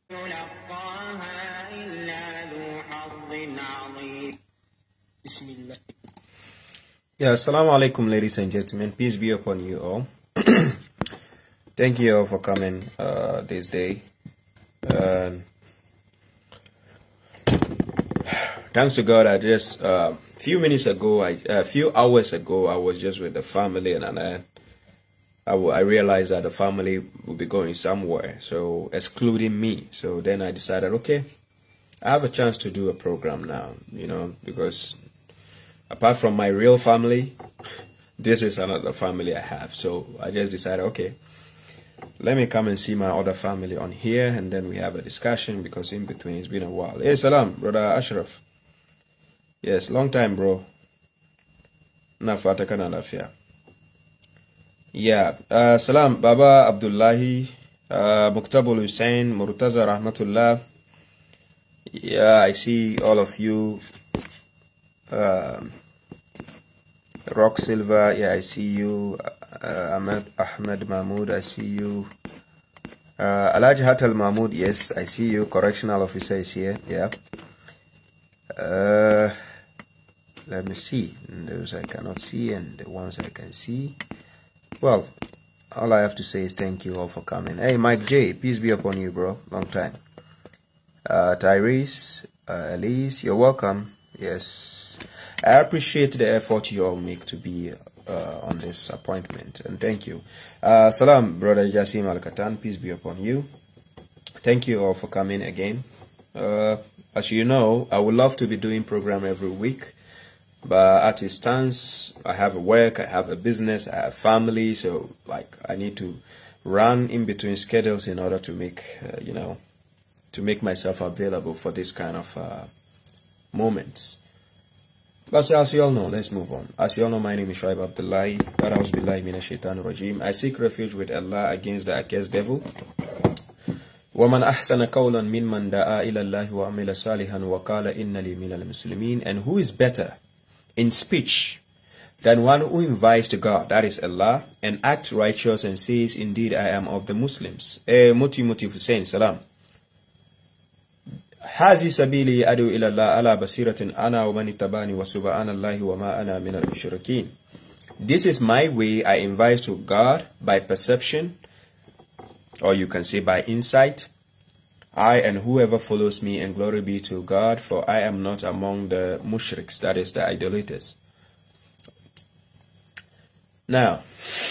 يلقاها إلا ذو حظ عظيم. بسم الله. Yeah, assalamu alaikum, ladies and gentlemen. Peace be upon you all. Thank you all for coming this day. Thanks to God, I just a few hours ago, I was just with the family, and I realized that the family would be going somewhere, so excluding me. So then I decided, okay, I have a chance to do a program now, because apart from my real family, this is another family I have. So I just decided, okay, let me come and see my other family on here, and then we have a discussion, because in between it's been a while. Hey, salam, brother Ashraf. Yes, long time, bro. Nafatakana lafia. Yeah, salam, Baba Abdullahi, Muktabul Hussein, Murtaza Rahmatullah. Yeah, I see all of you. Rock Silva, yeah, I see you. Ahmed Mahmoud, I see you. Alhaji Hatal Mahmoud, yes, I see you. Correctional officer is here, yeah. Let me see. Those I cannot see and the ones I can see. Well, all I have to say is thank you all for coming. Hey, Mike J, peace be upon you, bro. Long time. Tyrese, Elise, you're welcome. Yes. I appreciate the effort you all make to be on this appointment, and thank you. Salam, brother Jasim Al-Katan, peace be upon you. Thank you all for coming again. As you know, I would love to be doing program every week, but at this stance, I have a work, I have a business, I have family, so I need to run in between schedules in order to make, to make myself available for this kind of moments. But as you all know, let's move on. As you all know, my name is Shoaib Abdullahi. I seek refuge with Allah against the accursed devil. وَمَنْ أَحْسَنَ قَوْلًا مِّمَّنْ دَعَا إِلَى اللَّهِ وَعَمِلَ صَالِحًا وَقَالَ إِنَّنِي مِنَ الْمُسْلِمِينَ. And who is better in speech than one who invites to God, that is Allah, and acts righteous and says, indeed I am of the Muslims. Muti Hussein, salam. هذه سبيلي أدعو إلى الله على بصيرة أنا ومن اتبعني وسبحان الله وما أنا من المشركين. This is my way. I invite to God by perception, or you can say by insight. I and whoever follows me, and glory be to God, for I am not among the mushriks, that is the idolaters. Now,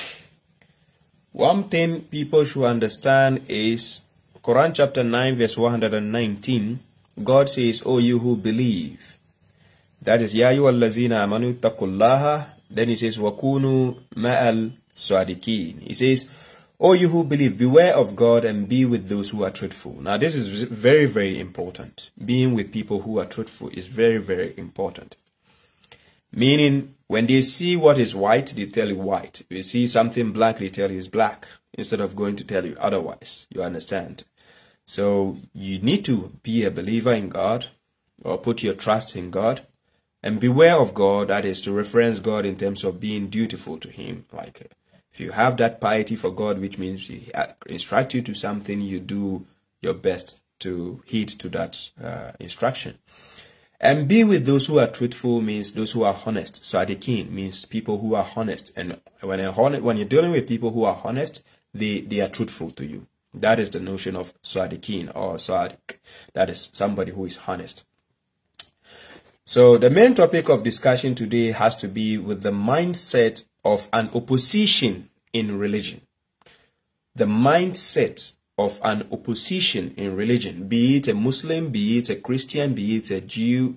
one thing people should understand is Quran chapter 9 verse 119. God says, "O you who believe," that is Ya ayyuhallazina amanu taqullaha. Then he says, "Wakunu ma'al sadiqin." He says, "O you who believe, beware of God and be with those who are truthful." Now this is very, very important. Being with people who are truthful is very, very important. Meaning, when they see what is white, they tell you white. If you see something black, they tell you it's black, instead of going to tell you otherwise. You understand? So you need to be a believer in God, or put your trust in God, and beware of God. That is to reference God in terms of being dutiful to Him. If you have that piety for God, which means He instructs you to something, you do your best to heed to that instruction. And be with those who are truthful means those who are honest. Sadiqin means people who are honest. And when you're dealing with people who are honest, they are truthful to you. That is the notion of Sadiqin or Sadiq. That is somebody who is honest. So the main topic of discussion today has to be with the mindset of an opposition in religion. The mindset of an opposition in religion, be it a Muslim, be it a Christian, be it a Jew,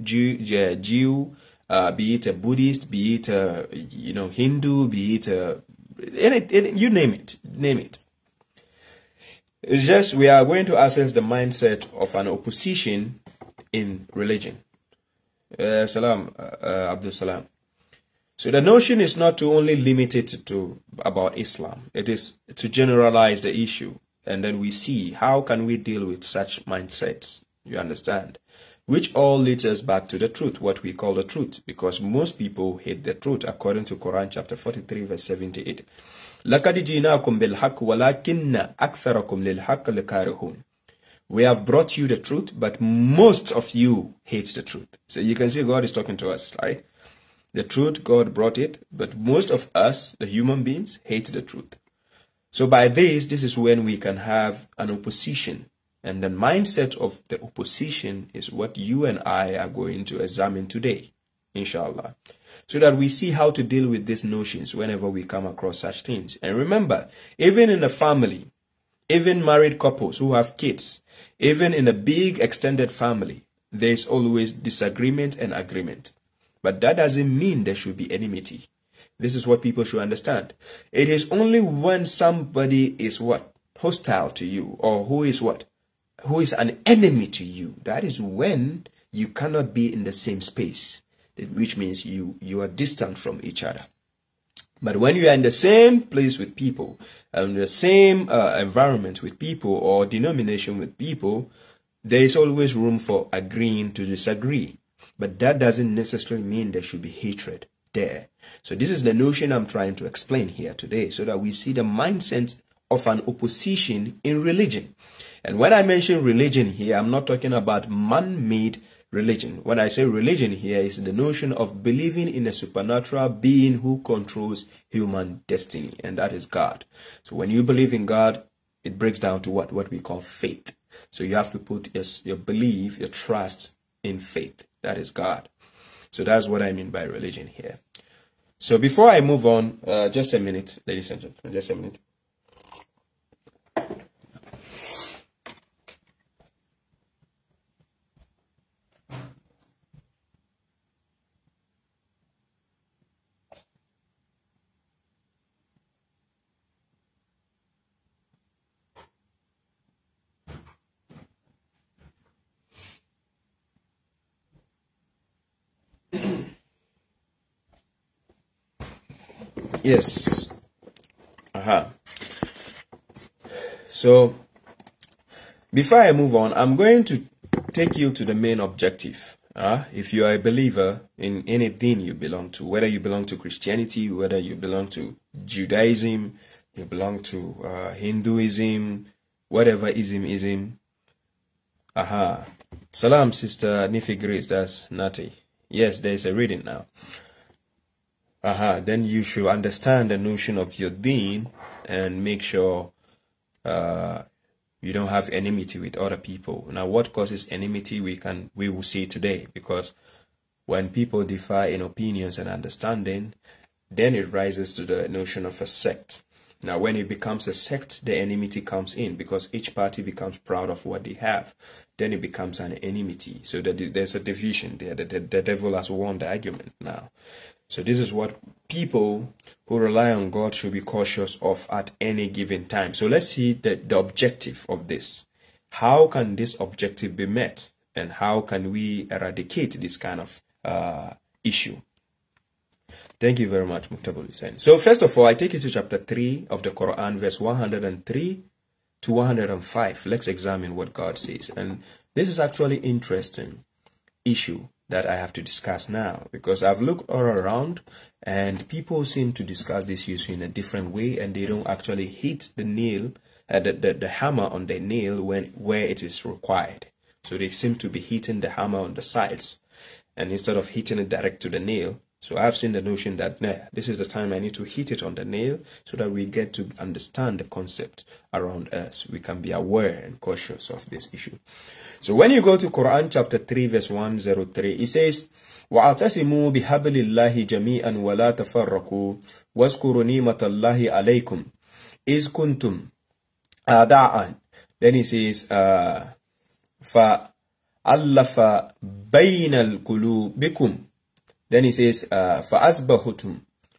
be it a Buddhist, be it a Hindu, be it a you name it. It's just we are going to assess the mindset of an opposition in religion. Salam, Abdul Salam. So the notion is not to only limit it to about Islam. It is to generalize the issue. And then we see how can we deal with such mindsets. You understand? Which all leads us back to the truth, what we call the truth. Because most people hate the truth, according to Quran chapter 43 verse 78. لَقَدْ جِئْنَاكُمْ بِالْحَقِّ وَلَكِنَّ أَكْثَرَكُمْ لِلْحَقِّ لَكَارِهُونَ. We have brought you the truth, but most of you hate the truth. So you can see God is talking to us, right? The truth, God brought it, but most of us, the human beings, hate the truth. So by this is when we can have an opposition. And the mindset of the opposition is what you and I are going to examine today, inshallah. So that we see how to deal with these notions whenever we come across such things. And remember, even in a family, even married couples who have kids, even in a big extended family, there is always disagreement and agreement. But that doesn't mean there should be enmity. This is what people should understand. It is only when somebody is what? Hostile to you, or who is what? Who is an enemy to you. That is when you cannot be in the same space, which means you are distant from each other. But when you are in the same place with people, in the same environment with people or denomination with people, there is always room for agreeing to disagree. But that doesn't necessarily mean there should be hatred there. So this is the notion I'm trying to explain here today, so that we see the mindset of an opposition in religion. And when I mention religion here, I'm not talking about man-made religion. When I say religion here, is the notion of believing in a supernatural being who controls human destiny, and that is God. So when you believe in God, it breaks down to what we call faith. So you have to put your belief, your trust in faith. That is God. So that's what I mean by religion here. So before I move on, just a minute, ladies and gentlemen, just a minute. Yes. So, before I move on, I'm going to take you to the main objective. If you are a believer in anything you belong to, whether you belong to Christianity, whether you belong to Judaism, you belong to Hinduism, whatever ism. Salam, Sister Nifi Grace, that's Nati. Yes, there's a reading now. Then you should understand the notion of your deen and make sure you don't have enmity with other people. Now, what causes enmity, we will see today, because when people differ in opinions and understanding, then it rises to the notion of a sect. Now, when it becomes a sect, the enmity comes in, because each party becomes proud of what they have. Then it becomes an enmity. So there's a division there. The devil has won the argument now. So this is what people who rely on God should be cautious of at any given time. So let's see the objective of this. How can this objective be met? And how can we eradicate this kind of issue? Thank you very much, Muqtabul Hussain. So first of all, I take you to chapter 3 of the Quran, verse 103 to 105. Let's examine what God says. And this is actually interesting issue that I have to discuss now, because I've looked all around and people seem to discuss this issue in a different way, and they don't actually hit the nail, the hammer on the nail where it is required. So they seem to be hitting the hammer on the sides, and instead of hitting it direct to the nail. So I've seen the notion that this is the time I need to hit it on the nail, so that we get to understand the concept around us. We can be aware and cautious of this issue. So when you go to Quran chapter 3 verse 103, it says, وَاعْتَسِمُوا بِحَبْلِ اللَّهِ جَمِيعًا وَلَا تَفَرَّقُوا وَاذْكُرُوا نِعْمَةَ اللَّهِ عَلَيْكُمْ إِذْ كُنْتُمْ أَعْدَاءً. Then he says, فَأَلَّفَ بَيْنَ الْقُلُوبِكُمْ. Then he says, فَأَصْبَحْتُمْ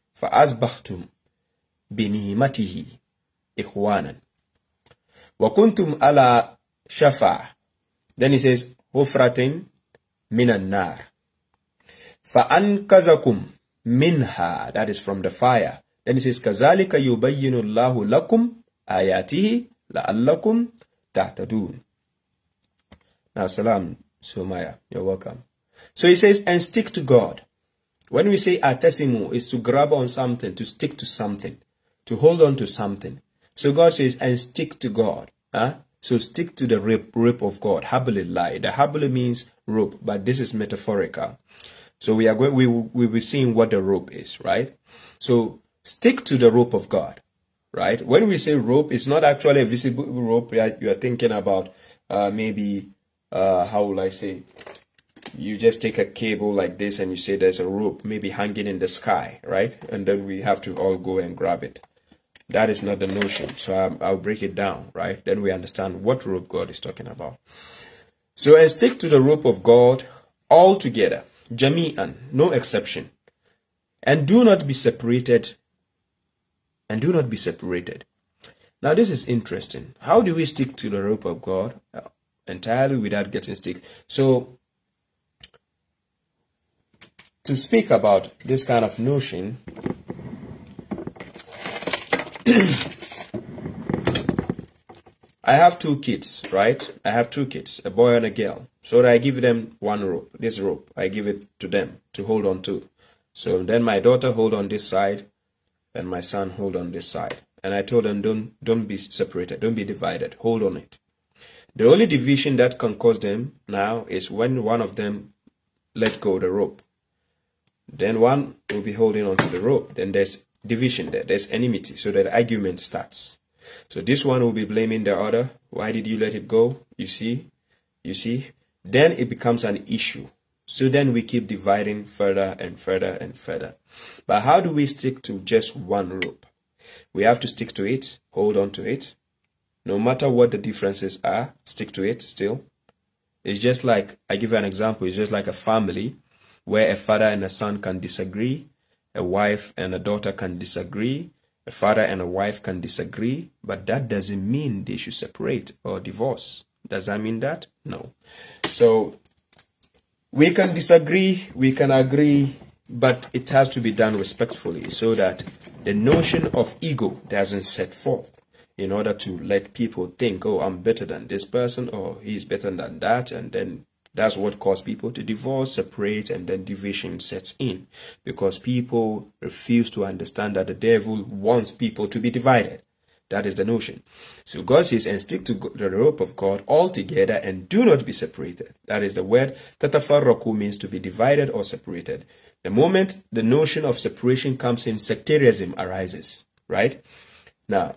بِنِعْمَتِهِ إِخْوَانًا وَكُنْتُمْ عَلَى شَفَعٍ. Then he says, حُفْرَةٍ مِنَ النَّارِ فَأَنْقَذَكُمْ مِنْهَا. That is from the fire. Then he says, كَذَلِكَ يُبَيِّنُ اللَّهُ لَكُمْ آيَاتِهِ لَعَلَّكُمْ تَهْتَدُونَ. Now, Salam, Sumaya, you're welcome. So he says, and stick to God. When we say atasimu, is to grab on something, to stick to something, to hold on to something. So God says, and stick to God. So stick to the rope of God. Hablillah. The habl means rope, but this is metaphorical. So we'll be seeing what the rope is, right? So stick to the rope of God, right? When we say rope, it's not actually a visible rope. You are thinking about maybe, how will I say? You just take a cable like this and you say there's a rope maybe hanging in the sky, right? And then we have to all go and grab it. That is not the notion. So I'll break it down, right? Then we understand what rope God is talking about. So and stick to the rope of God all together. Jami'an, no exception. And do not be separated. And do not be separated. Now this is interesting. How do we stick to the rope of God entirely without getting stick? So to speak about this kind of notion, I have 2 kids, right? I have 2 kids, a boy and a girl. So I give them one rope, this rope. I give it to them to hold on to. So then my daughter hold on this side and my son hold on this side. And I told them, don't be separated, don't be divided, hold on it. The only division that can cause them now is when one of them let go of the rope. Then one will be holding on to the rope. Then there's division there. There's enmity. So that argument starts. So this one will be blaming the other. Why did you let it go? You see? Then it becomes an issue. So then we keep dividing further and further and further. But how do we stick to just one rope? We have to stick to it. Hold on to it. No matter what the differences are, stick to it still. It's just like, I give you an example. It's just like a family where a father and a son can disagree, a wife and a daughter can disagree, a father and a wife can disagree, but that doesn't mean they should separate or divorce. Does that mean that? No. So we can disagree, we can agree, but it has to be done respectfully so that the notion of ego doesn't set forth in order to let people think, oh, I'm better than this person or he's better than that, and then that's what caused people to divorce, separate, and then division sets in. Because people refuse to understand that the devil wants people to be divided. That is the notion. So God says, and stick to the rope of God all together and do not be separated. That is the word. Tatafarraku means to be divided or separated. The moment the notion of separation comes in, sectarianism arises. Right? Now,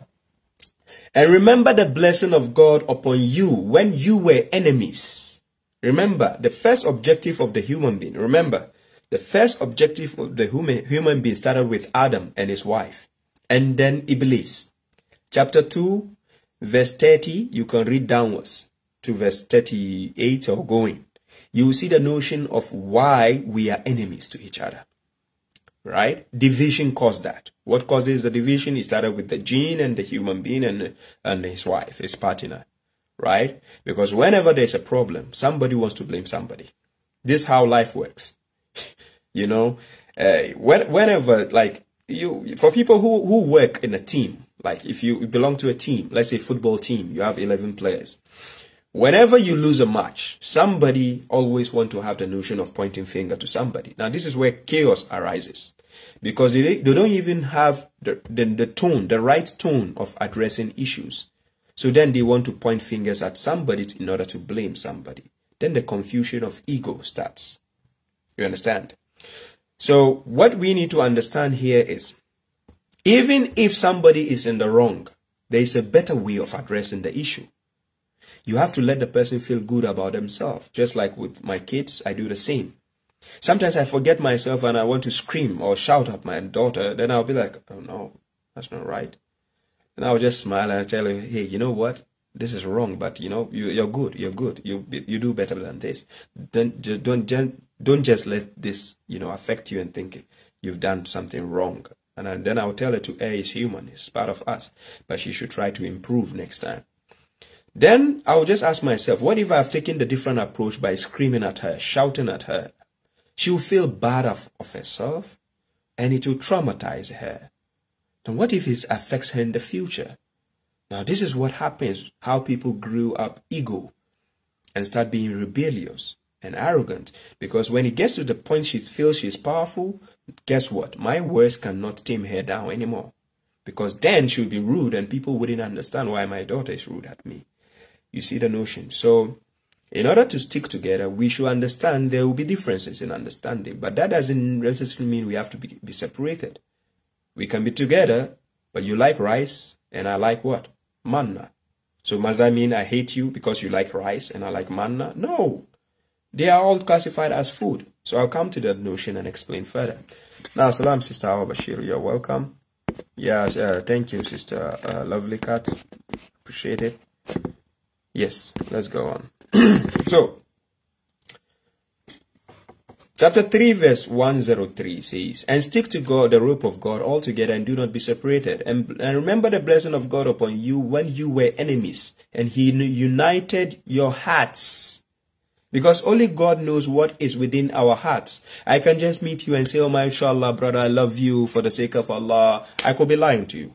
and remember the blessing of God upon you when you were enemies. Remember, the first objective of the human being. Remember, the first objective of the human being started with Adam and his wife. And then Iblis. Chapter 2, verse 30, you can read downwards to verse 38 or going. You will see the notion of why we are enemies to each other. Right? Division caused that. What causes the division? It started with the jinn and the human being and his wife, his partner. Right? Because whenever there's a problem, somebody wants to blame somebody. This is how life works. You know, whenever, like, for people who work in a team, like if you belong to a team, let's say football team, you have 11 players. Whenever you lose a match, somebody always want to have the notion of pointing finger to somebody. Now, this is where chaos arises. Because they don't even have the tone, the right tone of addressing issues. So then they want to point fingers at somebody in order to blame somebody. Then the confusion of ego starts. You understand? So what we need to understand here is, even if somebody is in the wrong, there is a better way of addressing the issue. You have to let the person feel good about themselves. Just like with my kids, I do the same. Sometimes I forget myself and I want to scream or shout at my daughter. Then I'll be like, oh no, that's not right. And I'll just smile and tell her, hey, you know what? This is wrong, but you know, you're good. You're good. You do better than this. Don't just let this, you know, affect you and think you've done something wrong. And then I'll tell her to err is human. It's part of us. But she should try to improve next time. Then I'll just ask myself, what if I've taken the different approach by screaming at her, shouting at her? She'll feel bad of herself and it will traumatize her. Then what if it affects her in the future? Now this is what happens, how people grew up ego and start being rebellious and arrogant. Because when it gets to the point she feels she's powerful, guess what? My words cannot tame her down anymore. Because then she'll be rude and people wouldn't understand why my daughter is rude at me. You see the notion. So in order to stick together, we should understand there will be differences in understanding, but that doesn't necessarily mean we have to be separated. We can be together, but you like rice and I like what? Manna. So must that mean I hate you because you like rice and I like manna? No. They are all classified as food. So I'll come to that notion and explain further. Now, salam, Sister Awa Bashir. You're welcome. Yes, thank you, Sister Lovely Cat. Appreciate it. Yes, let's go on. So, chapter 3 verse 103 says, and stick to God, the rope of God, altogether, and do not be separated. And remember the blessing of God upon you when you were enemies, and he united your hearts. Because only God knows what is within our hearts. I can just meet you and say, oh, mashallah, brother, I love you for the sake of Allah. I could be lying to you.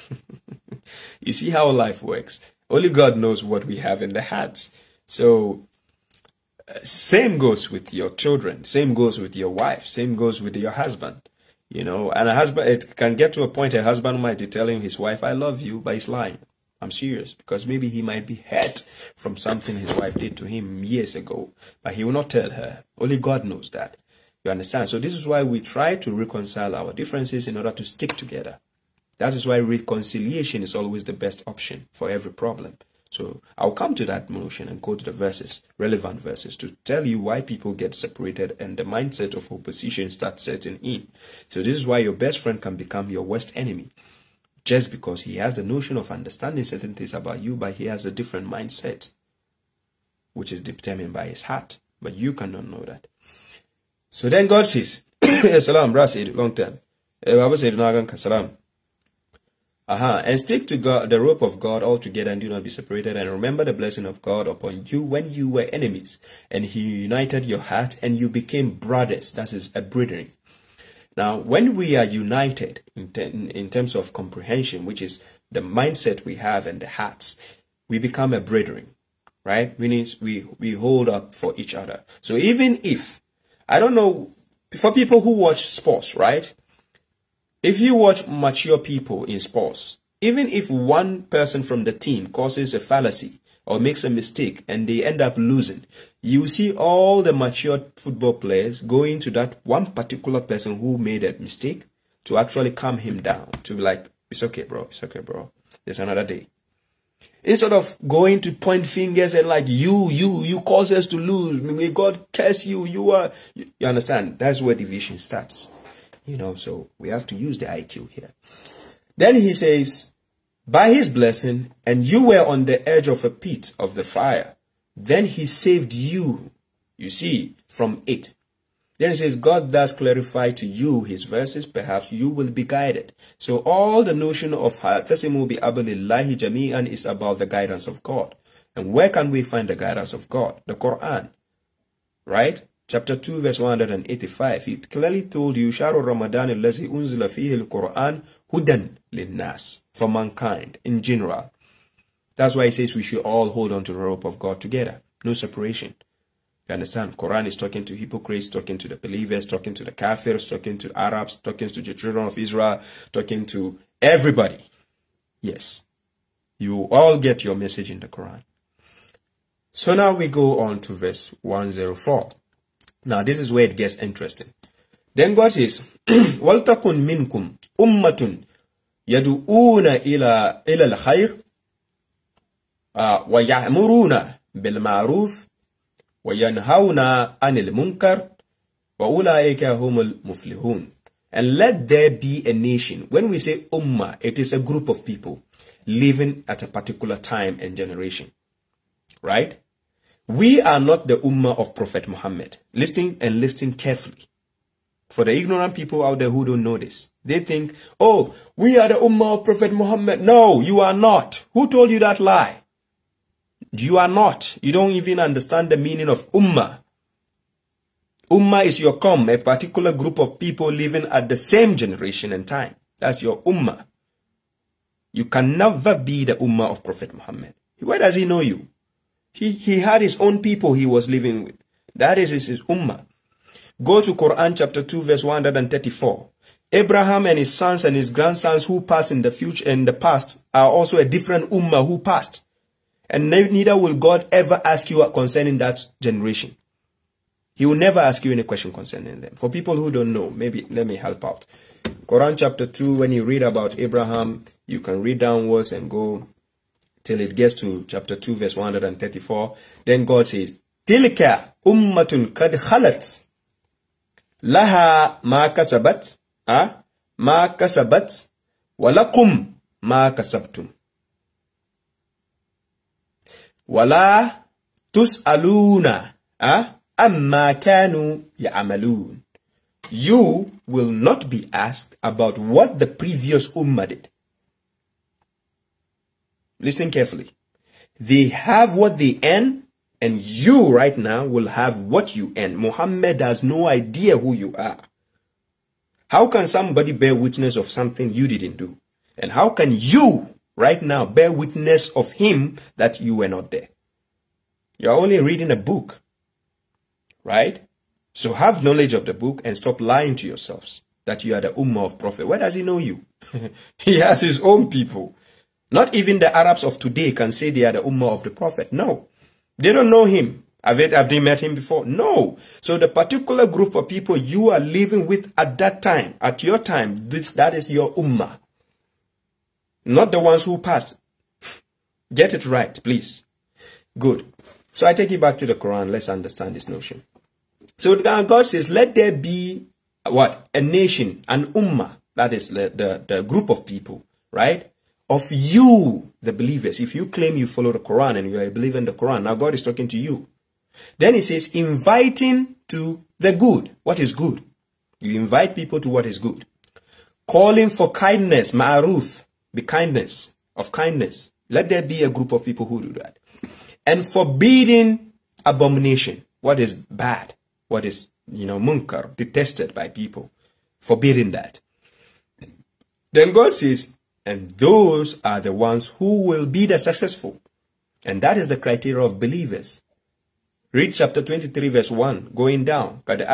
You see how life works. Only God knows what we have in the hearts. So, same goes with your children. Same goes with your wife. Same goes with your husband. You know, and a husband, it can get to a point a husband might be telling his wife, I love you, but he's lying. I'm serious, because maybe he might be hurt from something his wife did to him years ago, but he will not tell her. Only God knows that. You understand? So this is why we try to reconcile our differences in order to stick together. That is why reconciliation is always the best option for every problem. So I'll come to that notion and quote the verses, relevant verses, to tell you why people get separated and the mindset of opposition starts setting in. So this is why your best friend can become your worst enemy. Just because he has the notion of understanding certain things about you, but he has a different mindset, which is determined by his heart. But you cannot know that. So then God says, Salam, Bra said, long time. Baba said, Salam. And stick to God, the rope of God altogether, and do not be separated. And remember the blessing of God upon you when you were enemies. And he united your heart, and you became brothers. That is a brethren. Now, when we are united in terms of comprehension, which is the mindset we have and the hearts, we become a brethren, right? We hold up for each other. So even if, I don't know, for people who watch sports, right? If you watch mature people in sports, even if one person from the team causes a fallacy or makes a mistake and they end up losing, you see all the mature football players going to that one particular person who made a mistake to actually calm him down, to be like, it's okay, bro, there's another day. Instead of going to point fingers and like, you cause us to lose, may God curse you, you understand? That's where division starts. You know, so we have to use the IQ here. Then he says, by his blessing, and you were on the edge of a pit of the fire. Then he saved you, you see, from it. Then he says, God thus clarified to you his verses, perhaps you will be guided. So all the notion of Ha'tasimu bi Abdillahi Jami'an is about the guidance of God. And where can we find the guidance of God? The Quran, right? Chapter 2, verse 185, it clearly told you, Sharu Ramadan allazi unzila fihi al-Quran hudan linnas, for mankind in general. That's why it says we should all hold on to the rope of God together. No separation. You understand? Quran is talking to hypocrites, talking to the believers, talking to the Kafirs, talking to Arabs, talking to the children of Israel, talking to everybody. Yes. You all get your message in the Quran. So now we go on to verse 104. Now, this is where it gets interesting. Then God says, وَلْتَكُنْ مِنْكُمْ أُمَّةٌ يَدُؤُونَ إِلَى الْخَيْرِ وَيَأْمُرُونَ بِالْمَعْرُوفِ وَيَنْهَوْنَ عَنِ الْمُنْكَرِ وَأُولَٰئِكَ هُمُ الْمُفْلِحُونَ. And let there be a nation. When we say ummah, it is a group of people living at a particular time and generation. Right? We are not the ummah of Prophet Muhammad. Listen carefully. For the ignorant people out there who don't know this, they think, oh, we are the ummah of Prophet Muhammad. No, you are not. Who told you that lie? You are not. You don't even understand the meaning of ummah. Ummah is your qawm, a particular group of people living at the same generation and time. That's your ummah. You can never be the ummah of Prophet Muhammad. Where does he know you? He had his own people he was living with. That is his ummah. Go to Quran chapter 2 verse 134. Abraham and his sons and his grandsons who passed in the future and the past are also a different ummah who passed. And neither will God ever ask you concerning that generation. He will never ask you any question concerning them. For people who don't know, maybe let me help out. Quran chapter 2, when you read about Abraham, you can read downwards and go till it gets to chapter 2, verse 134. Then God says, Tilka ummatun kad khalat laha ma kasabat, ma kasabat, walakum ma kasabtum. Wala tus'aluna amma kanu ya'malun. You will not be asked about what the previous ummah did. Listen carefully. They have what they earn, and you right now will have what you earn. Muhammad has no idea who you are. How can somebody bear witness of something you didn't do? And how can you right now bear witness of him that you were not there? You're only reading a book, right? So have knowledge of the book and stop lying to yourselves that you are the ummah of Prophet. Where does he know you? He has his own people. Not even the Arabs of today can say they are the ummah of the Prophet. No, they don't know him. Have they met him before? No. So the particular group of people you are living with at that time, at your time, that is your ummah. Not the ones who passed. Get it right, please. Good. So I take you back to the Quran. Let's understand this notion. So God says, let there be what? A nation, an ummah. That is the group of people, right? Of you, the believers. If you claim you follow the Quran and you are a believer in the Quran, now God is talking to you. Then he says, inviting to the good. What is good? You invite people to what is good. Calling for kindness, ma'aruf, be kindness, of kindness. Let there be a group of people who do that. And forbidding abomination. What is bad? What is, munkar, detested by people. Forbidding that. Then God says, and those are the ones who will be the successful. And that is the criteria of believers. Read chapter 23 verse 1, going down. The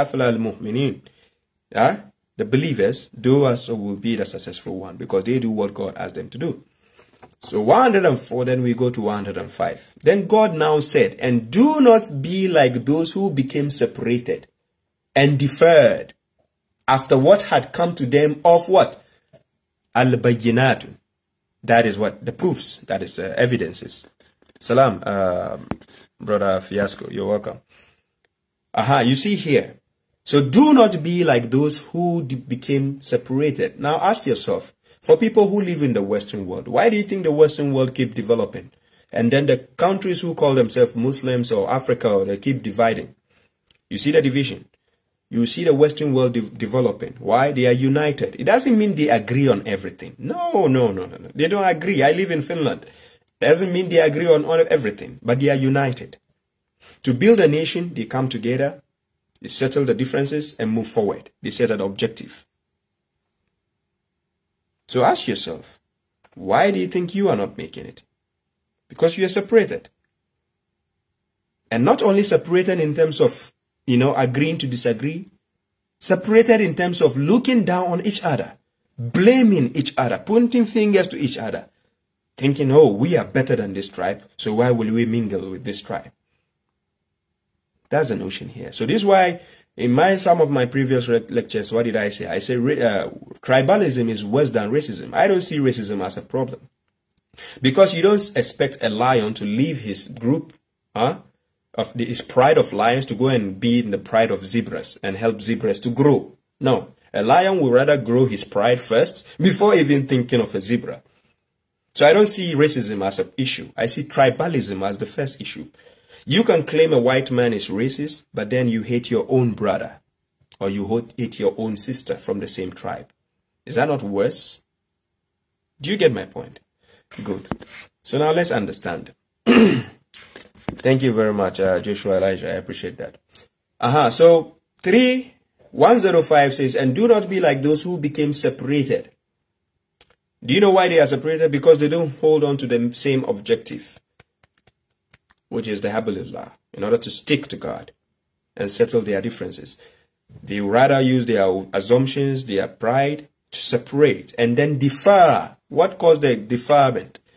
believers, those will be the successful one because they do what God asked them to do. So 104, then we go to 105. Then God now said, and do not be like those who became separated and deferred after what had come to them of what? Al-Bayyinatun. That is what? The proofs. That is evidences. Salam, Brother Fiasco. You're welcome. You see here. So do not be like those who became separated. Now ask yourself, for people who live in the Western world, why do you think the Western world keep developing? And then the countries who call themselves Muslims or Africa, they keep dividing. You see the division. You see the Western world developing. Why? They are united. It doesn't mean they agree on everything. No. They don't agree. I live in Finland. Doesn't mean they agree on everything, but they are united. To build a nation, they come together, they settle the differences and move forward. They set an objective. So ask yourself, why do you think you are not making it? Because you are separated. And not only separated in terms of, agreeing to disagree, separated in terms of looking down on each other, blaming each other, pointing fingers to each other, thinking, oh, we are better than this tribe, so why will we mingle with this tribe? That's the notion here. So this is why in some of my previous lectures, what did I say? I said tribalism is worse than racism. I don't see racism as a problem. Because you don't expect a lion to leave his group, his pride of lions to go and be in the pride of zebras and help zebras to grow. No, a lion will rather grow his pride first before even thinking of a zebra. So I don't see racism as an issue. I see tribalism as the first issue. You can claim a white man is racist, but then you hate your own brother or you hate your own sister from the same tribe. Is that not worse? Do you get my point? Good. So now let's understand. Thank you very much, Joshua Elijah. I appreciate that. So 105 says, and do not be like those who became separated. Do you know why they are separated? Because they don't hold on to the same objective, which is the Hablillah, in order to stick to God and settle their differences. They rather use their assumptions, their pride to separate and then defer. What caused the deferment?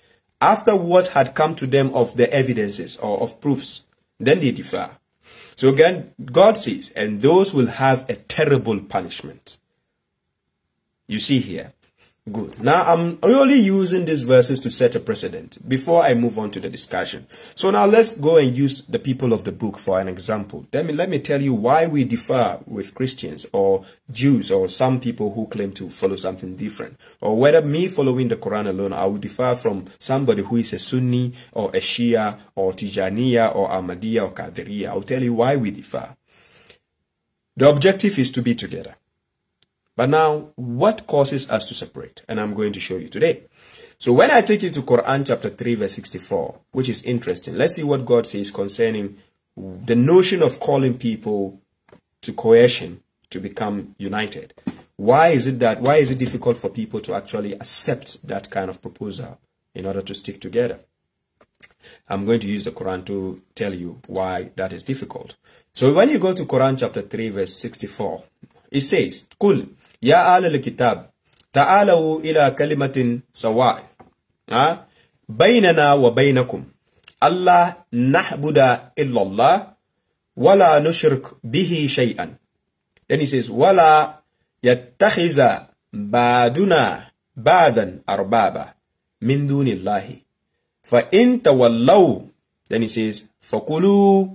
after what had come to them of the evidences or of proofs, then they differ. So again, God says, and those will have a terrible punishment. You see here. Good. Now, I'm only using these verses to set a precedent before I move on to the discussion. So now let's go and use the people of the book for an example. Let me tell you why we differ with Christians or Jews or some people who claim to follow something different. Or whether me following the Quran alone, I will differ from somebody who is a Sunni or a Shia or Tijaniya or Ahmadiyya or Qadiriyya. I'll tell you why we differ. The objective is to be together. But now, what causes us to separate? And I'm going to show you today. So when I take you to Quran chapter 3 verse 64, which is interesting, let's see what God says concerning the notion of calling people to coercion to become united. Why is it difficult for people to actually accept that kind of proposal in order to stick together? I'm going to use the Quran to tell you why that is difficult. So when you go to Quran chapter 3 verse 64, it says, "Qul ya ahlal kitab ta'alaw ila kalimatin sawa' baynana wa baynakum alla na'budu illa Allah wa la nushrik bihi shay'an." Then he says, "Wala yattakhiza ba'duna ba'dan arbaba min dunillahi fa in tawallaw." Then he says, "Faqulu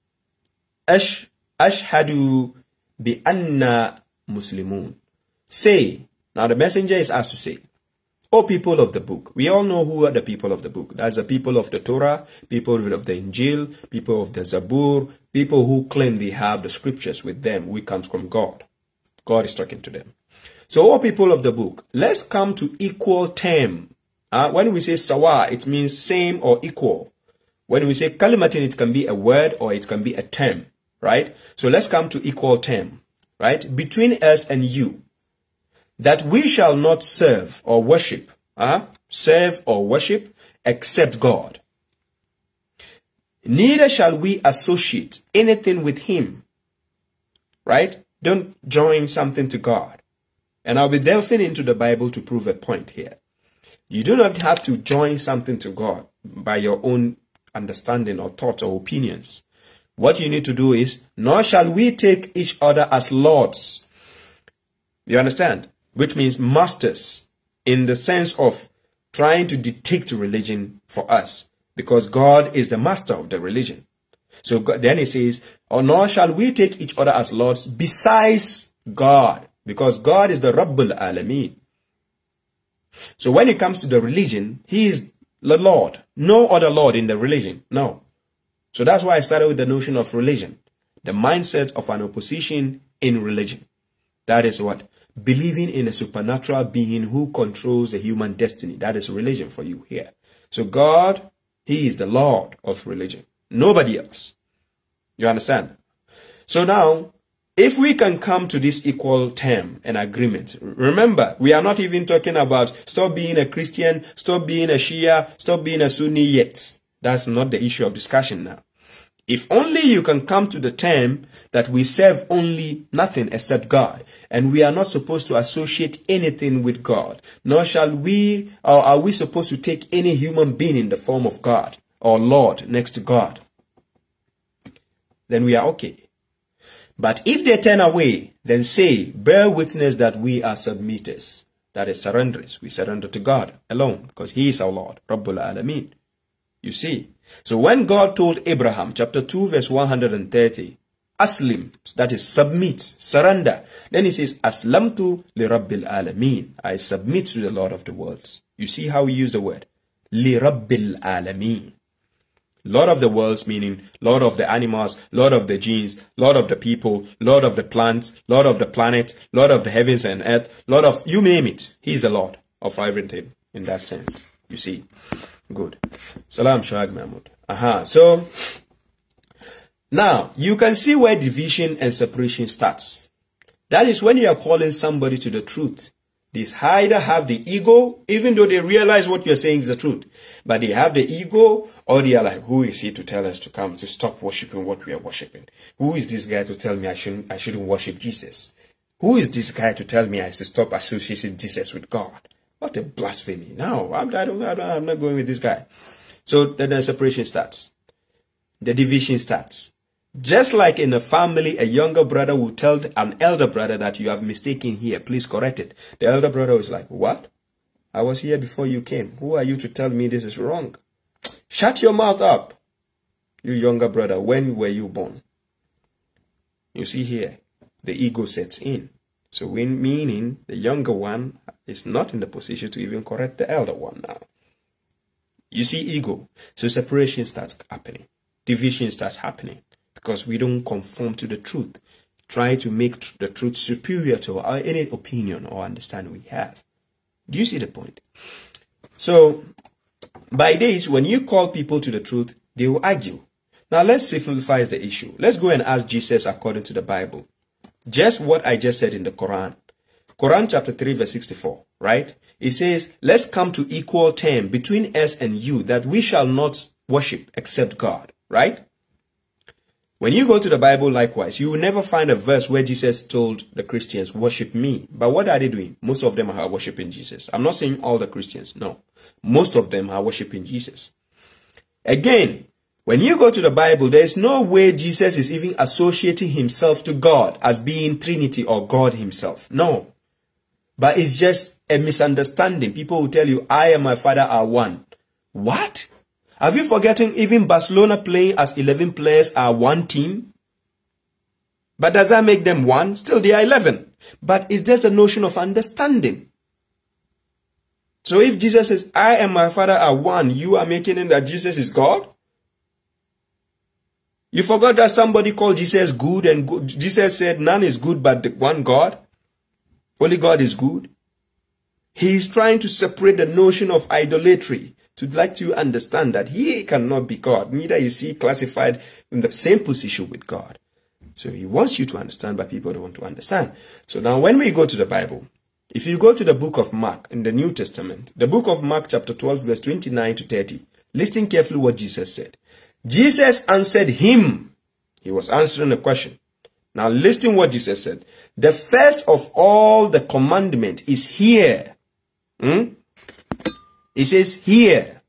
ashhadu bi anna muslimun." Say, now the messenger is asked to say, "O people of the book," we all know who are the people of the book. That's the people of the Torah, people of the Injil, people of the Zabur, people who claim they have the scriptures with them, which comes from God. God is talking to them. So, O people of the book, let's come to equal term. When we say sawa, it means same or equal. When we say kalimatin, it can be a word or it can be a term, right? So let's come to equal term, right? Between us and you, that we shall not serve or worship, except God. Neither shall we associate anything with him, right? Don't join something to God. And I'll be delving into the Bible to prove a point here. You do not have to join something to God by your own understanding or thoughts or opinions. What you need to do is, nor shall we take each other as lords. You understand? Which means masters, in the sense of trying to dictate religion for us, because God is the master of the religion. So then he says, "Or nor shall we take each other as lords besides God," because God is the Rabbul Alameen. So when it comes to the religion, he is the Lord. No other Lord in the religion. No. So that's why I started with the notion of religion. The mindset of an opposition in religion. That is what? Believing in a supernatural being who controls the human destiny. That is religion for you here. So God, he is the Lord of religion. Nobody else. You understand? So now, if we can come to this equal term and agreement, remember, we are not even talking about stop being a Christian, stop being a Shia, stop being a Sunni yet. That's not the issue of discussion now. If only you can come to the term that we serve only nothing except God, and we are not supposed to associate anything with God, nor shall we, or are we supposed to take any human being in the form of God or Lord next to God, then we are okay. But if they turn away, then say, bear witness that we are submitters. That is surrenderers. We surrender to God alone, because he is our Lord, Rabbul Alameen. You see, so when God told Abraham, chapter 2, verse 130, Aslim, that is submit, surrender. Then he says, Aslamtu li Rabbil Alameen. I submit to the Lord of the worlds. You see how we use the word? Li Rabbil Alameen. Lord of the worlds, meaning Lord of the animals, Lord of the genes, Lord of the people, Lord of the plants, Lord of the planet, Lord of the heavens and earth, Lord of, you name it. He is the Lord of everything in that sense. You see. Good. Salam Shag Mahmud. So, now, you can see where division and separation starts. That is when you are calling somebody to the truth. They either have the ego, even though they realize what you're saying is the truth. But they have the ego, or they are like, who is he to tell us to come to stop worshiping what we are worshiping? Who is this guy to tell me I shouldn't worship Jesus? Who is this guy to tell me I should stop associating Jesus with God? What a blasphemy. No, I'm not going with this guy. So then the separation starts. The division starts. Just like in a family, a younger brother will tell an elder brother that you have mistaken here. Please correct it. The elder brother was like, what? I was here before you came. Who are you to tell me this is wrong? Shut your mouth up. You younger brother, when were you born? You see here, the ego sets in. So meaning the younger one is not in the position to even correct the elder one now. You see ego. So separation starts happening. Division starts happening because we don't conform to the truth. Try to make the truth superior to any opinion or understanding we have. Do you see the point? So by this, when you call people to the truth, they will argue. Now let's simplify the issue. Let's go and ask Jesus according to the Bible. Just what I just said in the Quran. Quran chapter 3 verse 64, right? It says, let's come to equal term between us and you that we shall not worship except God, right? When you go to the Bible likewise, you will never find a verse where Jesus told the Christians, worship me. But what are they doing? Most of them are worshiping Jesus. I'm not saying all the Christians, no. Most of them are worshiping Jesus. Again, when you go to the Bible, there is no way Jesus is even associating himself to God as being Trinity or God himself. No. But it's just a misunderstanding. People will tell you, I and my Father are one. What? Have you forgotten even Barcelona playing as 11 players are one team? But does that make them one? Still they are 11. But it's just a notion of understanding. So if Jesus says, I and my Father are one, you are making it that Jesus is God? You forgot that somebody called Jesus good, and good. Jesus said none is good but the one God. Only God is good. He is trying to separate the notion of idolatry to let you understand that he cannot be God. Neither is he classified in the same position with God. So he wants you to understand, but people don't want to understand. So now when we go to the Bible, if you go to the book of Mark in the New Testament, the book of Mark chapter 12 verse 29 to 30, listen carefully what Jesus said. Jesus answered him. He was answering a question. Now listen what Jesus said. The first of all the commandment is here. He says here.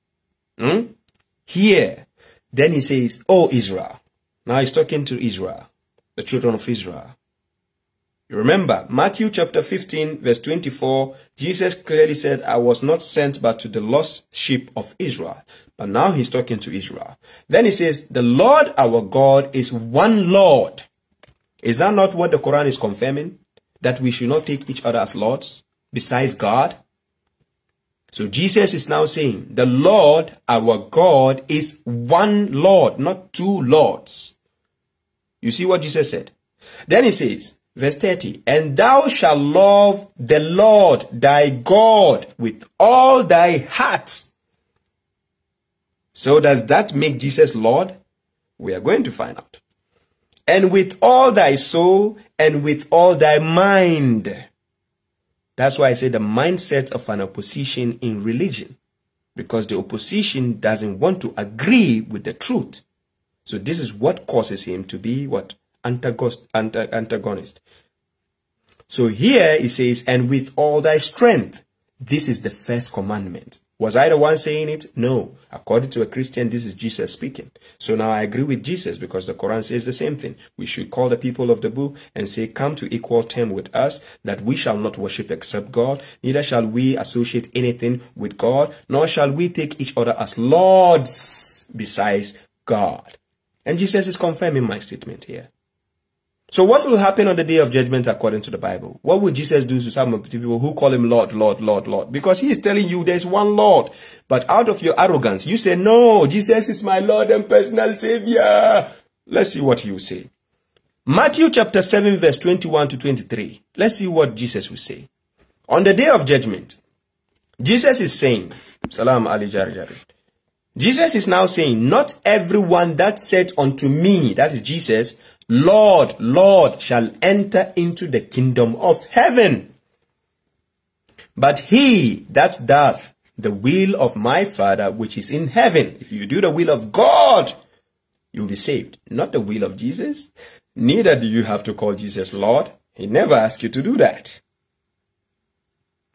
Here. Then he says, O Israel. Now he's talking to Israel, the children of Israel. You remember, Matthew chapter 15 verse 24, Jesus clearly said, I was not sent but to the lost sheep of Israel. But now he's talking to Israel. Then he says, the Lord our God is one Lord. Is that not what the Quran is confirming? That we should not take each other as lords besides God? So Jesus is now saying, the Lord our God is one Lord, not two lords. You see what Jesus said? Then he says, verse 30, and thou shalt love the Lord thy God with all thy heart. So does that make Jesus Lord? We are going to find out. And with all thy soul and with all thy mind. That's why I say the mindset of an opposition in religion. Because the opposition doesn't want to agree with the truth. So this is what causes him to be what? Antagonist. So here he says, and with all thy strength. This is the first commandment. Was I the one saying it? No. According to a Christian, this is Jesus speaking. So now I agree with Jesus because the Quran says the same thing. We should call the people of the book and say, come to equal term with us, that we shall not worship except God, neither shall we associate anything with God, nor shall we take each other as lords besides God. And Jesus is confirming my statement here. So what will happen on the day of judgment according to the Bible? What will Jesus do to some of the people who call him Lord, Lord, Lord, Lord? Because he is telling you there's one Lord. But out of your arrogance, you say, no, Jesus is my Lord and personal Savior. Let's see what he will say. Matthew chapter 7 verse 21 to 23. Let's see what Jesus will say. On the day of judgment, Jesus is saying, Salam Ali Jari Jari. Jesus is now saying, not everyone that said unto me, that is Jesus, Lord, Lord, shall enter into the kingdom of heaven. But he that doth the will of my Father which is in heaven. If you do the will of God, you'll be saved. Not the will of Jesus. Neither do you have to call Jesus Lord. He never asked you to do that.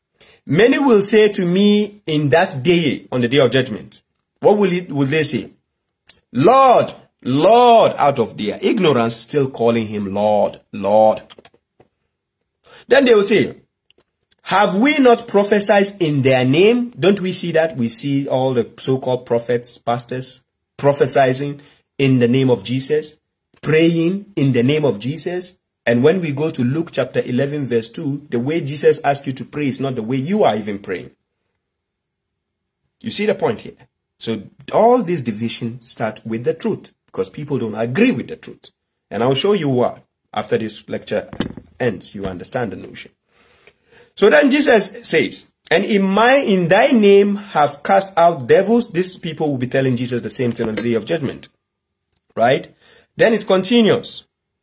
Many will say to me in that day, on the day of judgment, what will they say? Lord, Lord, out of their ignorance, still calling him Lord, Lord. Then they will say, have we not prophesied in their name? Don't we see that? We see all the so-called prophets, pastors, prophesying in the name of Jesus, praying in the name of Jesus. And when we go to Luke chapter 11, verse 2, the way Jesus asked you to pray is not the way you are even praying. You see the point here? So all these divisions start with the truth, because people don't agree with the truth. And I'll show you what. After this lecture ends, you understand the notion. So then Jesus says, and in thy name have cast out devils. These people will be telling Jesus the same thing on the day of judgment. Right? Then it continues.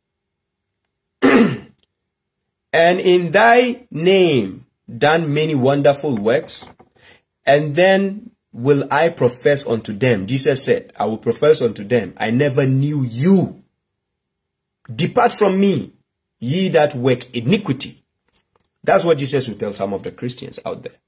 And in thy name done many wonderful works. And then will I profess unto them. Jesus said, I will profess unto them, I never knew you. Depart from me, ye that work iniquity. That's what Jesus will tell some of the Christians out there.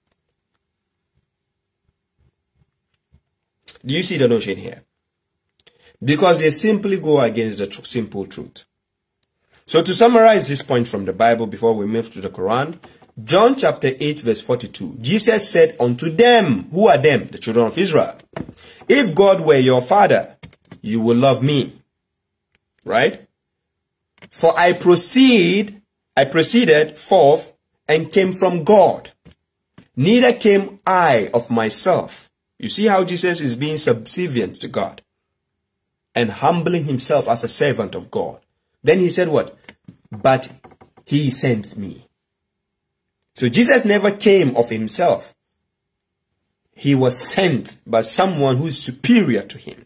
Do you see the notion here? Because they simply go against the simple truth. So to summarize this point from the Bible before we move to the Quran, John chapter 8 verse 42, Jesus said unto them, who are them? The children of Israel. If God were your father, you will love me. Right? For I proceeded forth and came from God. Neither came I of myself. You see how Jesus is being subservient to God and humbling himself as a servant of God. Then he said what? But he sent me. So Jesus never came of himself. He was sent by someone who is superior to him.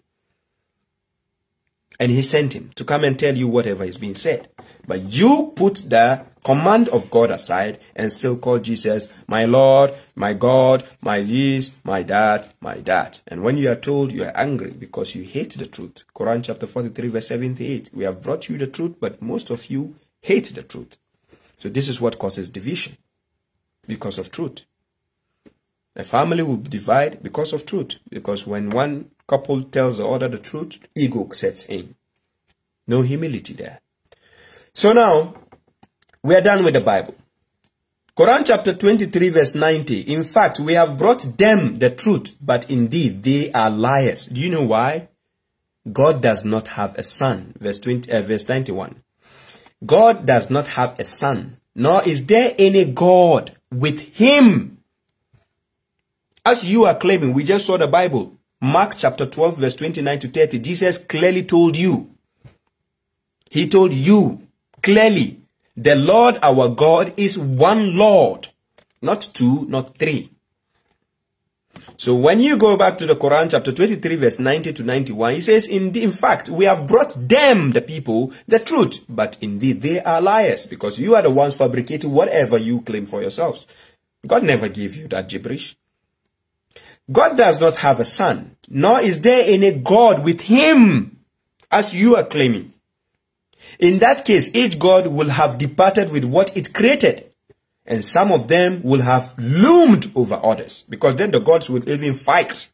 And he sent him to come and tell you whatever is being said. But you put the command of God aside and still call Jesus my Lord, my God, my this, my that, my that. And when you are told, you are angry because you hate the truth. Quran chapter 43 verse 78. We have brought you the truth, but most of you hate the truth. So this is what causes division. Because of truth. A family will divide because of truth. Because when one couple tells the other the truth, ego sets in. No humility there. So now, we are done with the Bible. Quran chapter 23 verse 90. In fact, we have brought them the truth, but indeed they are liars. Do you know why? God does not have a son. Verse 91. God does not have a son, nor is there any God with him. As you are claiming, we just saw the Bible. Mark chapter 12 verse 29 to 30. Jesus clearly told you. He told you clearly, the Lord our God is one Lord. Not two, not three. So when you go back to the Quran chapter 23 verse 90 to 91, he says, in fact, we have brought them, the people, the truth. But indeed, they are liars, because you are the ones fabricating whatever you claim for yourselves. God never gave you that gibberish. God does not have a son, nor is there any God with him, as you are claiming. In that case, each God will have departed with what it created. And some of them will have loomed over others, because then the gods would even fight.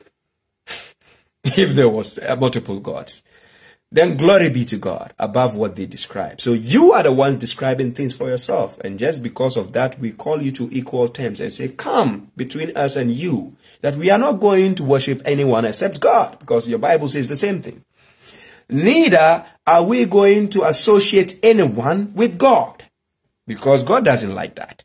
If there was multiple gods. Then glory be to God above what they describe. So you are the ones describing things for yourself. And just because of that, we call you to equal terms and say, come between us and you, that we are not going to worship anyone except God, because your Bible says the same thing. Neither are we going to associate anyone with God, because God doesn't like that.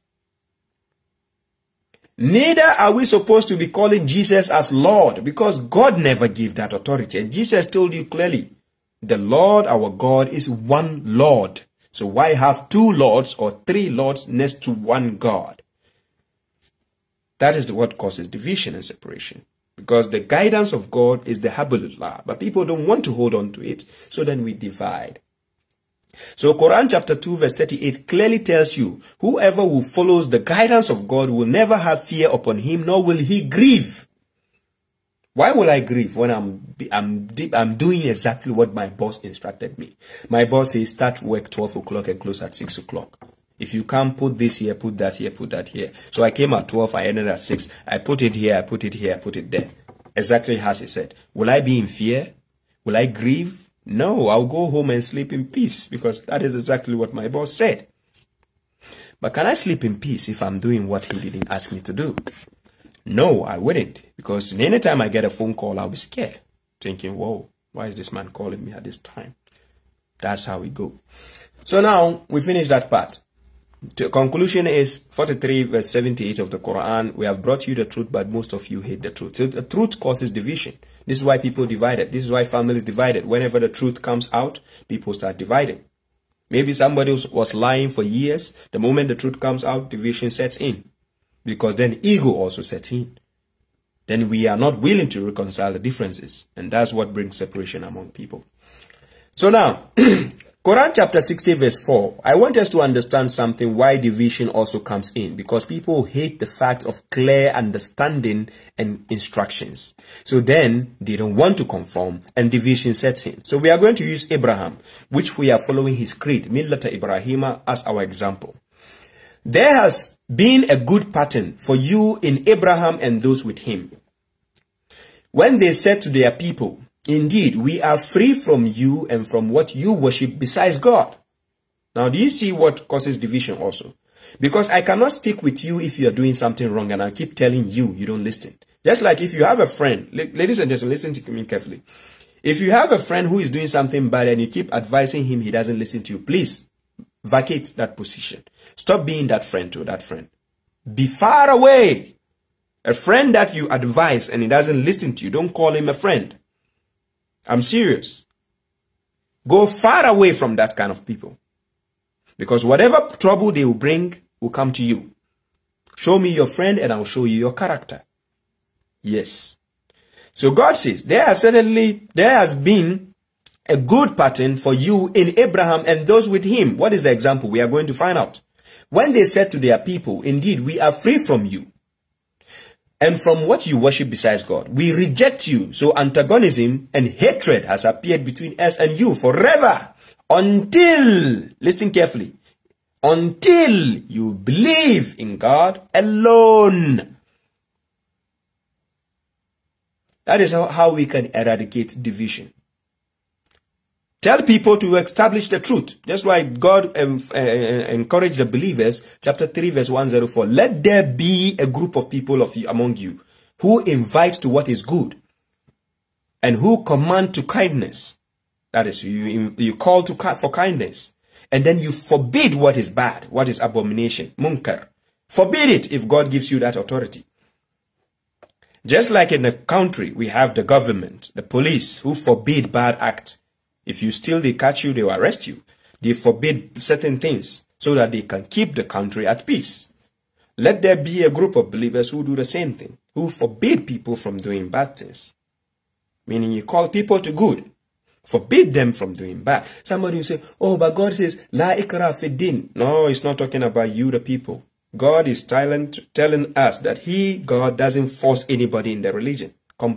Neither are we supposed to be calling Jesus as Lord, because God never gave that authority. And Jesus told you clearly, the Lord our God is one Lord. So why have two Lords or three Lords next to one God? That is what causes division and separation. Because the guidance of God is the Hablullah. But people don't want to hold on to it. So then we divide. So Quran chapter 2 verse 38 clearly tells you, whoever who follows the guidance of God will never have fear upon him, nor will he grieve. Why will I grieve when I'm doing exactly what my boss instructed me? My boss says start work 12 o'clock and close at 6 o'clock. If you can't put this here, put that here, put that here. So I came at 12, I ended at 6. I put it here, I put it here, I put it there. Exactly as he said. Will I be in fear? Will I grieve? No, I'll go home and sleep in peace, because that is exactly what my boss said. But can I sleep in peace if I'm doing what he didn't ask me to do? No, I wouldn't, because anytime I get a phone call, I'll be scared, thinking, whoa, why is this man calling me at this time? That's how we go. So now we finish that part. The conclusion is 43 verse 78 of the Quran. We have brought you the truth, but most of you hate the truth. So the truth causes division. This is why people divided. This is why families divided. Whenever the truth comes out, people start dividing. Maybe somebody was lying for years. The moment the truth comes out, division sets in. Because then ego also sets in. Then we are not willing to reconcile the differences. And that's what brings separation among people. So now, Quran chapter 60 verse 4, I want us to understand something why division also comes in, because people hate the fact of clear understanding and instructions. So then they don't want to conform and division sets in. So we are going to use Abraham, which we are following his creed, Millata Ibrahima, as our example. There has been a good pattern for you in Abraham and those with him. When they said to their people, indeed, we are free from you and from what you worship besides God. Now, do you see what causes division also? Because I cannot stick with you if you are doing something wrong and I keep telling you, you don't listen. Just like if you have a friend, ladies and gentlemen, listen to me carefully. If you have a friend who is doing something bad and you keep advising him, he doesn't listen to you, please vacate that position. Stop being that friend to that friend. Be far away. A friend that you advise and he doesn't listen to you, don't call him a friend. I'm serious. Go far away from that kind of people. Because whatever trouble they will bring will come to you. Show me your friend and I'll show you your character. Yes. So God says, there has been a good pattern for you in Abraham and those with him. What is the example? We are going to find out. When they said to their people, indeed, we are free from you and from what you worship besides God. We reject you. So antagonism and hatred has appeared between us and you forever until, listen carefully, until you believe in God alone. That is how we can eradicate division. Tell people to establish the truth. That's why God encouraged the believers, chapter 3, verse 104. Let there be a group of people among you who invite to what is good and who command to kindness. That is, you call for kindness. And then you forbid what is bad, what is abomination, munkar. Forbid it if God gives you that authority. Just like in the country, we have the government, the police, who forbid bad acts. If you steal, they catch you, they will arrest you. They forbid certain things so that they can keep the country at peace. Let there be a group of believers who do the same thing, who forbid people from doing bad things. Meaning you call people to good, forbid them from doing bad. Somebody will say, oh, but God says, La ikra fi din. No, it's not talking about you, the people. God is telling us that God doesn't force anybody in the religion.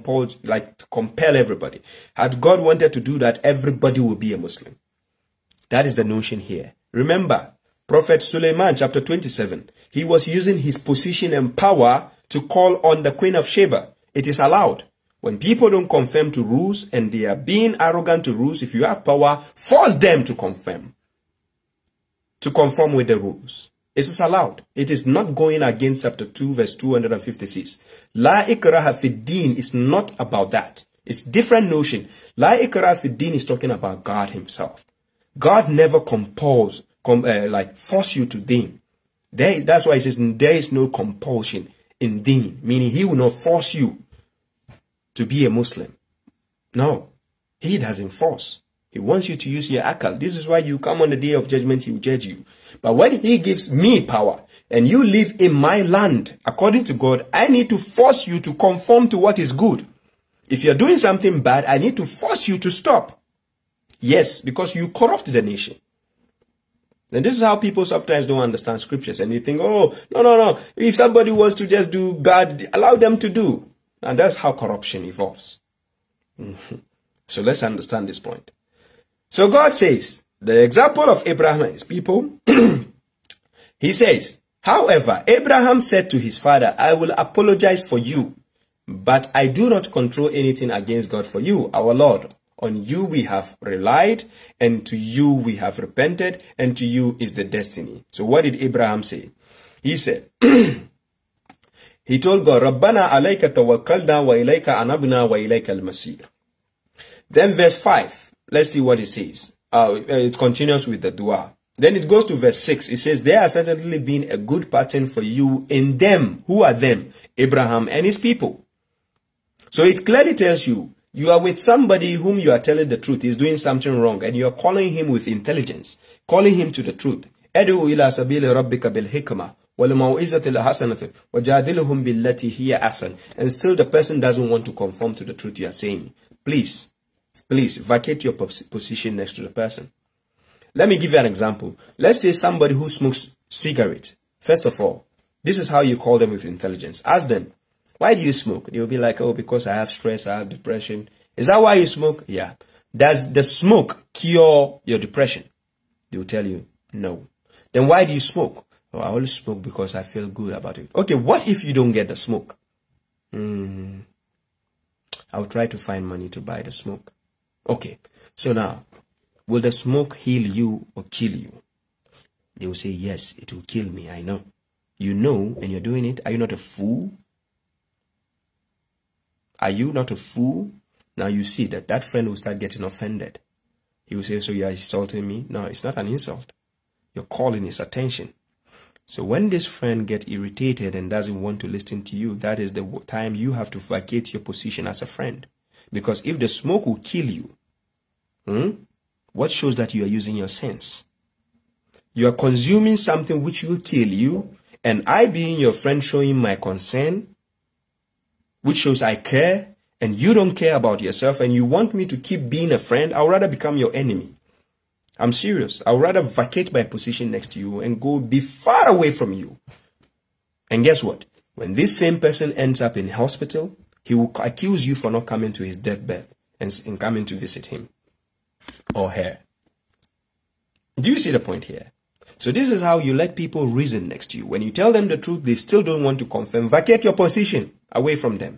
Compel everybody. Had God wanted to do that, everybody would be a Muslim. That is the notion here. Remember, Prophet Sulaiman, chapter 27, he was using his position and power to call on the Queen of Sheba. It is allowed. When people don't conform to rules and they are being arrogant to rules, if you have power, force them to conform with the rules. It is allowed. It is not going against chapter 2, verse 256. La ikraha fi din is not about that. It's different notion. La ikraha fi din is talking about God himself. God never compels, force you to din. That's why it says there is no compulsion in din, meaning he will not force you to be a Muslim. No, he doesn't force. He wants you to use your akal. This is why you come on the day of judgment, he will judge you. But when he gives me power and you live in my land, according to God, I need to force you to conform to what is good. If you're doing something bad, I need to force you to stop. Yes, because you corrupt the nation. And this is how people sometimes don't understand scriptures. And they think, oh, no. If somebody wants to just do bad, allow them to do. And that's how corruption evolves. So let's understand this point. So God says, the example of Abraham and his people, He says, however, Abraham said to his father, I will apologize for you, but I do not control anything against God for you, our Lord. On you we have relied, and to you we have repented, and to you is the destiny. So what did Abraham say? He said, he told God, Rabbana alayka tawakkalna wa ilayka anabna wa ilayka al-masir. Then verse 5, let's see what it says. It continues with the dua. Then it goes to verse 6. It says, there has certainly been a good pattern for you in them. Who are them? Abraham and his people. So it clearly tells you, you are with somebody whom you are telling the truth. He's doing something wrong. And you are calling him with intelligence. Calling him to the truth. Edu ila sabili rabbika bil hikmah. وَجَادِلُهُمْ بِالَّتِي هِيَ أَحْسَنُ. And still the person doesn't want to conform to the truth you are saying. Please vacate your position next to the person. Let me give you an example. Let's say somebody who smokes cigarette. First of all, this is how you call them with intelligence. Ask them, why do you smoke? They will be like, oh, because I have stress, I have depression. Is that why you smoke? Yeah. Does the smoke cure your depression? They will tell you, no. Then why do you smoke? Oh, I only smoke because I feel good about it. Okay, what if you don't get the smoke? I'll try to find money to buy the smoke. Okay, so now, will the smoke heal you or kill you? They will say, yes, it will kill me, I know. You know, and you're doing it. Are you not a fool? Are you not a fool? Now you see that friend will start getting offended. He will say, so you are insulting me? No, it's not an insult. You're calling his attention. So when this friend gets irritated and doesn't want to listen to you, that is the time you have to vacate your position as a friend. Because if the smoke will kill you, what shows that you are using your sense? You are consuming something which will kill you, and I being your friend showing my concern, which shows I care, and you don't care about yourself, and you want me to keep being a friend, I'd rather become your enemy. I'm serious. I'd rather vacate my position next to you and go be far away from you. And guess what? When this same person ends up in hospital, he will accuse you for not coming to his deathbed and coming to visit him or her. Do you see the point here? So this is how you let people reason next to you. When you tell them the truth, they still don't want to confirm. Vacate your position away from them.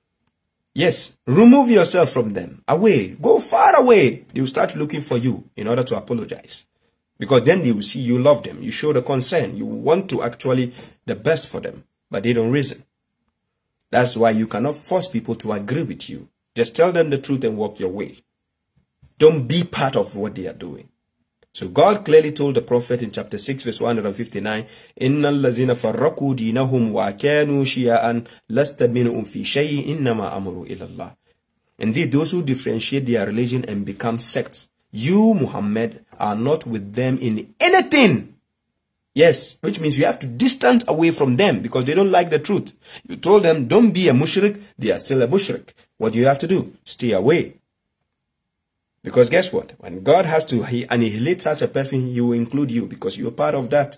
Yes, remove yourself from them, away, go far away. They will start looking for you in order to apologize. Because then they will see you love them, you show the concern, you want to actually the best for them, but they don't reason. That's why you cannot force people to agree with you. Just tell them the truth and walk your way. Don't be part of what they are doing. So God clearly told the prophet in chapter 6 verse 159, Inna allazina farraku dinahum wa kanu shi'an lasta minhum fi shay'in innama amru ila Allah. Indeed, those who differentiate their religion and become sects, you, Muhammad, are not with them in anything. Yes, which means you have to distance away from them because they don't like the truth. You told them, don't be a mushrik, they are still a mushrik. What do you have to do? Stay away. Because guess what? When God has to annihilate such a person, he will include you because you are part of that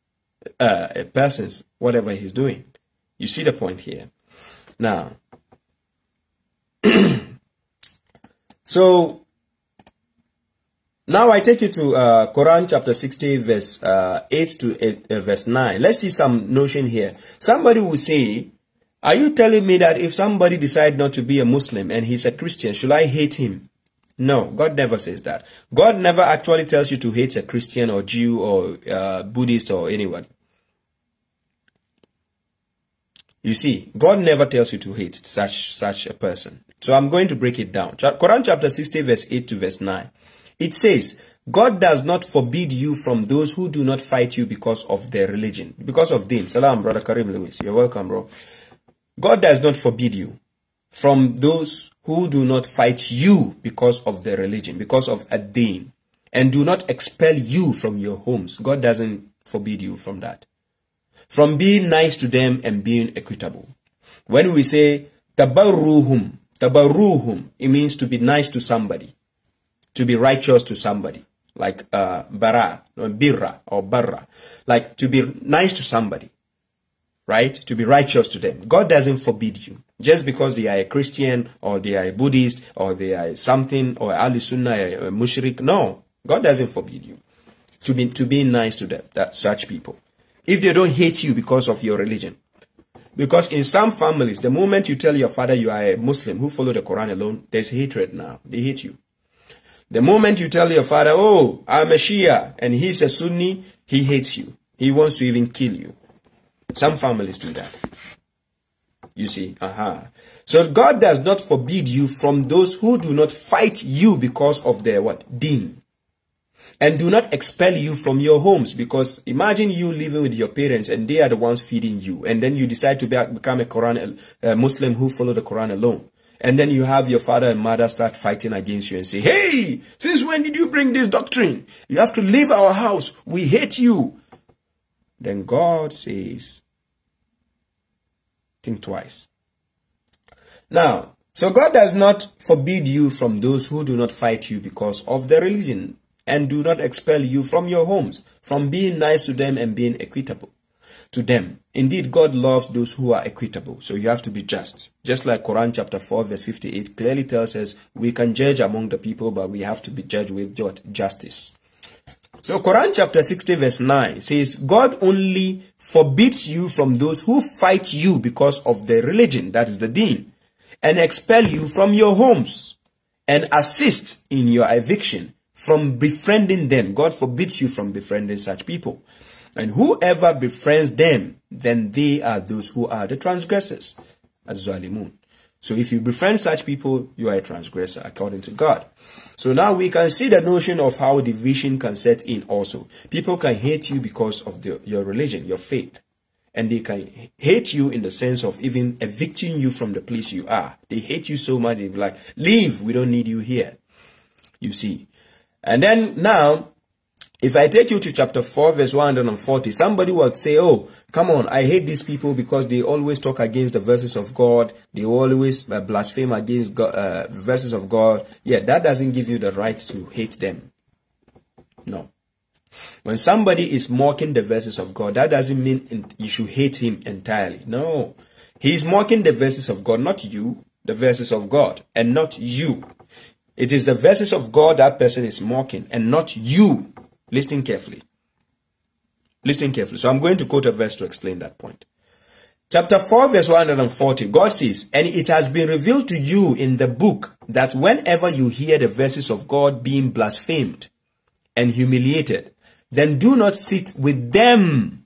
person's whatever he's doing. You see the point here. Now, so now I take you to Quran chapter 60 verse 8 to verse 9. Let's see some notion here. Somebody will say, are you telling me that if somebody decides not to be a Muslim and he's a Christian, should I hate him? No, God never says that. God never actually tells you to hate a Christian or Jew or Buddhist or anyone. You see, God never tells you to hate such a person. So I'm going to break it down. Quran chapter 60 verse 8 to verse 9. It says, God does not forbid you from those who do not fight you because of their religion. Because of deen. Salam, Brother Karim Lewis. You're welcome, bro. God does not forbid you from those who do not fight you because of their religion, because of a deen, and do not expel you from your homes. God doesn't forbid you from that. From being nice to them and being equitable. When we say tabarruhum, it means to be nice to somebody, to be righteous to somebody, like bara, or birra, or barra, like to be nice to somebody. Right? To be righteous to them. God doesn't forbid you. Just because they are a Christian or they are a Buddhist or they are something or Ahl Sunnah or a Mushrik. No. God doesn't forbid you to be nice to them, such people. if they don't hate you because of your religion. Because in some families, the moment you tell your father you are a Muslim who follow the Quran alone, there's hatred now. They hate you. The moment you tell your father, oh, I'm a Shia and he's a Sunni, he hates you. He wants to even kill you. Some families do that. You see, So God does not forbid you from those who do not fight you because of their what? Deen. And do not expel you from your homes, because imagine you living with your parents and they are the ones feeding you. And then you decide to become a Muslim who follow the Quran alone. And then you have your father and mother start fighting against you and say, hey, since when did you bring this doctrine? You have to leave our house. We hate you. Then God says, think twice. Now, so God does not forbid you from those who do not fight you because of their religion, and do not expel you from your homes, from being nice to them and being equitable to them. Indeed, God loves those who are equitable, so you have to be just. Just like Quran chapter 4 verse 58 clearly tells us, we can judge among the people, but we have to be judged with justice. So Quran chapter 60 verse 9 says, God only forbids you from those who fight you because of their religion, that is the deen, and expel you from your homes, and assist in your eviction from befriending them. God forbids you from befriending such people. And whoever befriends them, then they are those who are the transgressors, as Zalimun. So if you befriend such people, you are a transgressor according to God. So now we can see the notion of how division can set in also. People can hate you because of your religion, your faith. And they can hate you in the sense of even evicting you from the place you are. They hate you so much, they'll be like, leave, we don't need you here. You see. And then now, if I take you to chapter 4 verse 140, somebody would say, oh, come on, I hate these people because they always talk against the verses of God. They always blaspheme against God, verses of God. Yeah, that doesn't give you the right to hate them. No. When somebody is mocking the verses of God, that doesn't mean you should hate him entirely. No. He is mocking the verses of God, not you, the verses of God, and not you. It is the verses of God that person is mocking, and not you. Listen carefully. Listen carefully. So I'm going to quote a verse to explain that point. Chapter 4 verse 140, God says, and it has been revealed to you in the book that whenever you hear the verses of God being blasphemed and humiliated, then do not sit with them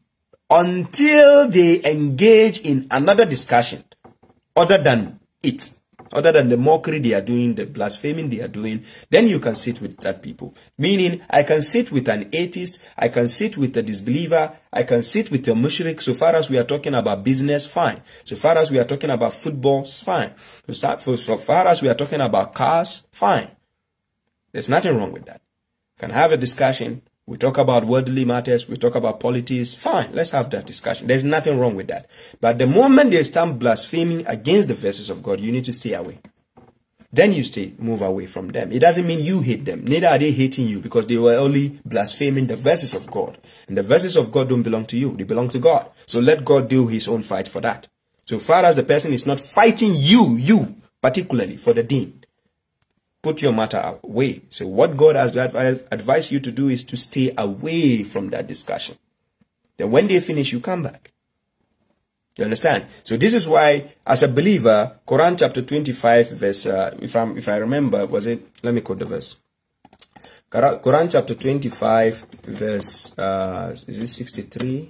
until they engage in another discussion other than it. Other than the mockery they are doing, the blaspheming they are doing, then you can sit with that people. Meaning, I can sit with an atheist, I can sit with a disbeliever, I can sit with a mushrik. So far as we are talking about business, fine. So far as we are talking about football, fine. So far as we are talking about cars, fine. There's nothing wrong with that. Can have a discussion. We talk about worldly matters. We talk about politics. Fine, let's have that discussion. There's nothing wrong with that. But the moment they start blaspheming against the verses of God, you need to stay away. Then you move away from them. It doesn't mean you hate them. Neither are they hating you, because they were only blaspheming the verses of God. And the verses of God don't belong to you. They belong to God. So let God do his own fight for that. So far as the person is not fighting you particularly for the deen, put your matter away. So what God has advised you to do is to stay away from that discussion. Then when they finish, you come back. You understand? So this is why, as a believer, Quran chapter 25 verse, if I remember, was it? Let me quote the verse. Quran chapter 25 verse, is it 63?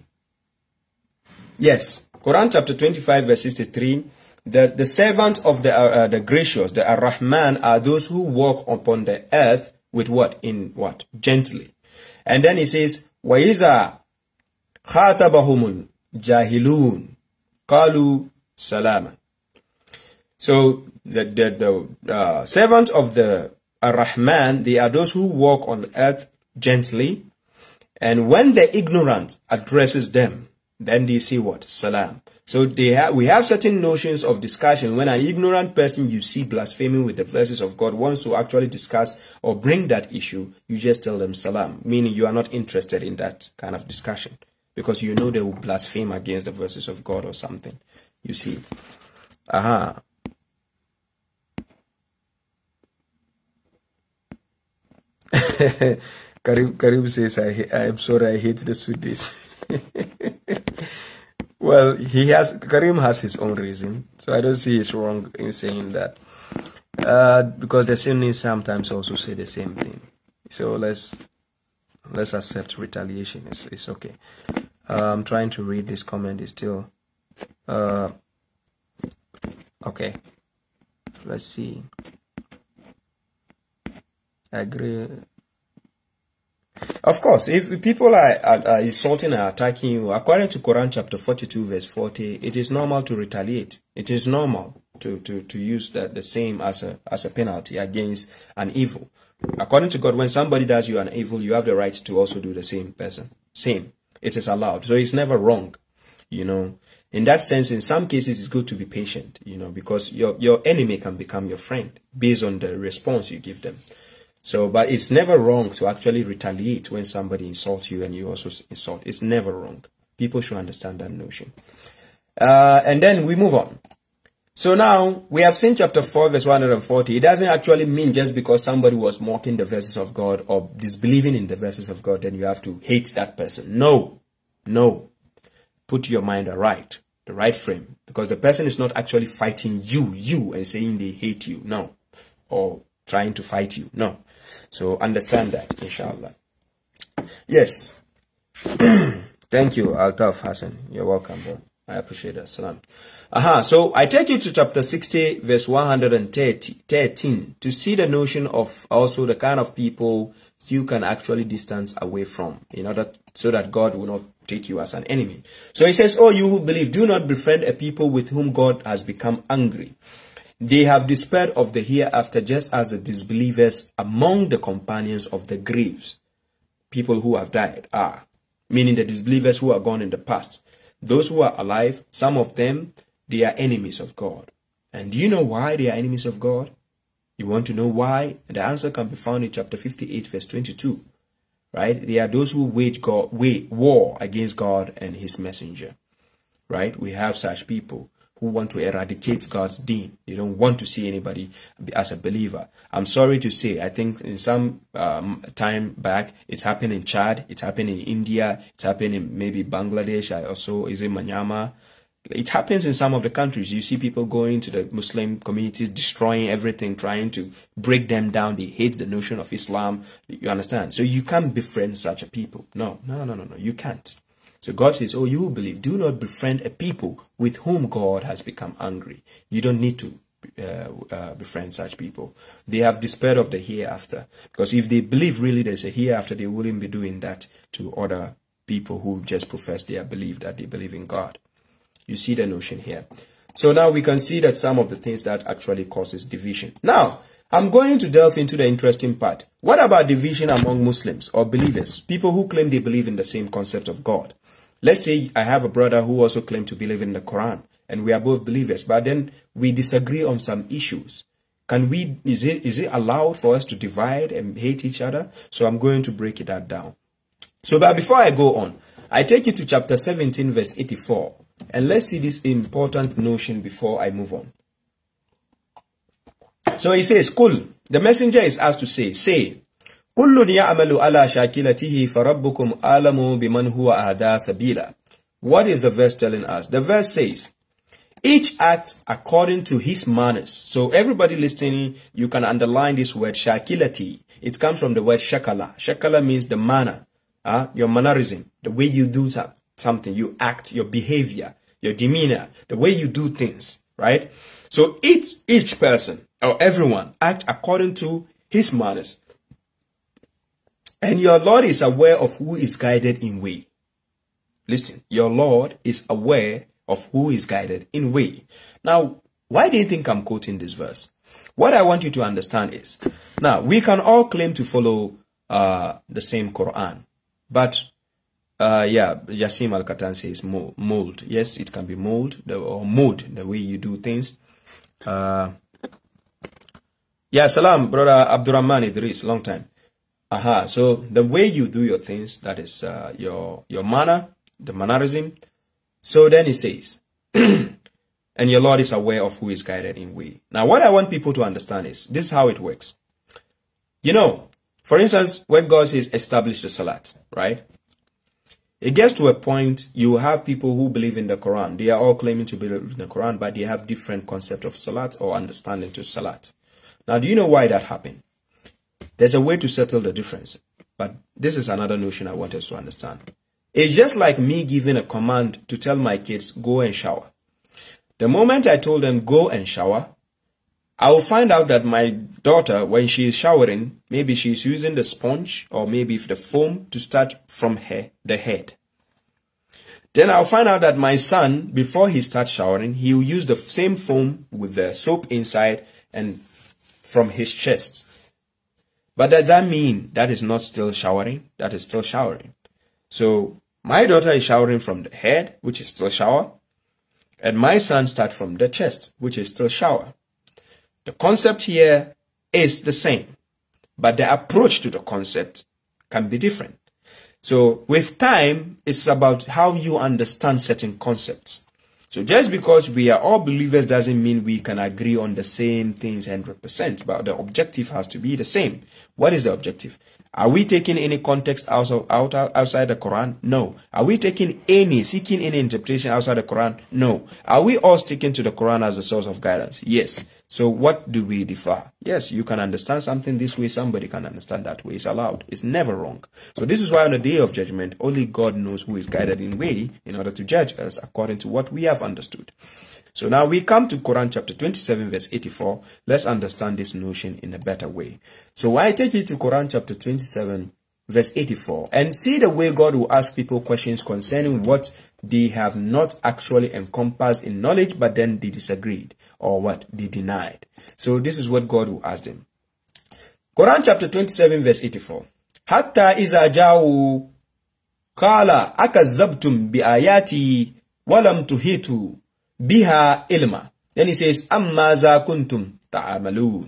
Yes. Quran chapter 25 verse 63. The servants of the gracious, the Ar-Rahman, are those who walk upon the earth with what? In what? Gently. And then he says, وَإِذَا خَاطَبَهُمُ الْجَاهِلُونَ قَالُوا سَلَامًا. So the servants of the Ar-Rahman, they are those who walk on earth gently. And when the ignorant addresses them, then they say what? Salam. So we have certain notions of discussion. When an ignorant person you see blaspheming with the verses of God wants to actually discuss or bring that issue, you just tell them salam, meaning you are not interested in that kind of discussion because you know they will blaspheme against the verses of God or something. You see. Aha. Karim says, I am sorry, I hate the sweet days. Well, Karim has his own reason, so I don't see it's wrong in saying that. Because the Sunnis sometimes also say the same thing. So let's accept retaliation. It's okay. I'm trying to read this comment. It's still okay. Let's see. I agree. Of course, if people are insulting and attacking you, according to Quran chapter 42 verse 40, it is normal to retaliate. It is normal to use the same as a penalty against an evil. According to God, when somebody does you an evil, you have the right to also do the same person. Same. It is allowed. So it's never wrong. In that sense, in some cases, it's good to be patient, because your enemy can become your friend based on the response you give them. So, but it's never wrong to actually retaliate when somebody insults you and you also insult. It's never wrong. People should understand that notion. And then we move on. So now we have seen chapter 4 verse 140. It doesn't actually mean just because somebody was mocking the verses of God or disbelieving in the verses of God, then you have to hate that person. No. Put your mind right, the right frame, because the person is not actually fighting you and saying they hate you. No. Or trying to fight you. No. So understand that, inshallah. Yes. Thank you, Altaf Hassan. You're welcome, bro. I appreciate that. Salam. So I take you to chapter 60, verse 113 to see the notion of also the kind of people you can actually distance away from, in order so that God will not take you as an enemy. So he says, "Oh, you who believe, do not befriend a people with whom God has become angry. They have despaired of the hereafter, just as the disbelievers among the companions of the graves," people who have died are, meaning the disbelievers who are gone in the past. Those who are alive, some of them, they are enemies of God. And do you know why they are enemies of God? You want to know why? The answer can be found in chapter 58, verse 22. Right? They are those who wage war against God and his messenger. Right? We have such people who want to eradicate God's deen. They don't want to see anybody as a believer. I'm sorry to say, I think in some time back, it's happened in Chad, it's happened in India, it's happened in maybe Bangladesh, also is in Myanmar. It happens in some of the countries. You see people going to the Muslim communities, destroying everything, trying to break them down. They hate the notion of Islam. You understand? So you can't befriend such a people. No, you can't. So God says, "Oh, you who believe, do not befriend a people with whom God has become angry." You don't need to befriend such people. They have despaired of the hereafter. Because if they believe really there's a hereafter, they wouldn't be doing that to other people who just profess their belief that they believe in God. You see the notion here. So now we can see that some of the things that actually causes division. Now, I'm going to delve into the interesting part. What about division among Muslims or believers? People who claim they believe in the same concept of God. Let's say I have a brother who also claims to believe in the Quran, and we are both believers, but then we disagree on some issues. Is it allowed for us to divide and hate each other? So I'm going to break that down. So, but before I go on, I take you to chapter 17, verse 84. And let's see this important notion before I move on. So he says, "Kul." The messenger is asked to say, "Kullun ya'malu ala shakilatihi farabbukum alamu biman huwa ahda sabila." What is the verse telling us? The verse says, each acts according to his manners. So everybody listening, you can underline this word shakilati. It comes from the word shakala. Shakala means the manner, your mannerism, the way you do something, you act, your behavior, your demeanor, the way you do things, right? So each person or everyone act according to his manners. And your Lord is aware of who is guided in way. Listen, your Lord is aware of who is guided in way. Now, why do you think I'm quoting this verse? What I want you to understand is, now, we can all claim to follow the same Quran, but Yassim Al-Katan says mold. Yes, it can be mold or mode, the way you do things. Salam, brother Abdurrahman Idris, long time. So the way you do your things, that is your manner, the mannerism. So then he says, and your Lord is aware of who is guided in way. Now, what I want people to understand is, this is how it works. You know, for instance, when God says establish the salat, right? It gets to a point you have people who believe in the Quran. They are all claiming to believe in the Quran, but they have different concept of salat or understanding to salat. Now, do you know why that happened? There's a way to settle the difference, but this is another notion I want us to understand. It's just like me giving a command to tell my kids, go and shower. The moment I told them, go and shower, I will find out that my daughter, when she is showering, maybe she's using the sponge or maybe the foam to start from the head. Then I'll find out that my son, before he starts showering, he will use the same foam with the soap inside and from his chest. But does that mean that is not still showering? That is still showering. So my daughter is showering from the head, which is still shower, and my son starts from the chest, which is still shower. The concept here is the same, but the approach to the concept can be different. So with time, it's about how you understand certain concepts. So just because we are all believers doesn't mean we can agree on the same things 100%, but the objective has to be the same. What is the objective? Are we taking any context outside the Quran? No. Are we seeking any interpretation outside the Quran? No. Are we all sticking to the Quran as the source of guidance? Yes. So what do we differ? Yes, you can understand something this way, somebody can understand that way. It's allowed. It's never wrong. So this is why on the day of judgment, only God knows who is guided in way in order to judge us according to what we have understood. So now we come to Quran chapter 27 verse 84. Let's understand this notion in a better way. So I take you to Quran chapter 27 verse 84 and see the way God will ask people questions concerning what they have not actually encompassed in knowledge, but then they disagreed or what they denied. So this is what God will ask them. Quran chapter 27 verse 84. Hatta iza ja'u qala akazzabtum bi ayati wa lam tuhitu biha ilma. Then he says, amma za kuntum ta'amalun.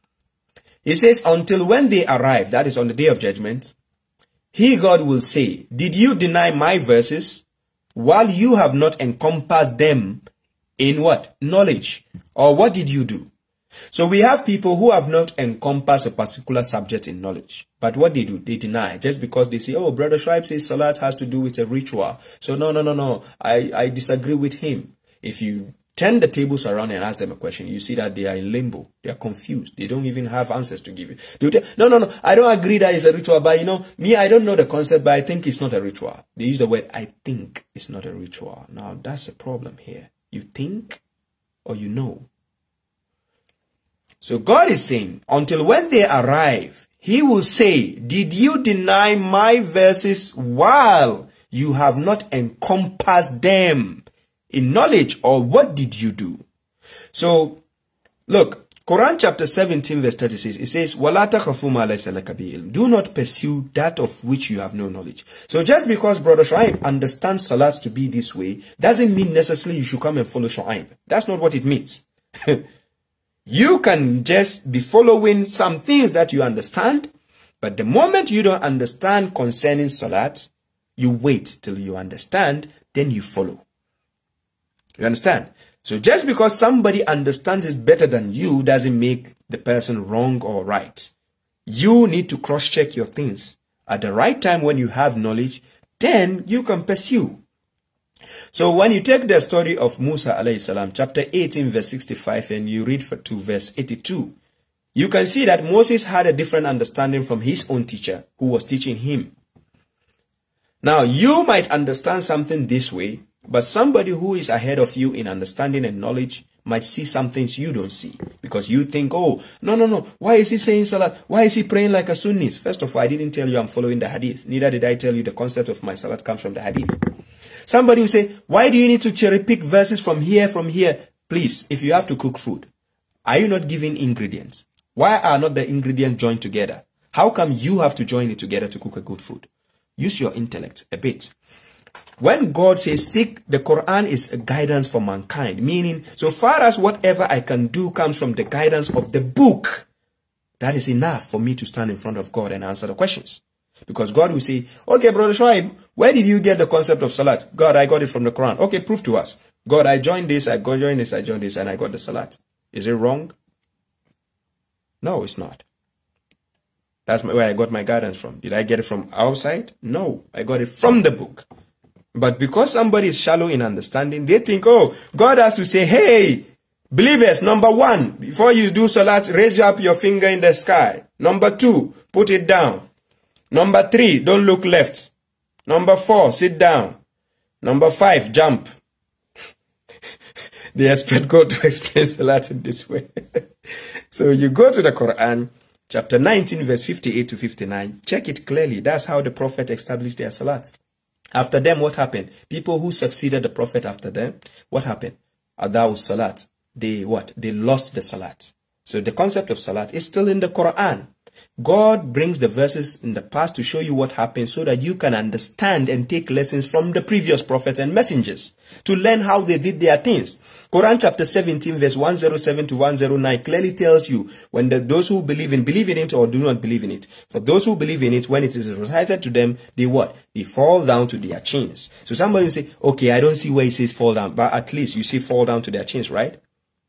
He says, until when they arrive, that is on the day of judgment, he, God, will say, did you deny my verses while you have not encompassed them in what? Knowledge. Or what did you do? So we have people who have not encompassed a particular subject in knowledge. But what they do, they deny. Just because they say, oh, Brother Shoaib says Salat has to do with a ritual. So no. I disagree with him. If you turn the tables around and ask them a question, you see that they are in limbo. They are confused. They don't even have answers to give you. They will tell, no, I don't agree that it's a ritual, but me, I don't know the concept, but I think it's not a ritual. They use the word, I think it's not a ritual. Now, that's a problem here. You think or you know. So God is saying, until when they arrive, he will say, did you deny my verses while you have not encompassed them in knowledge, or what did you do? So, look, Quran chapter 17 verse 36, it says, وَلَا تَخَفُوا مَا لَيْسَ لَكَ بِعِلْمٍ. Do not pursue that of which you have no knowledge. So just because Brother Shoaib understands Salat to be this way, doesn't mean necessarily you should come and follow Shoaib. That's not what it means. You can just be following some things that you understand, but the moment you don't understand concerning Salat, you wait till you understand, then you follow. You understand? So just because somebody understands it better than you doesn't make the person wrong or right. You need to cross-check your things. At the right time when you have knowledge, then you can pursue. So when you take the story of Musa alayhi salam, chapter 18 verse 65, and you read to verse 82, you can see that Moses had a different understanding from his own teacher who was teaching him. Now, you might understand something this way, but somebody who is ahead of you in understanding and knowledge might see some things you don't see. Because you think, oh, no. Why is he saying Salat? Why is he praying like a Sunnist? First of all, I didn't tell you I'm following the Hadith. Neither did I tell you the concept of my Salat comes from the Hadith. Somebody will say, why do you need to cherry pick verses from here? Please, if you have to cook food, are you not giving ingredients? Why are not the ingredients joined together? How come you have to join it together to cook a good food? Use your intellect a bit. When God says seek, the Quran is a guidance for mankind. Meaning, so far as whatever I can do comes from the guidance of the book, that is enough for me to stand in front of God and answer the questions. Because God will say, okay, Brother Shoaib, where did you get the concept of Salat? God, I got it from the Quran. Okay, prove to us. God, I joined this, I joined this, and I got the Salat. Is it wrong? No, it's not. That's where I got my guidance from. Did I get it from outside? No, I got it from the book. But because somebody is shallow in understanding, they think, oh, God has to say, hey, believers, number 1, before you do salat, raise up your finger in the sky. Number 2, put it down. Number 3, don't look left. Number 4, sit down. Number 5, jump. They expect God to explain salat in this way. So you go to the Quran, chapter 19, verse 58 to 59. Check it clearly. That's how the Prophet established their salat. After them, what happened? People who succeeded the Prophet after them, what happened? Adawu salat. They what? They lost the salat. So the concept of salat is still in the Quran. God brings the verses in the past to show you what happened so that you can understand and take lessons from the previous prophets and messengers to learn how they did their things. Quran chapter 17 verse 107 to 109 clearly tells you when those who believe in it or do not believe in it. For those who believe in it, when it is recited to them, they what? They fall down to their chins. So somebody will say, okay, I don't see where it says fall down, but at least you see fall down to their chins, right?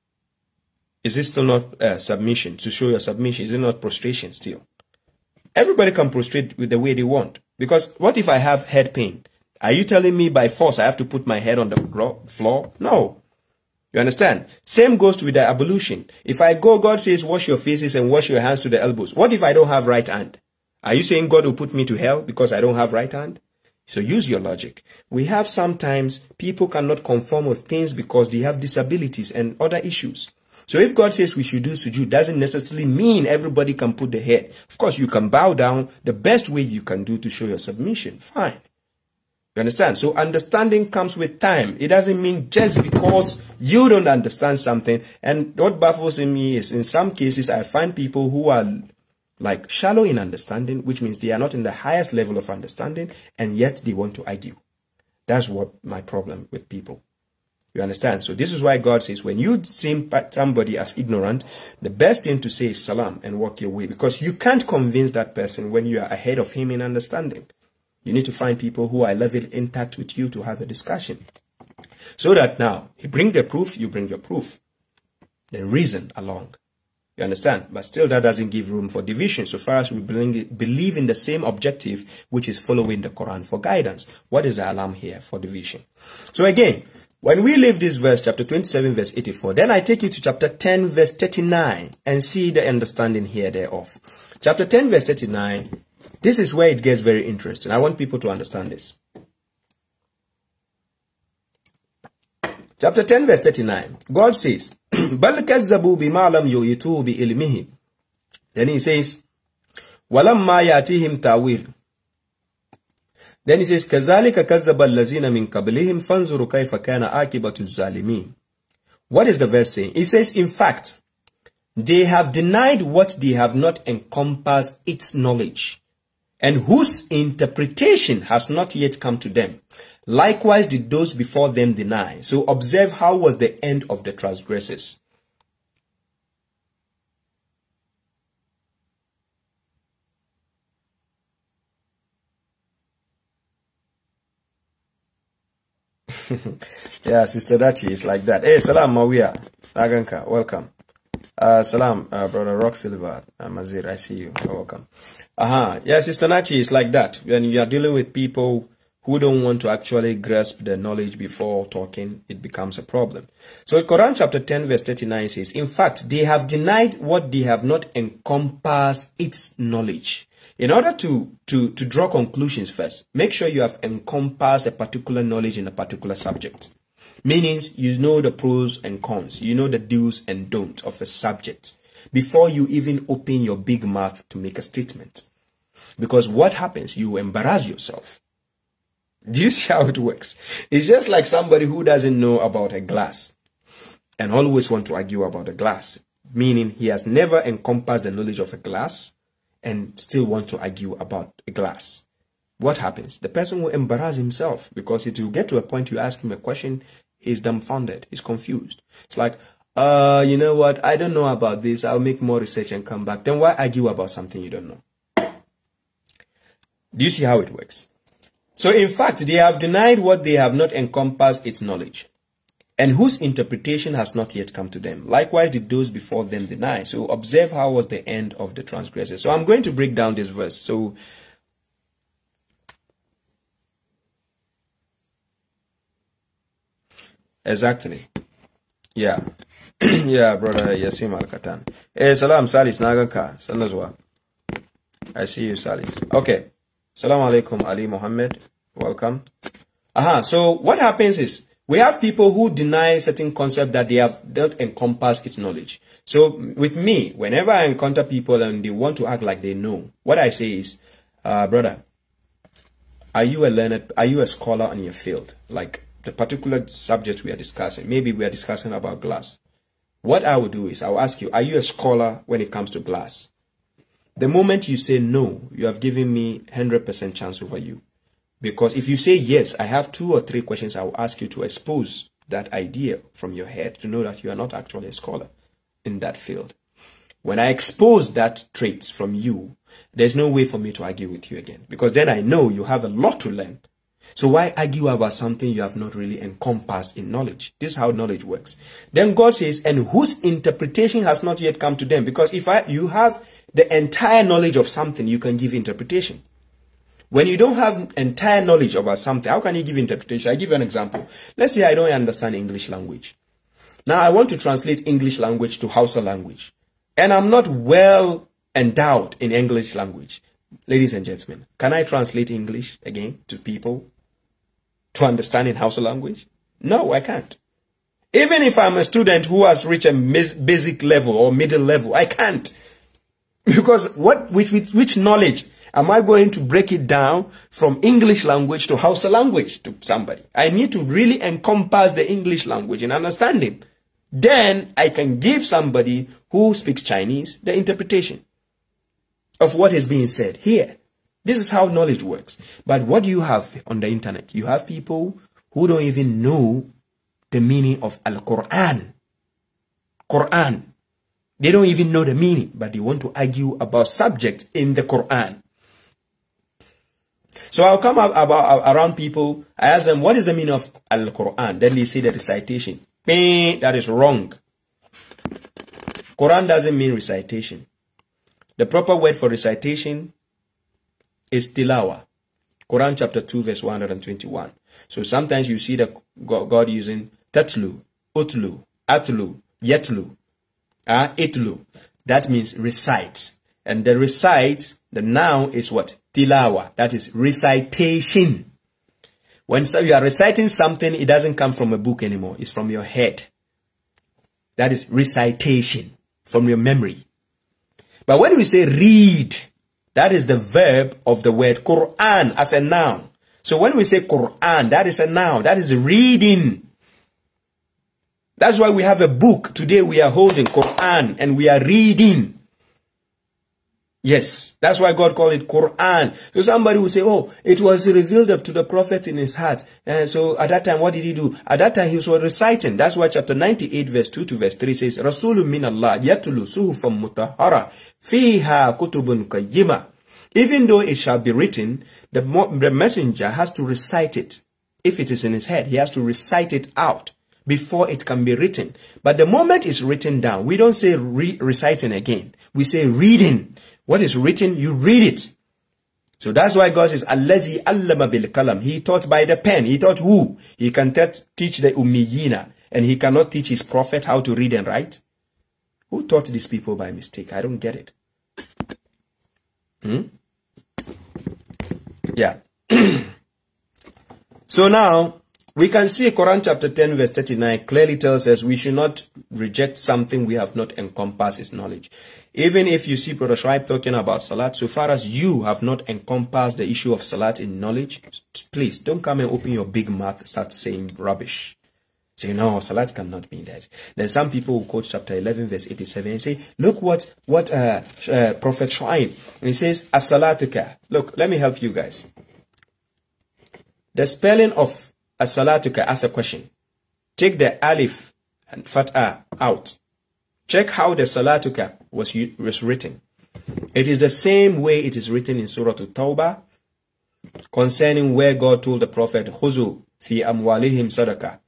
Is it still not submission? To show your submission, is it not prostration still? Everybody can prostrate with the way they want. Because what if I have head pain? Are you telling me by force I have to put my head on the floor? No. You understand? Same goes with the ablution. If I go, God says wash your faces and wash your hands to the elbows. What if I don't have right hand? Are you saying God will put me to hell because I don't have right hand? So use your logic. We have sometimes people cannot conform with things because they have disabilities and other issues. So if God says we should do sujood, doesn't necessarily mean everybody can put the head. Of course, you can bow down the best way you can do to show your submission. Fine. You understand? So understanding comes with time. It doesn't mean just because you don't understand something. And what baffles me is in some cases, I find people who are like shallow in understanding, which means they are not in the highest level of understanding, and yet they want to argue. That's what my problem with people. You understand? So this is why God says, when you see somebody as ignorant, the best thing to say is salam and walk your way. Because you can't convince that person when you are ahead of him in understanding. You need to find people who are level intact with you to have a discussion. So that now, he bring the proof, you bring your proof. Then reason along. You understand? But still that doesn't give room for division so far as we believe in the same objective, which is following the Quran for guidance. What is the alarm here for division? So again, when we leave this verse, chapter 27, verse 84, then I take you to chapter 10, verse 39, and see the understanding here thereof. Chapter 10, verse 39, this is where it gets very interesting. I want people to understand this. Chapter 10, verse 39, God says, بَلْ كَذَّبُوا بِمَا لَمْ يُؤْتُوا بِعِلْمِهِ. Then he says, وَلَمَّا يَأْتِهِمْ تَأْوِيلٌ. Then he says, كَذَلِكَ كَذَّبَ الَّذِينَ مِنْ قَبْلِهِمْ فَانْظُرُوا كَيْفَ كَانَ عَاقِبَةُ الظَّالِمِينَ. What is the verse saying? It says, in fact, they have denied what they have not encompassed its knowledge, and whose interpretation has not yet come to them. Likewise did those before them deny. So observe how was the end of the transgressors. Yeah, Sister Dati is like that. Hey, salam, Mawia. Aganka, welcome. Salam, Brother Rock Silver. Mazir, I see you. Welcome. Yeah, Sister Nati is like that. When you are dealing with people who don't want to actually grasp the knowledge before talking, it becomes a problem. So Quran chapter 10 verse 39 says, in fact, they have denied what they have not encompassed its knowledge. In order to draw conclusions first, make sure you have encompassed a particular knowledge in a particular subject. Meaning, you know the pros and cons. You know the do's and don'ts of a subject before you even open your big mouth to make a statement. Because what happens? You embarrass yourself. Do you see how it works? It's just like somebody who doesn't know about a glass and always want to argue about a glass. Meaning, he has never encompassed the knowledge of a glass and still want to argue about a glass. What happens? The person will embarrass himself because it will get to a point you ask him a question, he's dumbfounded, he's confused. It's like, you know what? I don't know about this. I'll make more research and come back. Then why argue about something you don't know? Do you see how it works? So in fact, they have denied what they have not encompassed its knowledge. and whose interpretation has not yet come to them. Likewise did those before them deny. So observe how was the end of the transgressors. So I'm going to break down this verse. So exactly. Yeah. Yeah, brother Yasim Al-Katan. Salam Salis Naganka. Sanazwa. I see you, Salis. Okay. Salam alaikum, Ali Muhammad. Welcome. So what happens is, we have people who deny certain concept that they have not encompassed its knowledge. So with me, whenever I encounter people and they want to act like they know, what I say is, brother, are you a learned, are you a scholar on your field? Like the particular subject we are discussing, maybe we are discussing about glass. What I will do is, I will ask you, are you a scholar when it comes to glass? The moment you say no, you have given me 100% chance over you. Because if you say yes, I have 2 or 3 questions I will ask you to expose that idea from your head to know that you are not actually a scholar in that field. When I expose that trait from you, there's no way for me to argue with you again. Because then I know you have a lot to learn. So why argue about something you have not really encompassed in knowledge? This is how knowledge works. Then God says, and whose interpretation has not yet come to them. Because if you have the entire knowledge of something, you can give interpretation. When you don't have entire knowledge about something, how can you give interpretation? I give you an example. Let's say I don't understand English language. Now I want to translate English language to Hausa language. And I'm not well endowed in English language. Ladies and gentlemen, can I translate English again to people to understand in Hausa language? No, I can't. Even if I'm a student who has reached a basic level or middle level, I can't. Because which knowledge am I going to break it down from English language to Hausa language to somebody? I need to really encompass the English language in understanding. Then I can give somebody who speaks Chinese the interpretation of what is being said here. This is how knowledge works. But what do you have on the internet? You have people who don't even know the meaning of Al-Quran. Quran. They don't even know the meaning, but they want to argue about subjects in the Quran. So I'll come up around people. I ask them, what is the meaning of Al-Quran? Then they say the recitation. That is wrong. Quran doesn't mean recitation. The proper word for recitation is tilawa. Quran chapter 2 verse 121. So sometimes you see that God using tatlu, utlu, atlu, yetlu, itlu. That means recite. And the recite, the noun is what? Tilawa. That is recitation. When you are reciting something, it doesn't come from a book anymore. It's from your head. That is recitation, from your memory. But when we say read, that is the verb of the word Quran as a noun. So when we say Quran, that is a noun. That is reading. That's why we have a book. Today we are holding Quran and we are reading. Yes, that's why God called it Quran. So somebody will say, oh, it was revealed up to the prophet in his heart. So at that time, what did he do? At that time, he was reciting. That's why chapter 98, verse 2 to verse 3 says, Rasulun min Allah yatulu suhufam mutahhara fiha kutubun qayyima. Even though it shall be written, the messenger has to recite it. If it is in his head, he has to recite it out before it can be written. But the moment it's written down, we don't say reciting again. We say reading. What is written, you read it. So that's why God says, Allazi allama bil kalam. He taught by the pen. He taught who? He can teach the ummiyina. And he cannot teach his prophet how to read and write. Who taught these people by mistake? I don't get it. Yeah. So now, we can see Quran chapter 10 verse 39 clearly tells us we should not reject something we have not encompassed its knowledge. Even if you see Brother Shoaib talking about Salat, so far as you have not encompassed the issue of Salat in knowledge, please don't come and open your big mouth and start saying rubbish. Say, no, Salat cannot be that. Then some people will quote chapter 11 verse 87 and say, look what Prophet Shoaib, and he says, As-salatuka. Look, let me help you guys. The spelling of As-salatuka as a question. Take the alif and fat'ah out. Check how the salatuka was written. It is the same way it is written in Surah At-Tawbah concerning where God told the Prophet, Khuzu fi amwalihim sadaqah.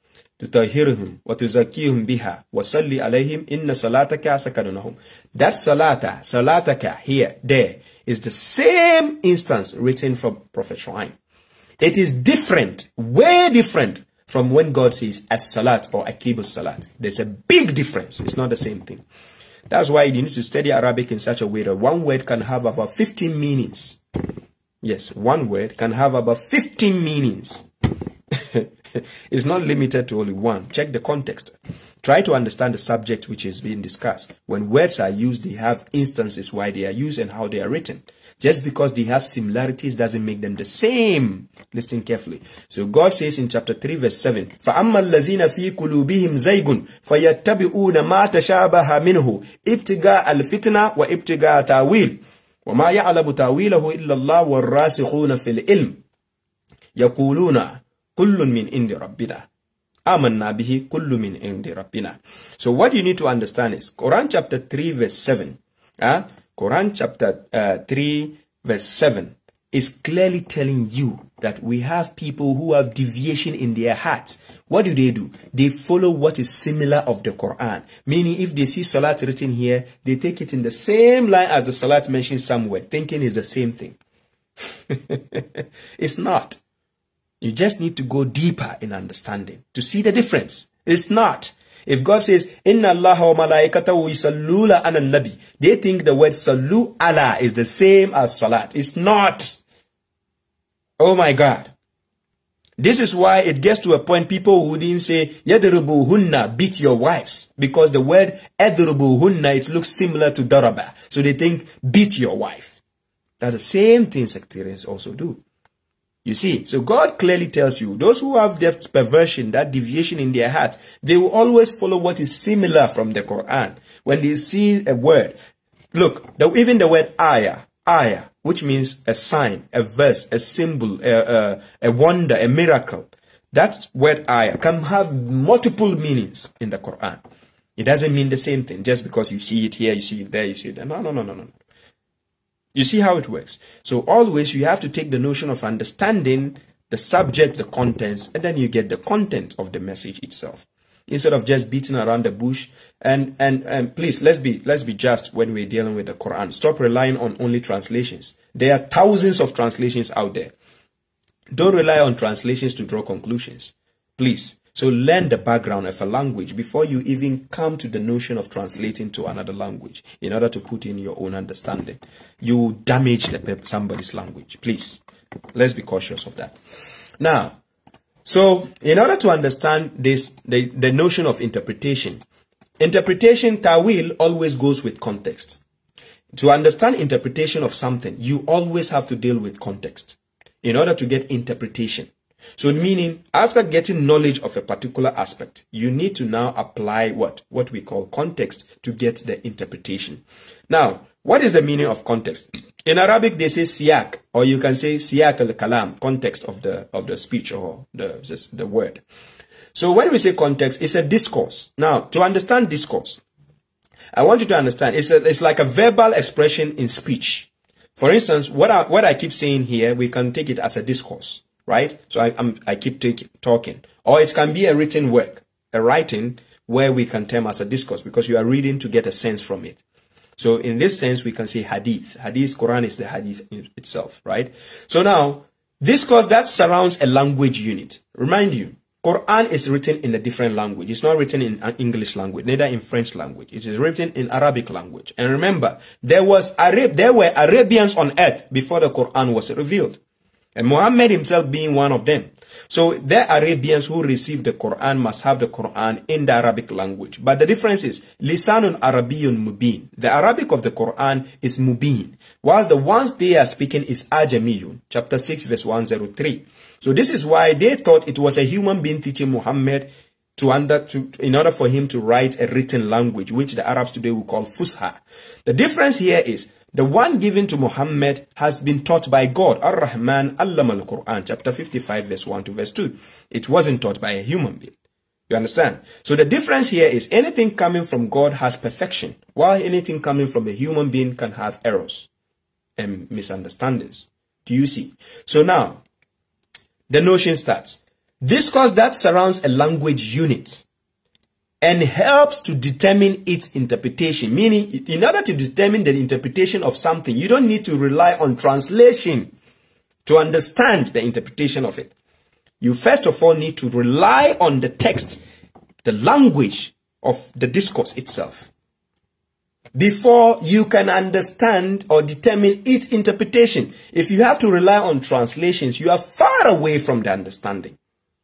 تطهرهم وتزكيهم بها وصلي عليهم إن صلاتك سكن لهم. That salataka here, there, is the same instance written from Prophet Shu'aib. It is different, way different from when God says as-salat or akibus salat. There's a big difference. It's not the same thing. That's why you need to study Arabic in such a way that one word can have about 15 meanings. Yes, one word can have about 15 meanings. It's not limited to only one. Check the context. Try to understand the subject which is being discussed. When words are used, they have instances why they are used and how they are written. Just because they have similarities doesn't make them the same. Listen carefully. So God says in chapter 3 verse 7, فَأَمَّا الَّذِينَ فِي قُلُوبِهِمْ زَيْغٌ فَيَتَّبِعُونَ مَا تَشَابَهَ مِنْهُ ابْتِغَاءَ الْفِتْنَةِ وَابْتِغَاءَ تَأْوِيلِهِ وَمَا يَعْلَمُ تَأْوِيلَهُ إِلَّا اللَّهُ وَالرَّاسِخُونَ فِي الْعِلْمِ يَقُولُونَ كُلٌّ مِّنْ عِندِ رَبِّنَا آمَنَّا بِهِ كُلٌّ مِّنْ عِندِ رَبِّنَا. So what you need to understand is Quran chapter 3 verse 7. Quran chapter 3 verse 7 is clearly telling you that we have people who have deviation in their hearts. What do? They follow what is similar of the Quran. Meaning if they see salat written here, they take it in the same line as the salat mentioned somewhere, thinking it's the same thing. It's not. You just need to go deeper in understanding to see the difference. It's not. If God says, Inna Allah wa malaikatahu yusalluna ala nabi, they think the word sallu ala is the same as salat. It's not. Oh my God. This is why it gets to a point people wouldn't say, Yadrubuhunna, beat your wives. Because the word Adrubuhunna, it looks similar to daraba. So they think, beat your wife. That's the same thing sectarians also do. You see, so God clearly tells you, those who have that perversion, that deviation in their heart, they will always follow what is similar from the Quran. When they see a word, look, even the word ayah, which means a sign, a verse, a symbol, a wonder, a miracle. That word ayah can have multiple meanings in the Quran. It doesn't mean the same thing just because you see it here, you see it there, you see it there. No. You see how it works. So always you have to take the notion of understanding the subject, the contents, and then you get the content of the message itself. Instead of just beating around the bush. And please, let's be just when we're dealing with the Quran. Stop relying on only translations. There are thousands of translations out there. Don't rely on translations to draw conclusions. Please. So learn the background of a language before you even come to the notion of translating to another language in order to put in your own understanding. You damage somebody's language. Please, let's be cautious of that. Now, so in order to understand this, the notion of interpretation, ta'wil always goes with context. To understand interpretation of something, you always have to deal with context in order to get interpretation. So meaning, after getting knowledge of a particular aspect, you need to now apply what we call context to get the interpretation. Now, what is the meaning of context? In Arabic, they say siyak, or you can say siyak al-kalam, context of the speech or the word. So when we say context, it's a discourse. Now, to understand discourse, I want you to understand, it's like a verbal expression in speech. For instance, what I keep saying here, we can take it as a discourse. Right? So I keep talking. Or it can be a written work, a writing where we can term as a discourse because you are reading to get a sense from it. So in this sense, we can say hadith. Hadith, Quran is the hadith itself, right? So now, discourse that surrounds a language unit. Remind you, Quran is written in a different language. It's not written in English language, neither in French language. It is written in Arabic language. And remember, there were Arabians on earth before the Quran was revealed. And Muhammad himself being one of them. So the Arabians who received the Quran must have the Quran in the Arabic language. But the difference is, Lisanun Arabiyyun Mubin. The Arabic of the Quran is Mubin. Whilst the ones they are speaking is Ajamiyun. Chapter 6 verse 103. So this is why they thought it was a human being teaching Muhammad in order for him to write a written language, which the Arabs today will call Fusha. The difference here is, the one given to Muhammad has been taught by God. Ar-Rahman allama al-Quran, chapter 55, verse 1 to verse 2. It wasn't taught by a human being. You understand? So the difference here is anything coming from God has perfection, while anything coming from a human being can have errors and misunderstandings. Do you see? So now, the notion starts. Discourse that surrounds a language unit and helps to determine its interpretation. Meaning, in order to determine the interpretation of something, you don't need to rely on translation to understand the interpretation of it. You first of all need to rely on the text, the language of the discourse itself, before you can understand or determine its interpretation. If you have to rely on translations, you are far away from the understanding.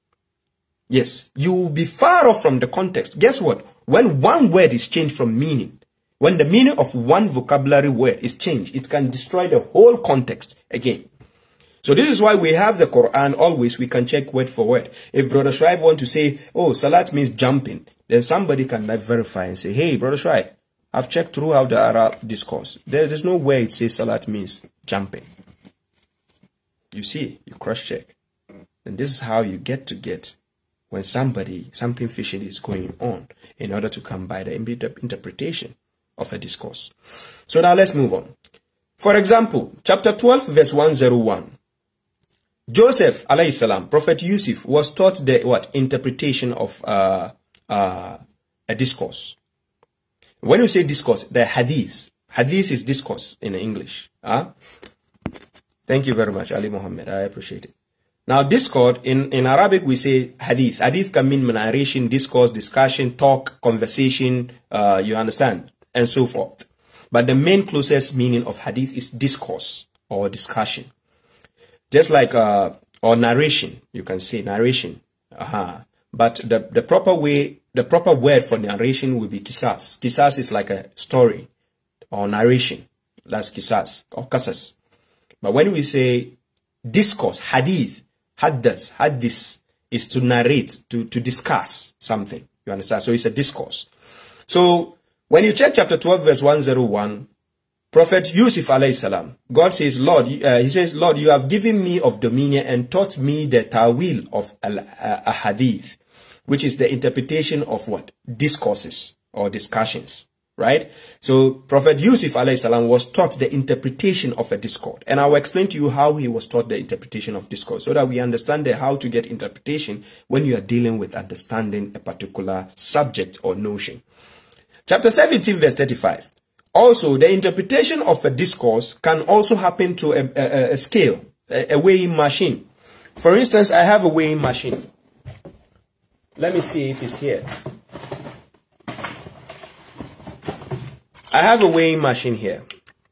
Yes, you will be far off from the context. Guess what? When one word is changed from meaning, when the meaning of one vocabulary word is changed, it can destroy the whole context again. So this is why we have the Quran always. We can check word for word. If Brother Shuaib want to say, oh, salat means jumping, then somebody can verify and say, hey, Brother Shuaib, I've checked throughout the Arab discourse. There's no way it says salat means jumping. You see, you cross-check. And this is how you get when something fishy is going on, in order to come by the interpretation of a discourse. So now let's move on. For example, chapter 12, verse 101. Joseph, alayhi salam, Prophet Yusuf, was taught the interpretation of a discourse. When you say discourse, the hadith. Hadith is discourse in English. Thank you very much, Ali Muhammad. I appreciate it. Now, discourse, in Arabic, we say hadith. Hadith can mean narration, discourse, discussion, talk, conversation, you understand, and so forth. But the main closest meaning of hadith is discourse or discussion. Just like, or narration, you can say narration. But the proper word for narration will be qisas. Qisas is like a story or narration. That's qisas or qasas. But when we say discourse, hadith, hadith is to narrate, to discuss something. You understand? So it's a discourse. So when you check chapter 12, verse 101, Prophet Yusuf alayhi salam, God says, Lord, he says, Lord, you have given me of dominion and taught me the ta'wil of a hadith, which is the interpretation of what? Discourses or discussions. Right? So Prophet Yusuf alayhi salam was taught the interpretation of a discourse. And I will explain to you how he was taught the interpretation of discourse, so that we understand how to get interpretation when you are dealing with understanding a particular subject or notion. Chapter 17, verse 35. Also, the interpretation of a discourse can also happen to a scale, a weighing machine. For instance, I have a weighing machine. Let me see if it's here. I have a weighing machine here.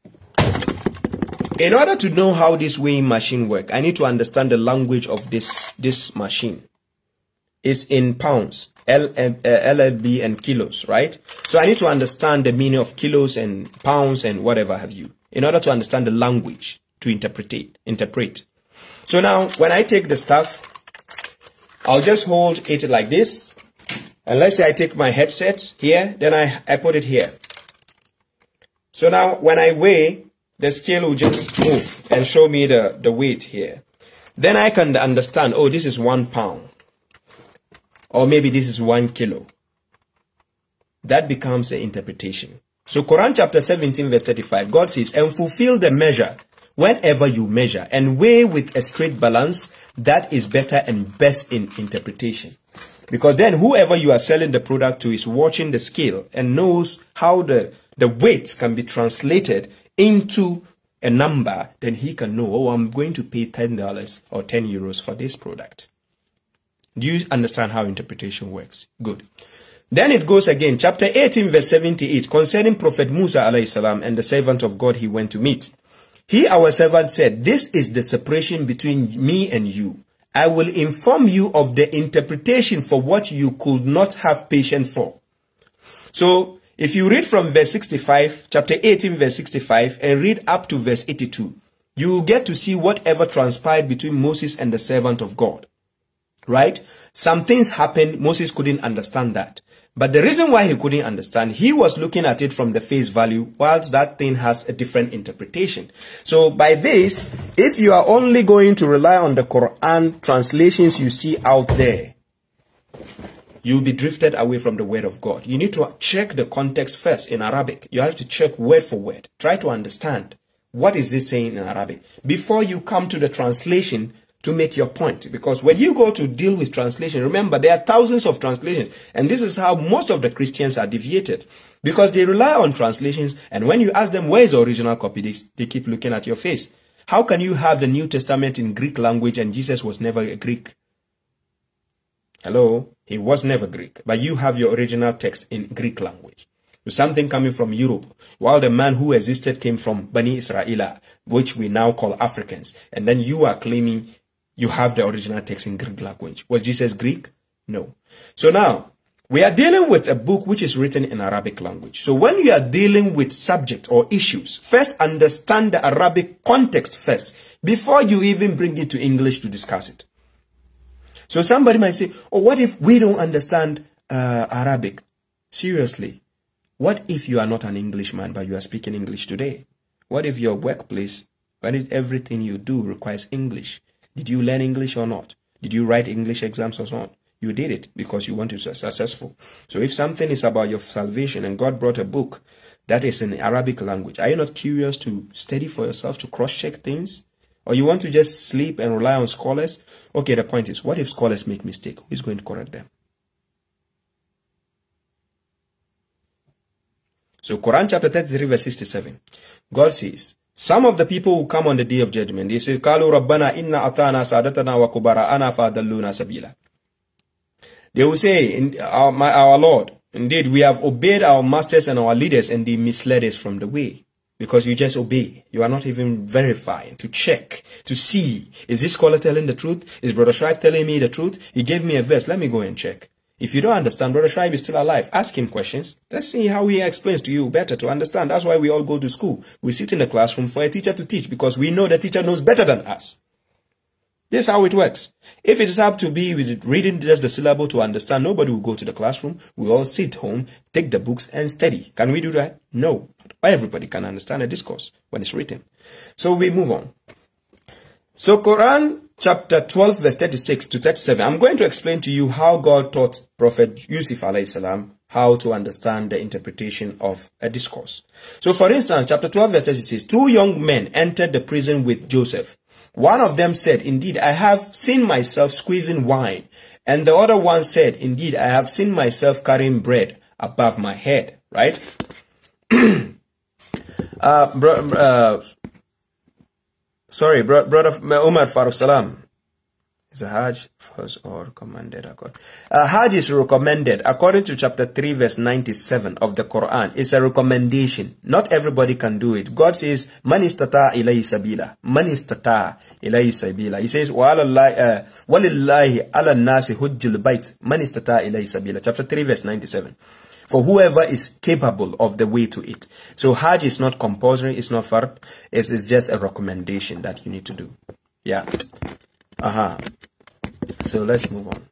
In order to know how this weighing machine works, I need to understand the language of this machine. It's in pounds, LLB and kilos, right? So I need to understand the meaning of kilos and pounds and whatever have you, in order to understand the language to interpret. So now, when I take the stuff, I'll just hold it like this. And let's say I take my headset here, then I put it here. So now, when I weigh, the scale will just move and show me the weight here. Then I can understand, oh, this is 1 pound. Or maybe this is 1 kilo. That becomes the interpretation. So Quran chapter 17, verse 35, God says, and fulfill the measure whenever you measure, and weigh with a straight balance. That is better and best in interpretation. Because then whoever you are selling the product to is watching the scale and knows how the weight can be translated into a number, then he can know, oh, I'm going to pay $10 or 10 euros for this product. Do you understand how interpretation works? Good. Then it goes again, chapter 18, verse 78, concerning Prophet Musa alayhi salam and the servant of God he went to meet. He, our servant, said, this is the separation between me and you. I will inform you of the interpretation for what you could not have patience for. So, if you read from verse 65, chapter 18, verse 65, and read up to verse 82, you will get to see whatever transpired between Moses and the servant of God. Right? Some things happened, Moses couldn't understand that. But the reason why he couldn't understand, he was looking at it from the face value, whilst that thing has a different interpretation. So by this, if you are only going to rely on the Quran translations you see out there, you'll be drifted away from the word of God. You need to check the context first in Arabic. You have to check word for word. Try to understand what is this saying in Arabic before you come to the translation to make your point. Because when you go to deal with translation, remember there are thousands of translations. And this is how most of the Christians are deviated. Because they rely on translations. And when you ask them where is the original copy, they keep looking at your face. How can you have the New Testament in Greek language and Jesus was never a Greek? Hello? He was never Greek. But you have your original text in Greek language. Something coming from Europe, while the man who existed came from Bani Israel, which we now call Africans. And then you are claiming you have the original text in Greek language. Was Jesus Greek? No. So now, we are dealing with a book which is written in Arabic language. So when you are dealing with subject or issues, first understand the Arabic context first, before you even bring it to English to discuss it. So somebody might say, oh, what if we don't understand Arabic? Seriously. What if you are not an Englishman, but you are speaking English today? What if your workplace, what if everything you do requires English? Did you learn English or not? Did you write English exams or not? You did it because you want to be successful. So if something is about your salvation and God brought a book that is in Arabic language, are you not curious to study for yourself, to cross-check things? Or you want to just sleep and rely on scholars? Okay, the point is, what if scholars make mistake? Who is going to correct them? So Quran chapter 33 verse 67, God says, some of the people who come on the day of judgment, they say, قَالُوا رَبَّنَا إِنَّا أَطَعْنَا سَادَتَنَا وَكُبَرَاءَنَا فَأَضَلُّونَا سَبِيلًا. They will say, our Lord, indeed we have obeyed our masters and our leaders and they misled us from the way. Because you just obey. You are not even verifying, to check, to see, is this scholar telling the truth? Is Brother Shaib telling me the truth? He gave me a verse, let me go and check. If you don't understand, Brother Shaib is still alive. Ask him questions. Let's see how he explains to you better to understand. That's why we all go to school. We sit in the classroom for a teacher to teach because we know the teacher knows better than us. This is how it works. If it is up to be with reading just the syllable to understand, nobody will go to the classroom. We all sit home, take the books and study. Can we do that? No. Everybody can understand a discourse when it's written. So we move on. So Quran chapter 12 verse 36 to 37. I'm going to explain to you how God taught Prophet Yusuf alayhi salam how to understand the interpretation of a discourse. So for instance, chapter 12 verse 36 says, 2 young men entered the prison with Joseph. One of them said, indeed, I have seen myself squeezing wine. And the other one said, indeed, I have seen myself carrying bread above my head. Right? Sorry, brother Umar Farooq Salam. Is a Hajj first or recommended? Hajj is recommended according to chapter 3 verse 97 of the Quran. It's a recommendation. Not everybody can do it. God says, Man istata ilayhi sabila. Man istata ilayhi sabila. He says, Walillahi ala nasi hujjul bayt. Man istata ilayhi sabila. Chapter 3 verse 97. For whoever is capable of the way to it. So Hajj is not compulsory, it's not fard, it's just a recommendation that you need to do. Yeah. So let's move on.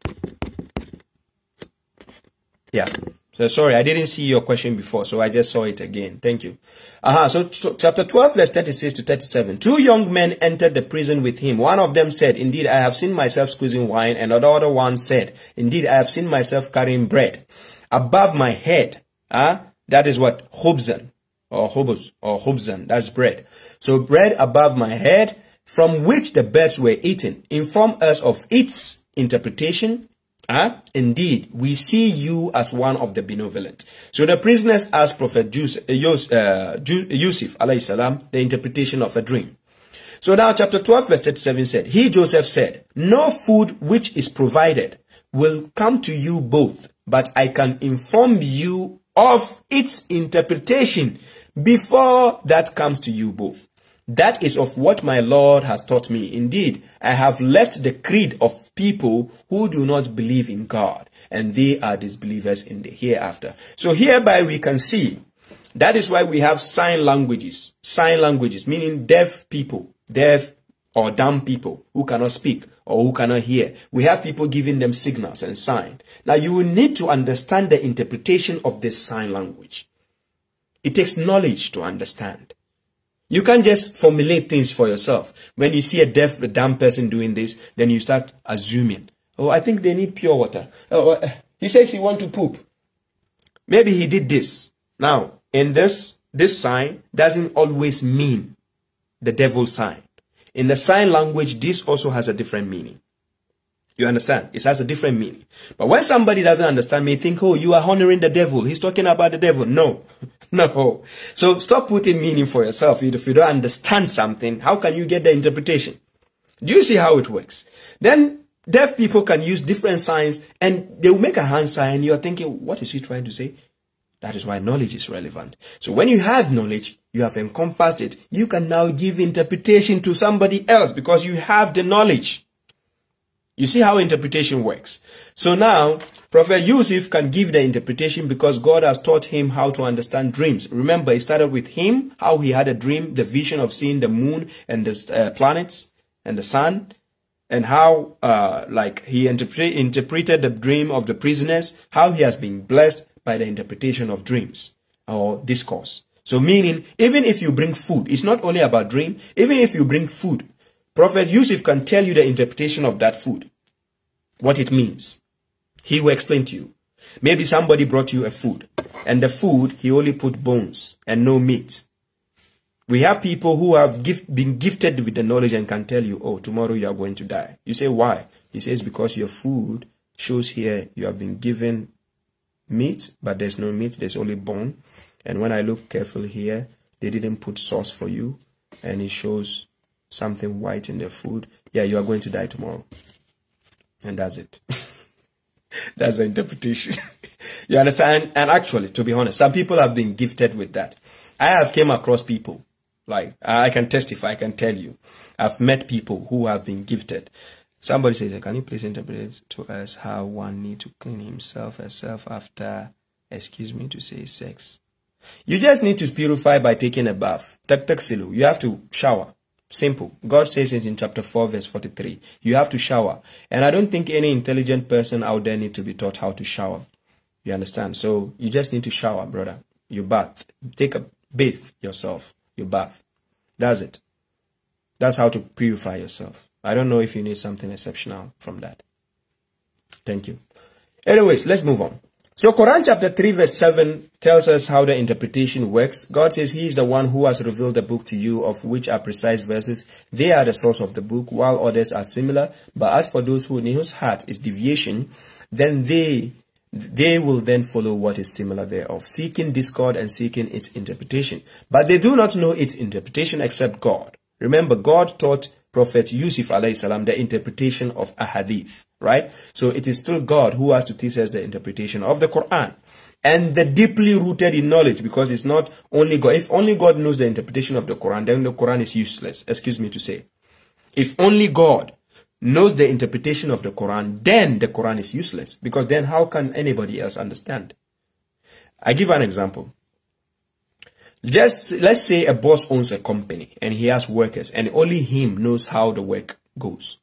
Yeah. So sorry, I didn't see your question before, so I just saw it again. Thank you. So chapter 12 verse 36 to 37. 2 young men entered the prison with him. One of them said, indeed, I have seen myself squeezing wine. And the other one said, indeed, I have seen myself carrying bread above my head. That is what? Khubzan or khubuz or khubzan. That's bread. So bread above my head, from which the birds were eaten. Inform us of its interpretation. Indeed, we see you as one of the benevolent. So the prisoners asked Prophet Yusuf alayhi salam the interpretation of a dream. So now chapter 12 verse 37 said, He, Joseph, said, no food which is provided will come to you both, but I can inform you of its interpretation before that comes to you both. That is of what my Lord has taught me. Indeed, I have left the creed of people who do not believe in God, and they are disbelievers in the hereafter. So hereby we can see, that is why we have sign languages. Sign languages, meaning deaf people, deaf or dumb people who cannot speak or who cannot hear. We have people giving them signals and signs. Now you will need to understand the interpretation of this sign language. It takes knowledge to understand. You can't just formulate things for yourself. When you see a deaf, a dumb person doing this, then you start assuming, oh, I think they need pure water. Oh, he says he wants to poop. Maybe he did this. Now, in this sign doesn't always mean the devil's sign. In the sign language, this also has a different meaning. You understand? It has a different meaning. But when somebody doesn't understand, may think, oh, you are honoring the devil. He's talking about the devil. No. No. So stop putting meaning for yourself. If you don't understand something, how can you get the interpretation? Do you see how it works? Then deaf people can use different signs and they will make a hand sign and you're thinking, what is he trying to say? That is why knowledge is relevant. So when you have knowledge, you have encompassed it. You can now give interpretation to somebody else because you have the knowledge. You see how interpretation works. So now, Prophet Yusuf can give the interpretation because God has taught him how to understand dreams. Remember, it started with him, how he had a dream, the vision of seeing the moon and the planets and the sun, and how he interpreted the dream of the prisoners, how he has been blessed by the interpretation of dreams or discourse. So meaning, even if you bring food, it's not only about dream, even if you bring food, Prophet Yusuf can tell you the interpretation of that food, what it means. He will explain to you. Maybe somebody brought you a food, and the food, he only put bones and no meat. We have people who have been gifted with the knowledge and can tell you, oh, tomorrow you are going to die. You say, why? He says, because your food shows here you have been given meat, but there's no meat, there's only bone. And when I look carefully here, they didn't put sauce for you, and it shows something white in the food. Yeah, you are going to die tomorrow. And that's it. That's the interpretation. You understand? And actually, to be honest, some people have been gifted with that. I have came across people, like, I can testify, I can tell you. I've met people who have been gifted. Somebody says, can you please interpret to us how one need to clean himself, herself after, to say sex? You just need to purify by taking a bath. Taksilu. You have to shower. Simple. God says it in chapter 4, verse 43. You have to shower. And I don't think any intelligent person out there need to be taught how to shower. You understand? So you just need to shower, brother. You bath. Bathe yourself. You bath. That's it. That's how to purify yourself. I don't know if you need something exceptional from that. Thank you. Anyways, let's move on. So Quran chapter 3 verse 7 tells us how the interpretation works. God says he is the one who has revealed the book to you, of which are precise verses. They are the source of the book, while others are similar. But as for those whose heart is deviation, then they will then follow what is similar thereof, seeking discord and seeking its interpretation. But they do not know its interpretation except God. Remember, God taught Prophet Yusuf alayhi salam the interpretation of a hadith, right? So it is still God who has to teach us the interpretation of the Quran. And the deeply rooted in knowledge, because it's not only God. If only God knows the interpretation of the Quran, then the Quran is useless, excuse me to say. If only God knows the interpretation of the Quran, then the Quran is useless, because then how can anybody else understand? I give an example. Just let's say a boss owns a company and he has workers, and only him knows how the work goes.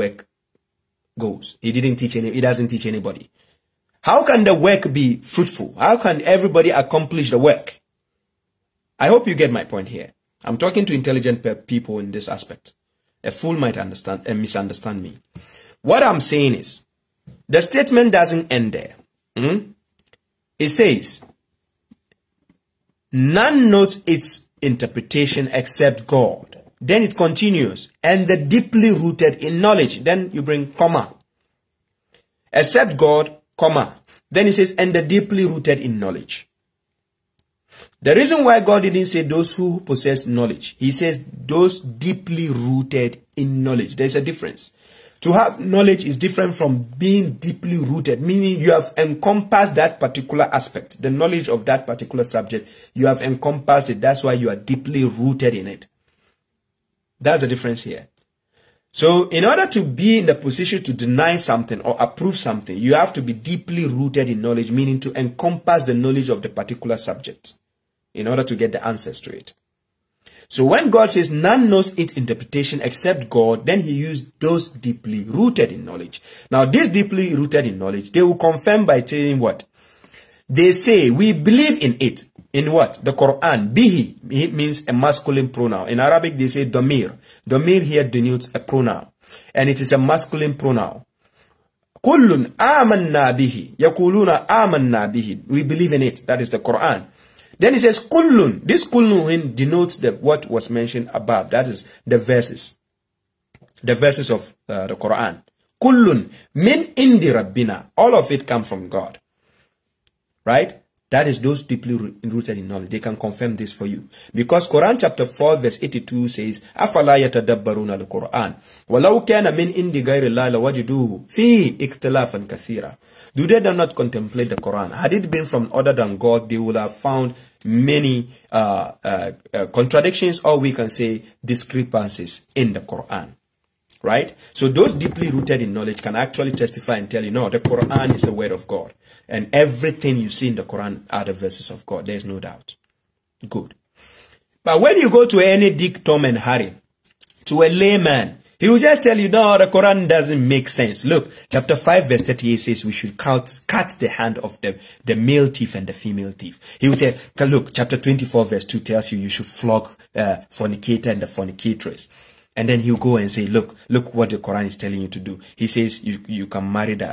He doesn't teach anybody. How can the work be fruitful? How can everybody accomplish the work? I hope you get my point here. I'm talking to intelligent people in this aspect. A fool might understand and misunderstand me. What I'm saying is, the statement doesn't end there. It says, none knows its interpretation except God. Then it continues, and the deeply rooted in knowledge. Then you bring comma. Except God, comma. Then it says, and the deeply rooted in knowledge. The reason why God didn't say those who possess knowledge, he says those deeply rooted in knowledge. There's a difference. To have knowledge is different from being deeply rooted, meaning you have encompassed that particular aspect, the knowledge of that particular subject. You have encompassed it. That's why you are deeply rooted in it. That's the difference here. So in order to be in the position to deny something or approve something, you have to be deeply rooted in knowledge, meaning to encompass the knowledge of the particular subject in order to get the answers to it. So when God says none knows its interpretation except God, then he used those deeply rooted in knowledge. Now this deeply rooted in knowledge, they will confirm by telling what? They say, we believe in it. In what? The Quran. Bihi. It means a masculine pronoun. In Arabic they say damir. Damir here denotes a pronoun. And it is a masculine pronoun. Kullun amanna bihi. Yakuluna amanna bihi. We believe in it. That is the Quran. Then it says kullun. This kullun denotes what was mentioned above. That is the verses. the verses of the Quran. Kullun min indi rabbina. All of it come from God. Right? That is those deeply rooted in knowledge. They can confirm this for you. Because Quran chapter 4 verse 82 says, أَفَلَا يَتَدَبَّرُونَ الْقُرْآنَ وَلَوْ كَانَ مِنْ إِنْدِ غَيْرِ اللَّهِ لَوَجِدُوهُ فِيهِ اِخْتِلَافًا كَثِيرًا. Do they not contemplate the Quran? Had it been from other than God, they would have found many contradictions, or we can say discrepancies in the Quran. Right? So those deeply rooted in knowledge can actually testify and tell you, no, the Quran is the word of God. And everything you see in the Quran are the verses of God. There's no doubt. Good. But when you go to any Dick, Tom, and Harry, to a layman, he will just tell you, no, the Quran doesn't make sense. Look, chapter 5 verse 38 says we should cut the hand of the male thief and the female thief. He will say, look, chapter 24 verse 2 tells you should flog fornicator and the fornicatress. And then he'll go and say, look what the Quran is telling you to do. He says you can marry the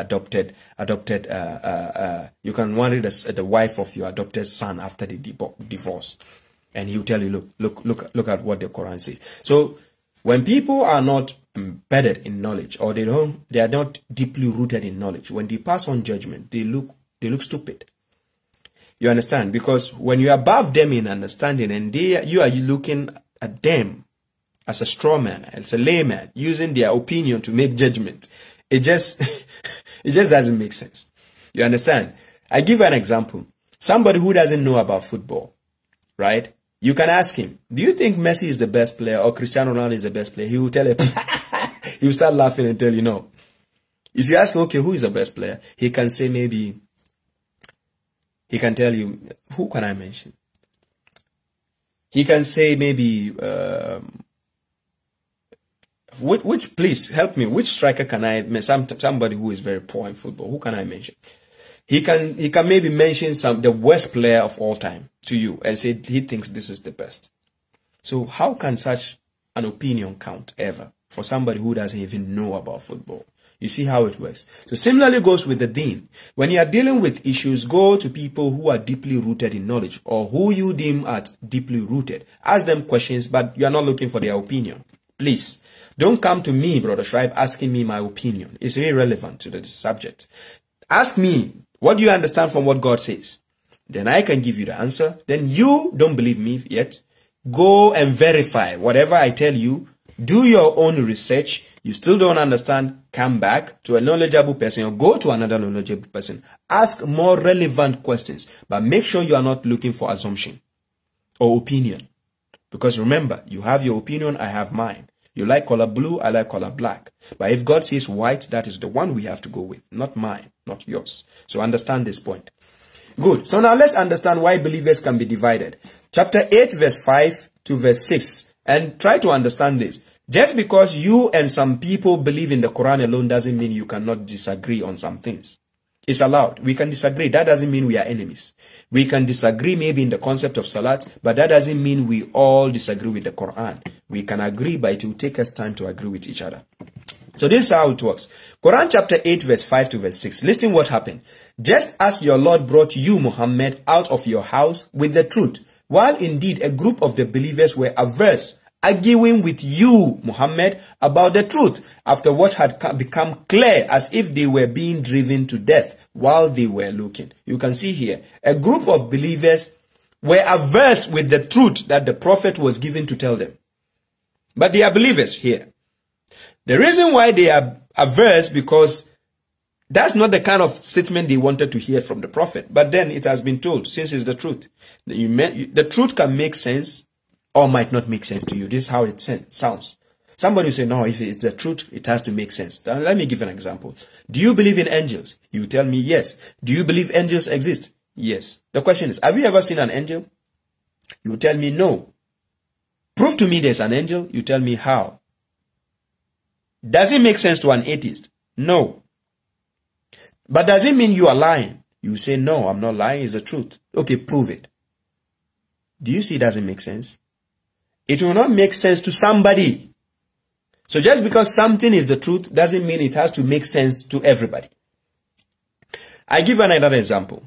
you can marry the wife of your adopted son after the divorce. And he'll tell you, look at what the Quran says. So when people are not embedded in knowledge, or they are not deeply rooted in knowledge, when they pass on judgment, they look stupid. You understand? Because when you are above them in understanding, and you are looking at them as a straw man, as a layman, using their opinion to make judgment, it just doesn't make sense. You understand? I give an example. Somebody who doesn't know about football, right? You can ask him, do you think Messi is the best player or Cristiano Ronaldo is the best player? He will tell you, he will start laughing and tell you no. If you ask him, okay, who is the best player? He can say maybe, he can tell you, who can I mention? He can say maybe, which please help me, which striker can I mention? Somebody who is very poor in football, who can I mention? He can maybe mention the worst player of all time to you and say he thinks this is the best. So how can such an opinion count ever for somebody who doesn't even know about football? You see how it works. So similarly goes with the deen. When you are dealing with issues, go to people who are deeply rooted in knowledge, or who you deem as deeply rooted. Ask them questions, but you are not looking for their opinion. Please, don't come to me, Brother Scribe, asking me my opinion. It's irrelevant to the subject. Ask me, what do you understand from what God says? Then I can give you the answer. Then you don't believe me yet. Go and verify whatever I tell you. Do your own research. You still don't understand, come back to a knowledgeable person or go to another knowledgeable person. Ask more relevant questions, but make sure you are not looking for assumption or opinion. Because remember, you have your opinion, I have mine. You like color blue, I like color black. But if God says white, that is the one we have to go with, not mine, not yours. So understand this point. Good. So now let's understand why believers can be divided. Chapter 8 verse 5 to verse 6. And try to understand this. Just because you and some people believe in the Quran alone doesn't mean you cannot disagree on some things. It's allowed. We can disagree. That doesn't mean we are enemies. We can disagree maybe in the concept of Salat, but that doesn't mean we all disagree with the Quran. We can agree, but it will take us time to agree with each other. So this is how it works. Quran chapter 8 verse 5 to verse 6. Listen what happened. Just as your Lord brought you, Muhammad, out of your house with the truth, while indeed a group of the believers were averse, arguing with you, Muhammad, about the truth, after what had become clear, as if they were being driven to death while they were looking. You can see here, a group of believers were averse with the truth that the prophet was given to tell them. But they are believers here. The reason why they are averse, because that's not the kind of statement they wanted to hear from the prophet. But then it has been told, since it's the truth, the truth can make sense or might not make sense to you. This is how it sounds. Somebody will say, no, if it's the truth, it has to make sense. Now, let me give an example. Do you believe in angels? You tell me yes. Do you believe angels exist? Yes. The question is, have you ever seen an angel? You tell me no. Prove to me there's an angel. You tell me how. Does it make sense to an atheist? No. But does it mean you are lying? You say, no, I'm not lying. It's the truth. Okay, prove it. Do you see it doesn't make sense? It will not make sense to somebody. So just because something is the truth doesn't mean it has to make sense to everybody. I give another example.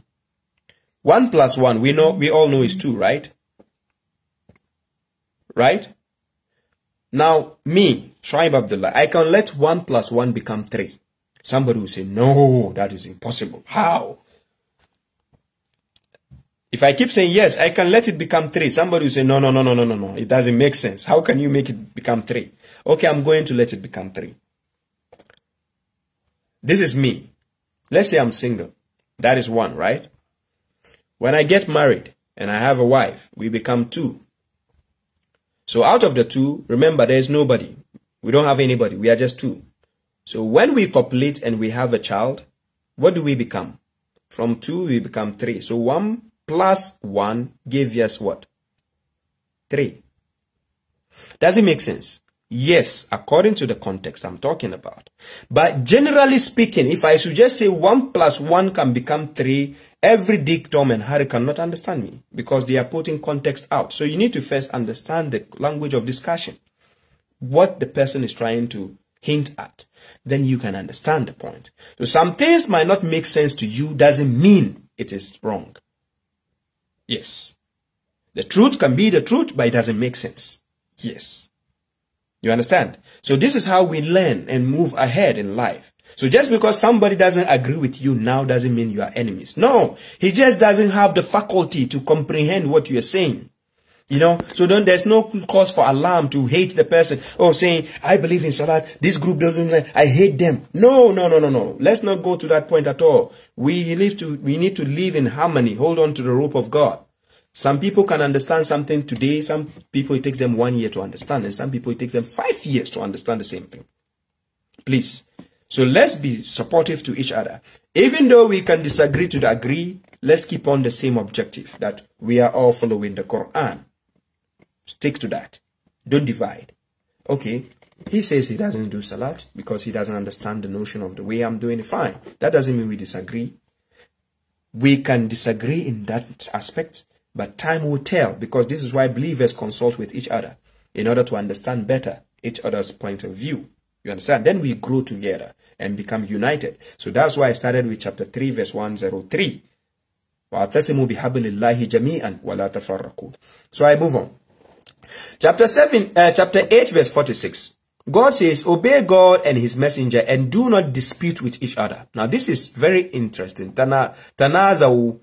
1 plus 1, we all know is 2, right? Right? Now, me, Shuaib Abdullah, I can let 1 plus 1 become 3. Somebody will say, no, that is impossible. How? If I keep saying, yes, I can let it become 3. Somebody will say, no. It doesn't make sense. How can you make it become 3? Okay, I'm going to let it become 3. This is me. Let's say I'm single. That is 1, right? When I get married and I have a wife, we become 2. So out of the 2, remember, there is nobody. We don't have anybody. We are just 2. So when we copulate and we have a child, what do we become? From 2, we become 3. So 1 plus 1 gives us what? 3. Does it make sense? Yes, according to the context I'm talking about. But generally speaking, if I should just say 1 plus 1 can become 3, every Dick, Tom, and Harry cannot understand me because they are putting context out. So you need to first understand the language of discussion, what the person is trying to hint at. Then you can understand the point. So some things might not make sense to you, doesn't mean it is wrong. Yes. The truth can be the truth, but it doesn't make sense. Yes. You understand? So this is how we learn and move ahead in life. So just because somebody doesn't agree with you now doesn't mean you are enemies. No, he just doesn't have the faculty to comprehend what you are saying. You know, so there's no cause for alarm to hate the person. Oh, saying, I believe in Salat, this group doesn't like, I hate them. No. Let's not go to that point at all. We need to live in harmony. Hold on to the rope of God. Some people can understand something today. Some people, it takes them 1 year to understand. And some people, it takes them 5 years to understand the same thing. Please. So let's be supportive to each other. Even though we can disagree to agree, let's keep on the same objective, that we are all following the Quran. Stick to that. Don't divide. Okay, he says he doesn't do Salat because he doesn't understand the notion of the way I'm doing it. Fine. That doesn't mean we disagree. We can disagree in that aspect, but time will tell, because this is why believers consult with each other in order to understand better each other's point of view. You understand? Then we grow together and become united. So that's why I started with chapter 3, verse 103. وَاعْتَصِمُوا بِحَبْلِ اللَّهِ جَمِيعًا وَلَا تَفَرَّقُوا. So I move on. Chapter 8, verse 46. God says, obey God and his messenger and do not dispute with each other. Now this is very interesting. Tanazawu.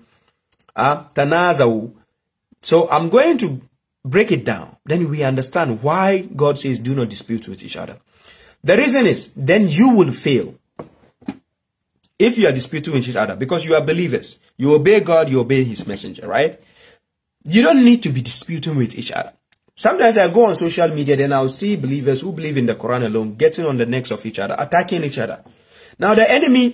So I'm going to break it down. Then we understand why God says do not dispute with each other. The reason is, then you will fail if you are disputing with each other, because you are believers. You obey God, you obey his messenger, right? You don't need to be disputing with each other. Sometimes I go on social media, then I'll see believers who believe in the Quran alone getting on the necks of each other, attacking each other. Now the enemy,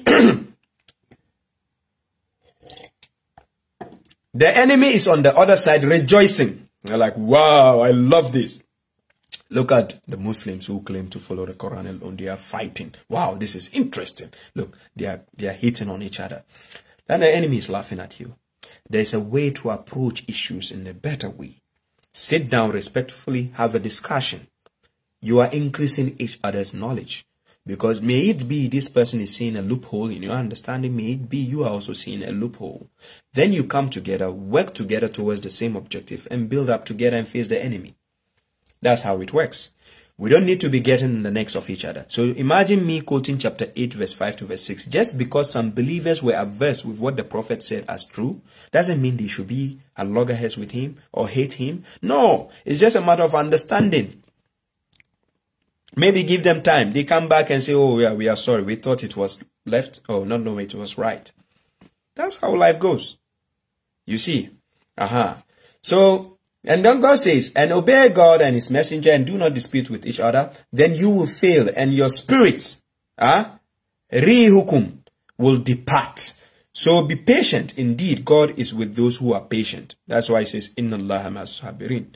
the enemy is on the other side rejoicing. They're like, wow, I love this. Look at the Muslims who claim to follow the Quran alone. They are fighting. Wow, this is interesting. Look, they are hitting on each other. Then the enemy is laughing at you. There's a way to approach issues in a better way. Sit down respectfully, have a discussion. You are increasing each other's knowledge. Because may it be this person is seeing a loophole in your understanding, may it be you are also seeing a loophole. Then you come together, work together towards the same objective, and build up together and face the enemy. That's how it works. We don't need to be getting in the necks of each other. So imagine me quoting chapter 8, verse 5 to verse 6. Just because some believers were averse with what the prophet said as true, doesn't mean they should be at loggerheads with him or hate him. No, it's just a matter of understanding. Maybe give them time. They come back and say, oh, yeah, we are sorry. We thought it was left. Oh, no, it was right. That's how life goes. You see? So, and then God says, and obey God and his messenger and do not dispute with each other. Then you will fail and your spirit, rihukum, will depart. So be patient. Indeed, God is with those who are patient. That's why he says, Inna Allaha ma'as sabirin.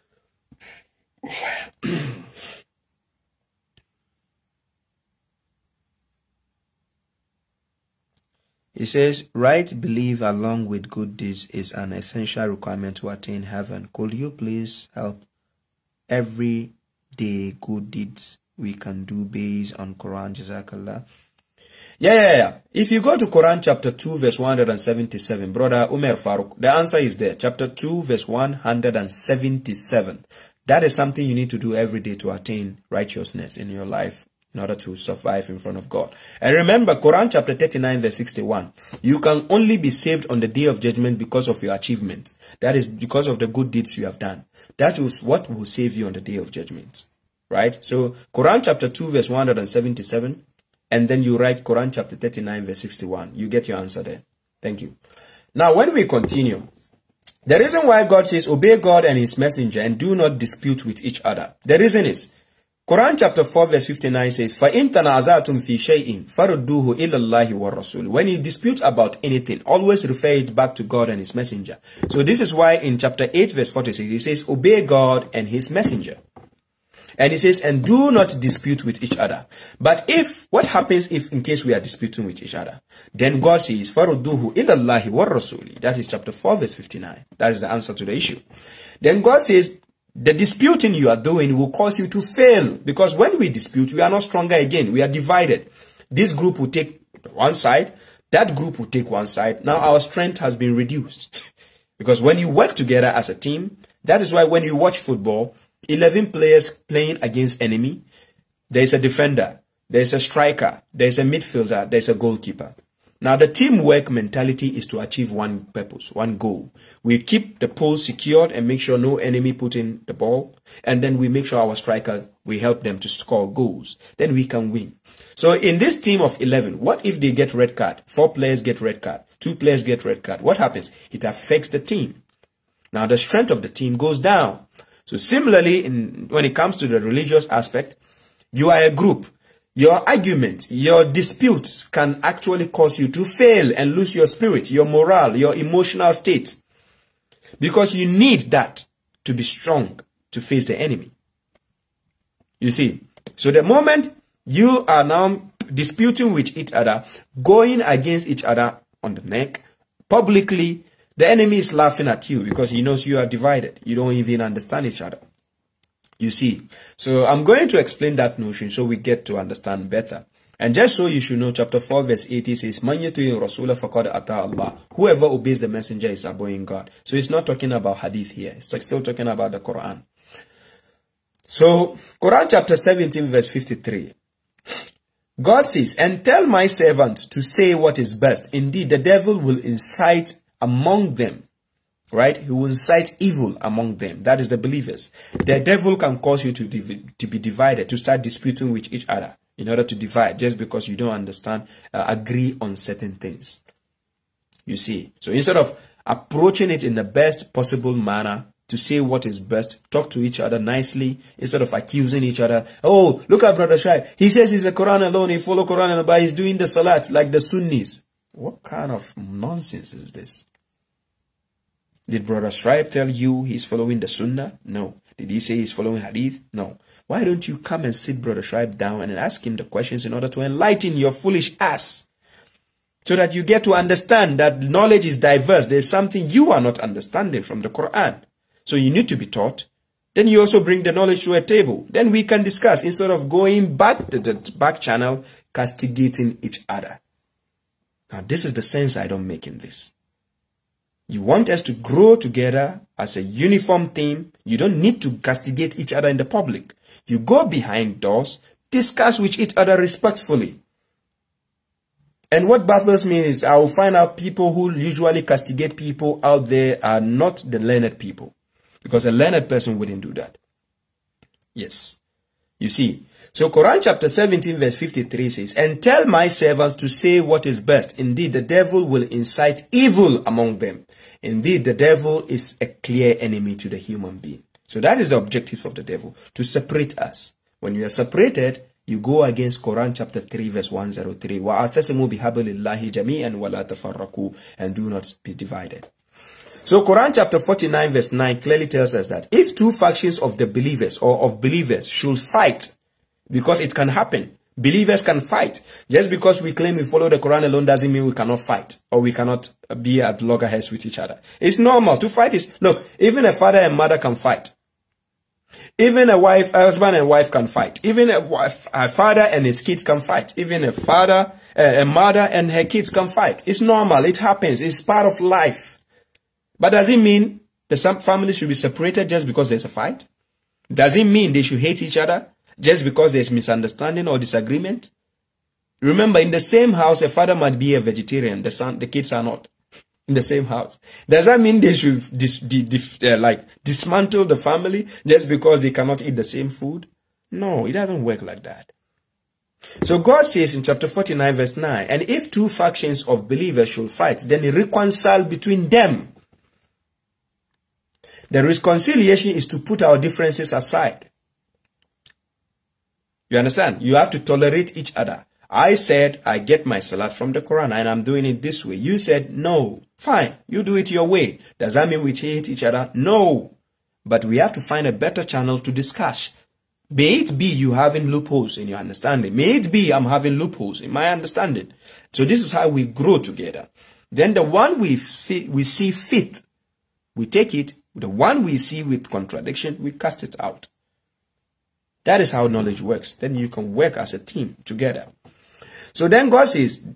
He says, right belief along with good deeds is an essential requirement to attain heaven. Could you please help everyday good deeds we can do based on Quran? Jazakallah. Yeah. If you go to Quran chapter 2 verse 177, brother Umar Farooq, the answer is there. Chapter 2 verse 177. That is something you need to do every day to attain righteousness in your life in order to survive in front of God. And remember, Quran chapter 39 verse 61, you can only be saved on the day of judgment because of your achievement. That is because of the good deeds you have done. That is what will save you on the day of judgment. Right? So Quran chapter 2 verse 177, and then you write Quran chapter 39 verse 61. You get your answer there. Thank you. Now when we continue, the reason why God says obey God and his messenger and do not dispute with each other. The reason is Quran chapter 4 verse 59 says, فَإِن تَنَازَعْتُمْ فِي شَيْءٍ فَرُدُّوهُ إِلَى اللَّهِ وَالرَّسُولِ. When you dispute about anything, always refer it back to God and his messenger. So this is why in chapter 8 verse 46, he says, obey God and his messenger. And he says, and do not dispute with each other. But what happens if in case we are disputing with each other? Then God says, فَرُدُّوهُ إِلَى اللَّهِ وَالرَّسُولِ. That is chapter 4 verse 59. That is the answer to the issue. Then God says, the disputing you are doing will cause you to fail. Because when we dispute, we are not stronger again. We are divided. This group will take one side. That group will take one side. Now our strength has been reduced. Because when you work together as a team, that is why when you watch football, 11 players playing against enemy, there is a defender, there is a striker, there is a midfielder, there is a goalkeeper. Now the teamwork mentality is to achieve one purpose, one goal. We keep the pole secured and make sure no enemy put in the ball. And then we make sure our striker, we help them to score goals. Then we can win. So in this team of 11, what if they get red card? 4 players get red card. 2 players get red card. What happens? It affects the team. Now the strength of the team goes down. So similarly, when it comes to the religious aspect, you are a group. Your arguments, your disputes can actually cause you to fail and lose your spirit, your morale, your emotional state. Because you need that to be strong to face the enemy. You see, so the moment you are now disputing with each other, going against each other on the neck, publicly, the enemy is laughing at you because he knows you are divided. You don't even understand each other. You see, so I'm going to explain that notion so we get to understand better. And just so you should know, chapter 4 verse 80 says, Man yuti'i rasula faqad ata Allah. Whoever obeys the messenger is obeying God. So it's not talking about hadith here. It's still talking about the Quran. So, Quran chapter 17 verse 53. God says, and tell my servants to say what is best. Indeed, the devil will incite among them. Right? He will incite evil among them. That is the believers. The devil can cause you to be divided, to start disputing with each other in order to divide just because you don't understand, agree on certain things. You see. So instead of approaching it in the best possible manner to say what is best, talk to each other nicely instead of accusing each other. Oh, look at Brother Shaib. He says he's a Quran alone. He follow Quran alone, but he's doing the salat like the Sunnis. What kind of nonsense is this? Did Brother Shaib tell you he's following the Sunnah? No. Did he say he's following Hadith? No. Why don't you come and sit Brother Shaib down and ask him the questions in order to enlighten your foolish ass? So that you get to understand that knowledge is diverse. There's something you are not understanding from the Quran. So you need to be taught. Then you also bring the knowledge to a table. Then we can discuss instead of going back to the back channel, castigating each other. Now this is the sense I don't make in this. You want us to grow together as a uniform team. You don't need to castigate each other in the public. You go behind doors, discuss with each other respectfully. And what baffles me is I will find out people who usually castigate people out there are not the learned people. Because a learned person wouldn't do that. Yes. You see. So Quran chapter 17 verse 53 says, and tell my servants to say what is best. Indeed, the devil will incite evil among them. Indeed, the devil is a clear enemy to the human being. So that is the objective of the devil, to separate us. When you are separated, you go against Quran chapter 3 verse 103. وَأَعْتَسِمُوا بِحَبْلِ اللَّهِ جَمِيعًا وَلَا تَفَرَّقُوا. And do not be divided. So Quran chapter 49 verse 9 clearly tells us that if two factions of the believers or of believers should fight, because it can happen, believers can fight. Just because we claim we follow the Quran alone doesn't mean we cannot fight or we cannot be at loggerheads with each other. It's normal to fight. Look, even a father and mother can fight. Even a husband and wife can fight. Even a father and his kids can fight. Even a mother and her kids can fight. It's normal. It happens. It's part of life. But does it mean the family should be separated just because there's a fight? Does it mean they should hate each other just because there's misunderstanding or disagreement? Remember, in the same house, a father might be a vegetarian, the kids are not. In the same house. Does that mean they should dismantle the family just because they cannot eat the same food? No, it doesn't work like that. So God says in chapter 49 verse 9, and if two factions of believers should fight, then reconcile between them. The reconciliation is to put our differences aside. You understand? You have to tolerate each other. I said, I get my salat from the Quran and I'm doing it this way. You said, no. Fine, you do it your way. Does that mean we hate each other? No. But we have to find a better channel to discuss. May it be you having loopholes in your understanding. May it be I'm having loopholes in my understanding. So this is how we grow together. Then the one we see fit, we take it. The one we see with contradiction, we cast it out. That is how knowledge works. Then you can work as a team together. So then God says,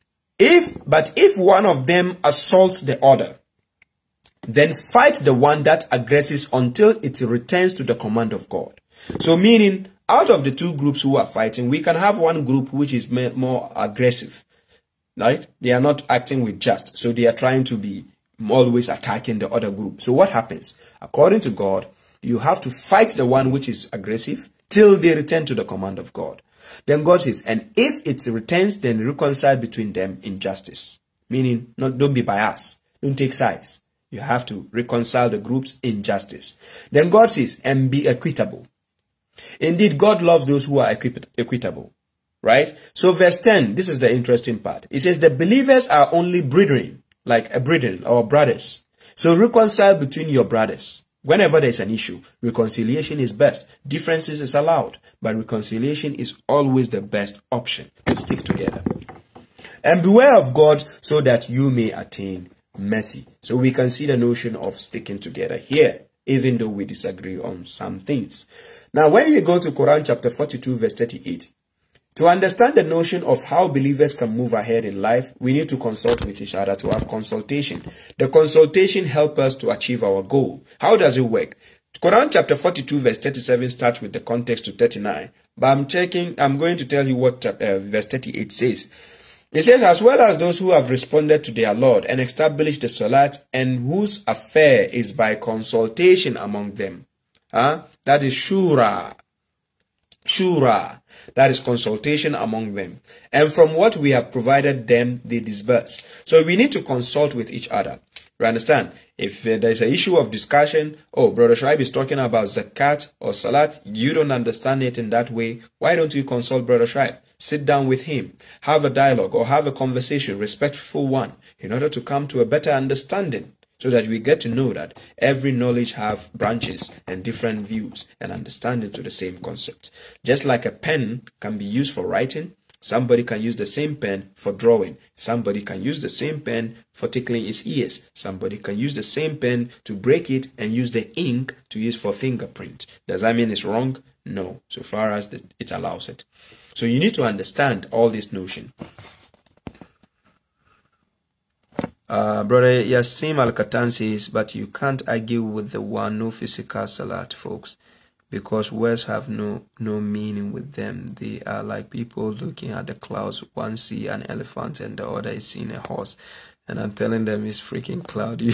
if one of them assaults the other, then fight the one that aggresses until it returns to the command of God. So meaning, out of the two groups who are fighting, we can have one group which is more aggressive, right? They are not acting with just, so they are trying to be always attacking the other group. So what happens? According to God, you have to fight the one which is aggressive till they return to the command of God. Then God says, and if it returns, then reconcile between them in justice. Meaning, don't be biased. Don't take sides. You have to reconcile the groups in justice. Then God says, and be equitable. Indeed, God loves those who are equitable. Right? So verse 10, this is the interesting part. It says, the believers are only brethren, like a brethren or brothers. So reconcile between your brothers. Whenever there is an issue, reconciliation is best. Differences is allowed, but reconciliation is always the best option to stick together. And beware of God so that you may attain mercy. So we can see the notion of sticking together here, even though we disagree on some things. Now, when you go to Quran chapter 42 verse 38, to understand the notion of how believers can move ahead in life, we need to consult with each other, to have consultation. The consultation helps us to achieve our goal. How does it work? Quran chapter 42 verse 37 starts with the context to 39. But I'm going to tell you what verse 38 says. It says, as well as those who have responded to their Lord and established the salat, and whose affair is by consultation among them. That is shura. Shura, that is consultation among them. And from what we have provided them, they disperse. So we need to consult with each other. You understand? If there's an issue of discussion, oh, Brother Shoaib is talking about zakat or salat, you don't understand it in that way, why don't you consult Brother Shoaib? Sit down with him, have a dialogue or have a conversation, respectful one, in order to come to a better understanding. So that we get to know that every knowledge have branches and different views and understanding to the same concept. Just like a pen can be used for writing, somebody can use the same pen for drawing. Somebody can use the same pen for tickling his ears. Somebody can use the same pen to break it and use the ink to use for fingerprint. Does that mean it's wrong? No, so far as it allows it. So you need to understand all this notion. Brother Yassim Al-Katan says, but you can't argue with the one, no physical salat, folks, because words have no meaning with them. They are like people looking at the clouds. One see an elephant and the other is seeing a horse. And I'm telling them it's freaking cloudy.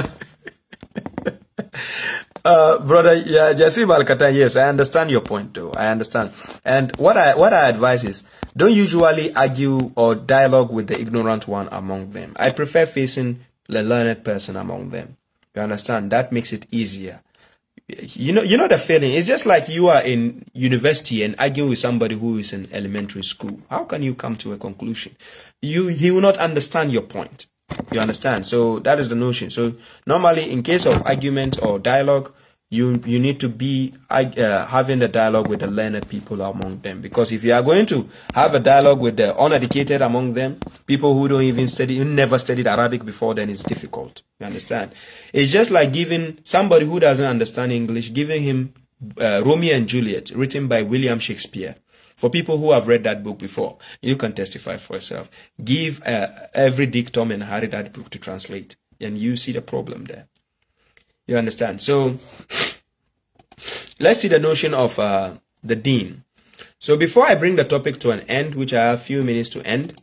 Brother Yassim Al-Katan, yes, I understand your point though. I understand. And what I advise is, don't usually argue or dialogue with the ignorant one among them. I prefer facing the learned person among them. You understand? That makes it easier. You know the feeling. It's just like you are in university and arguing with somebody who is in elementary school. How can you come to a conclusion? He will not understand your point. You understand? So that is the notion. So normally in case of argument or dialogue, you need to be having the dialogue with the learned people among them. Because if you are going to have a dialogue with the uneducated among them, people who don't even study, who never studied Arabic before, then it's difficult. You understand? It's just like giving somebody who doesn't understand English, giving him Romeo and Juliet, written by William Shakespeare. For people who have read that book before, you can testify for yourself. Give every Dick, Tom, and Harry that book to translate, and you see the problem there. You understand? So let's see the notion of the deen. So before I bring the topic to an end, which I have a few minutes to end,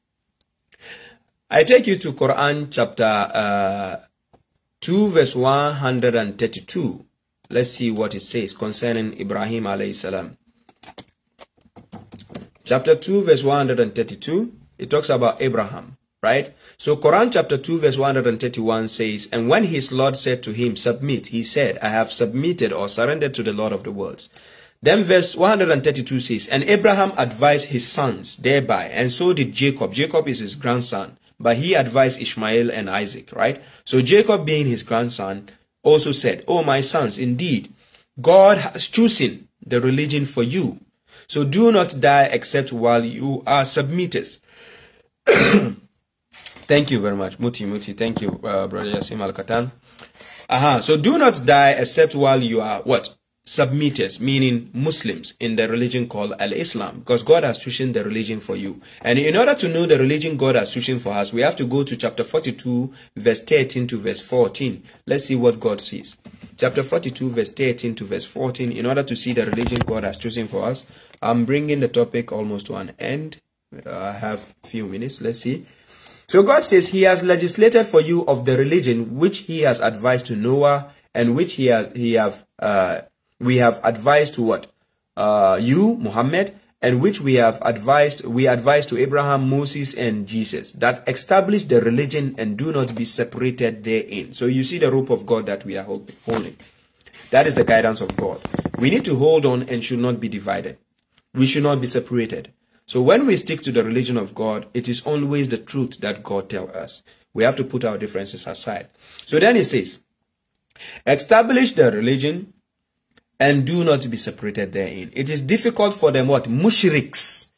I take you to Quran chapter 2 verse 132. Let's see what it says concerning Ibrahim alayhi salam. Chapter 2 verse 132, it talks about Abraham, right? So Quran chapter 2 verse 131 says, and when his Lord said to him, submit, he said, I have submitted or surrendered to the Lord of the worlds. Then verse 132 says, and Abraham advised his sons thereby, and so did Jacob. Jacob is his grandson, but he advised Ishmael and Isaac, right? So Jacob, being his grandson, also said, oh my sons, indeed, God has chosen the religion for you. So do not die except while you are submitters. Thank you very much. Muti. Thank you, Brother Yasim Al-Katan. So do not die except while you are what? Submitters, meaning Muslims in the religion called Al-Islam, because God has chosen the religion for you. And in order to know the religion God has chosen for us, we have to go to chapter 42, verse 13 to verse 14. Let's see what God says. Chapter 42, verse 13 to verse 14, in order to see the religion God has chosen for us. I'm bringing the topic almost to an end. I have a few minutes. Let's see. So God says, he has legislated for you of the religion which he has advised to Noah, and which we have advised to what? You, Muhammad, and which we advised to Abraham, Moses, and Jesus, that establish the religion and do not be separated therein. So you see the rope of God that we are holding. That is the guidance of God. We need to hold on and should not be divided. We should not be separated. So when we stick to the religion of God, it is always the truth that God tells us. We have to put our differences aside. So then he says, establish the religion and do not be separated therein. It is difficult for them, what? Mushriks.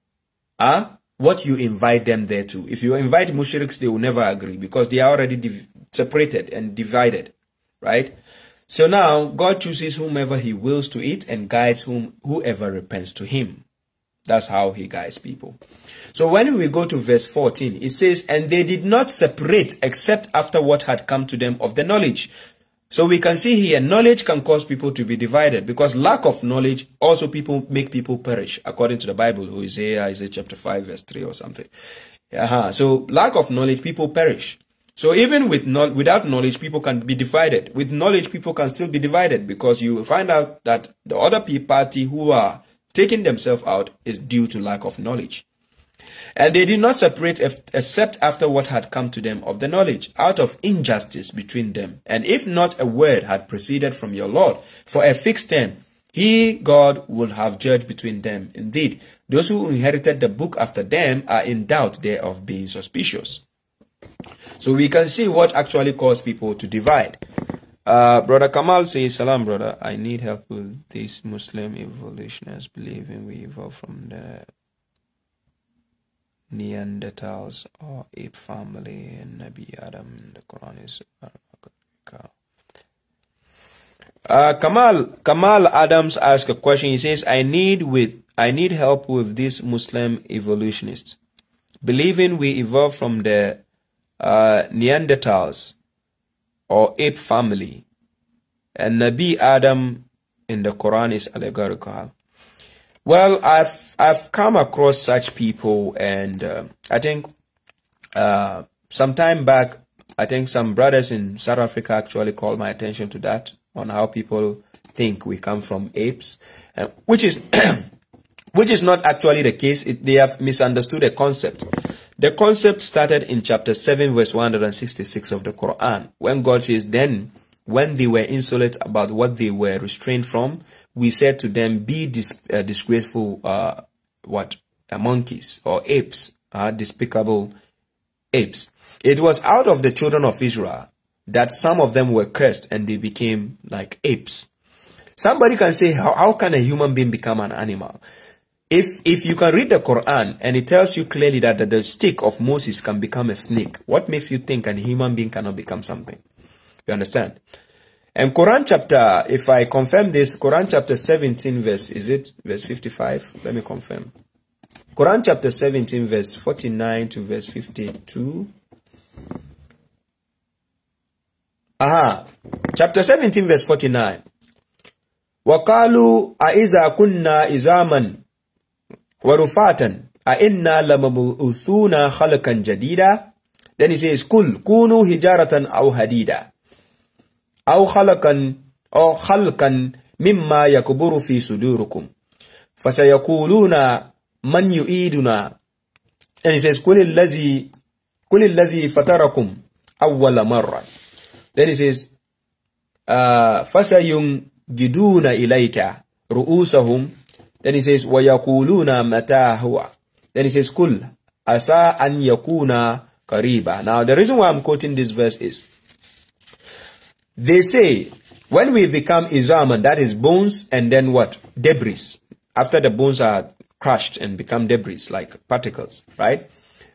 What you invite them there to. If you invite mushriks, they will never agree because they are already separated and divided. Right? So now, God chooses whomever he wills to eat and guides whoever repents to him. That's how he guides people. So when we go to verse 14, it says, and they did not separate except after what had come to them of the knowledge. So we can see here, knowledge can cause people to be divided, because lack of knowledge also make people perish, according to the Bible, Isaiah chapter 5, verse 3 or something. So lack of knowledge, people perish. So even without knowledge, people can be divided. With knowledge, people can still be divided, because you find out that the other party who are taking themselves out is due to lack of knowledge. And they did not separate except after what had come to them of the knowledge, out of injustice between them. And if not a word had proceeded from your Lord for a fixed term, he, God, would have judged between them. Indeed, those who inherited the book after them are in doubt thereof, being suspicious. So we can see what actually caused people to divide. Brother Kamal says, salam brother, I need help with these Muslim evolutionists believing we evolved from the Neanderthals or ape family, and Nabi Adam in the Quran is Kamal Adams asked a question. He says, I need help with these Muslim evolutionists believing we evolved from the Neanderthals or ape family, and Nabi Adam in the Quran is allegorical. Well, I've come across such people, and I think some time back, I think some brothers in South Africa actually called my attention to that, on how people think we come from apes, which is not actually the case. They have misunderstood the concept. The concept started in chapter 7, verse 166 of the Quran, when God says, then when they were insolent about what they were restrained from, we said to them, be disgraceful monkeys or apes, despicable apes. It was out of the children of Israel that some of them were cursed and they became like apes. Somebody can say, how can a human being become an animal? If you can read the Quran and it tells you clearly that the stick of Moses can become a snake, what makes you think a human being cannot become something? You understand? And Quran chapter, if I confirm this, Quran chapter 17 verse, is it verse 55? Let me confirm. Quran chapter 17 verse 49 to verse 52. Chapter 17 verse 49. وَقَالُوا أَإِذَا كُنَّا إِزَامًا وَرُفَاتًا أَإِنَّا لَمَبْعُوثُونَ خَلْقًا جَدِيدًا. Then he says, قُلْ كُونُوا حِجَارَةً أَوْ حَدِيدًا أَوْ خَلْقًا مِمَّا يَكْبُرُ فِي صُدُورِكُمْ فَسَيَقُولُونَ مَنْ يُعِيدُنَا. Then he says, قُلِ الَّذِي فَتَرَكُمْ أَوَّلَ مَرَّةٍ. Then he says, فَسَيُنْجِدُونَ إِلَيْكَ رُؤُوسَهُمْ. Then he says, وَيَقُولُونَ مَتَى هُوَ. Then he says, قُلْ أَسَىٰ أَنْ يَكُونَ قَرِيبًا. Now the reason why I'm quoting this verse is, they say, when we become izaman, that is bones, and then what? Debris. After the bones are crushed and become debris, like particles, right?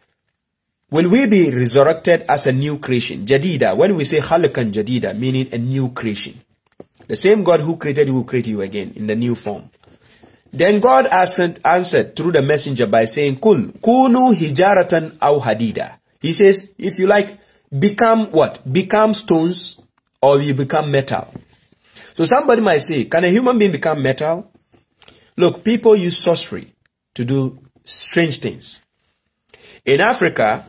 Will we be resurrected as a new creation? Jadida. When we say khalqan jadida, meaning a new creation. The same God who created you will create you again in the new form. Then God answered through the messenger by saying, Kul kunu hijaratan aw hadida. He says, if you like, become what? Become stones, or you become metal. So somebody might say, can a human being become metal? Look, people use sorcery to do strange things. In Africa,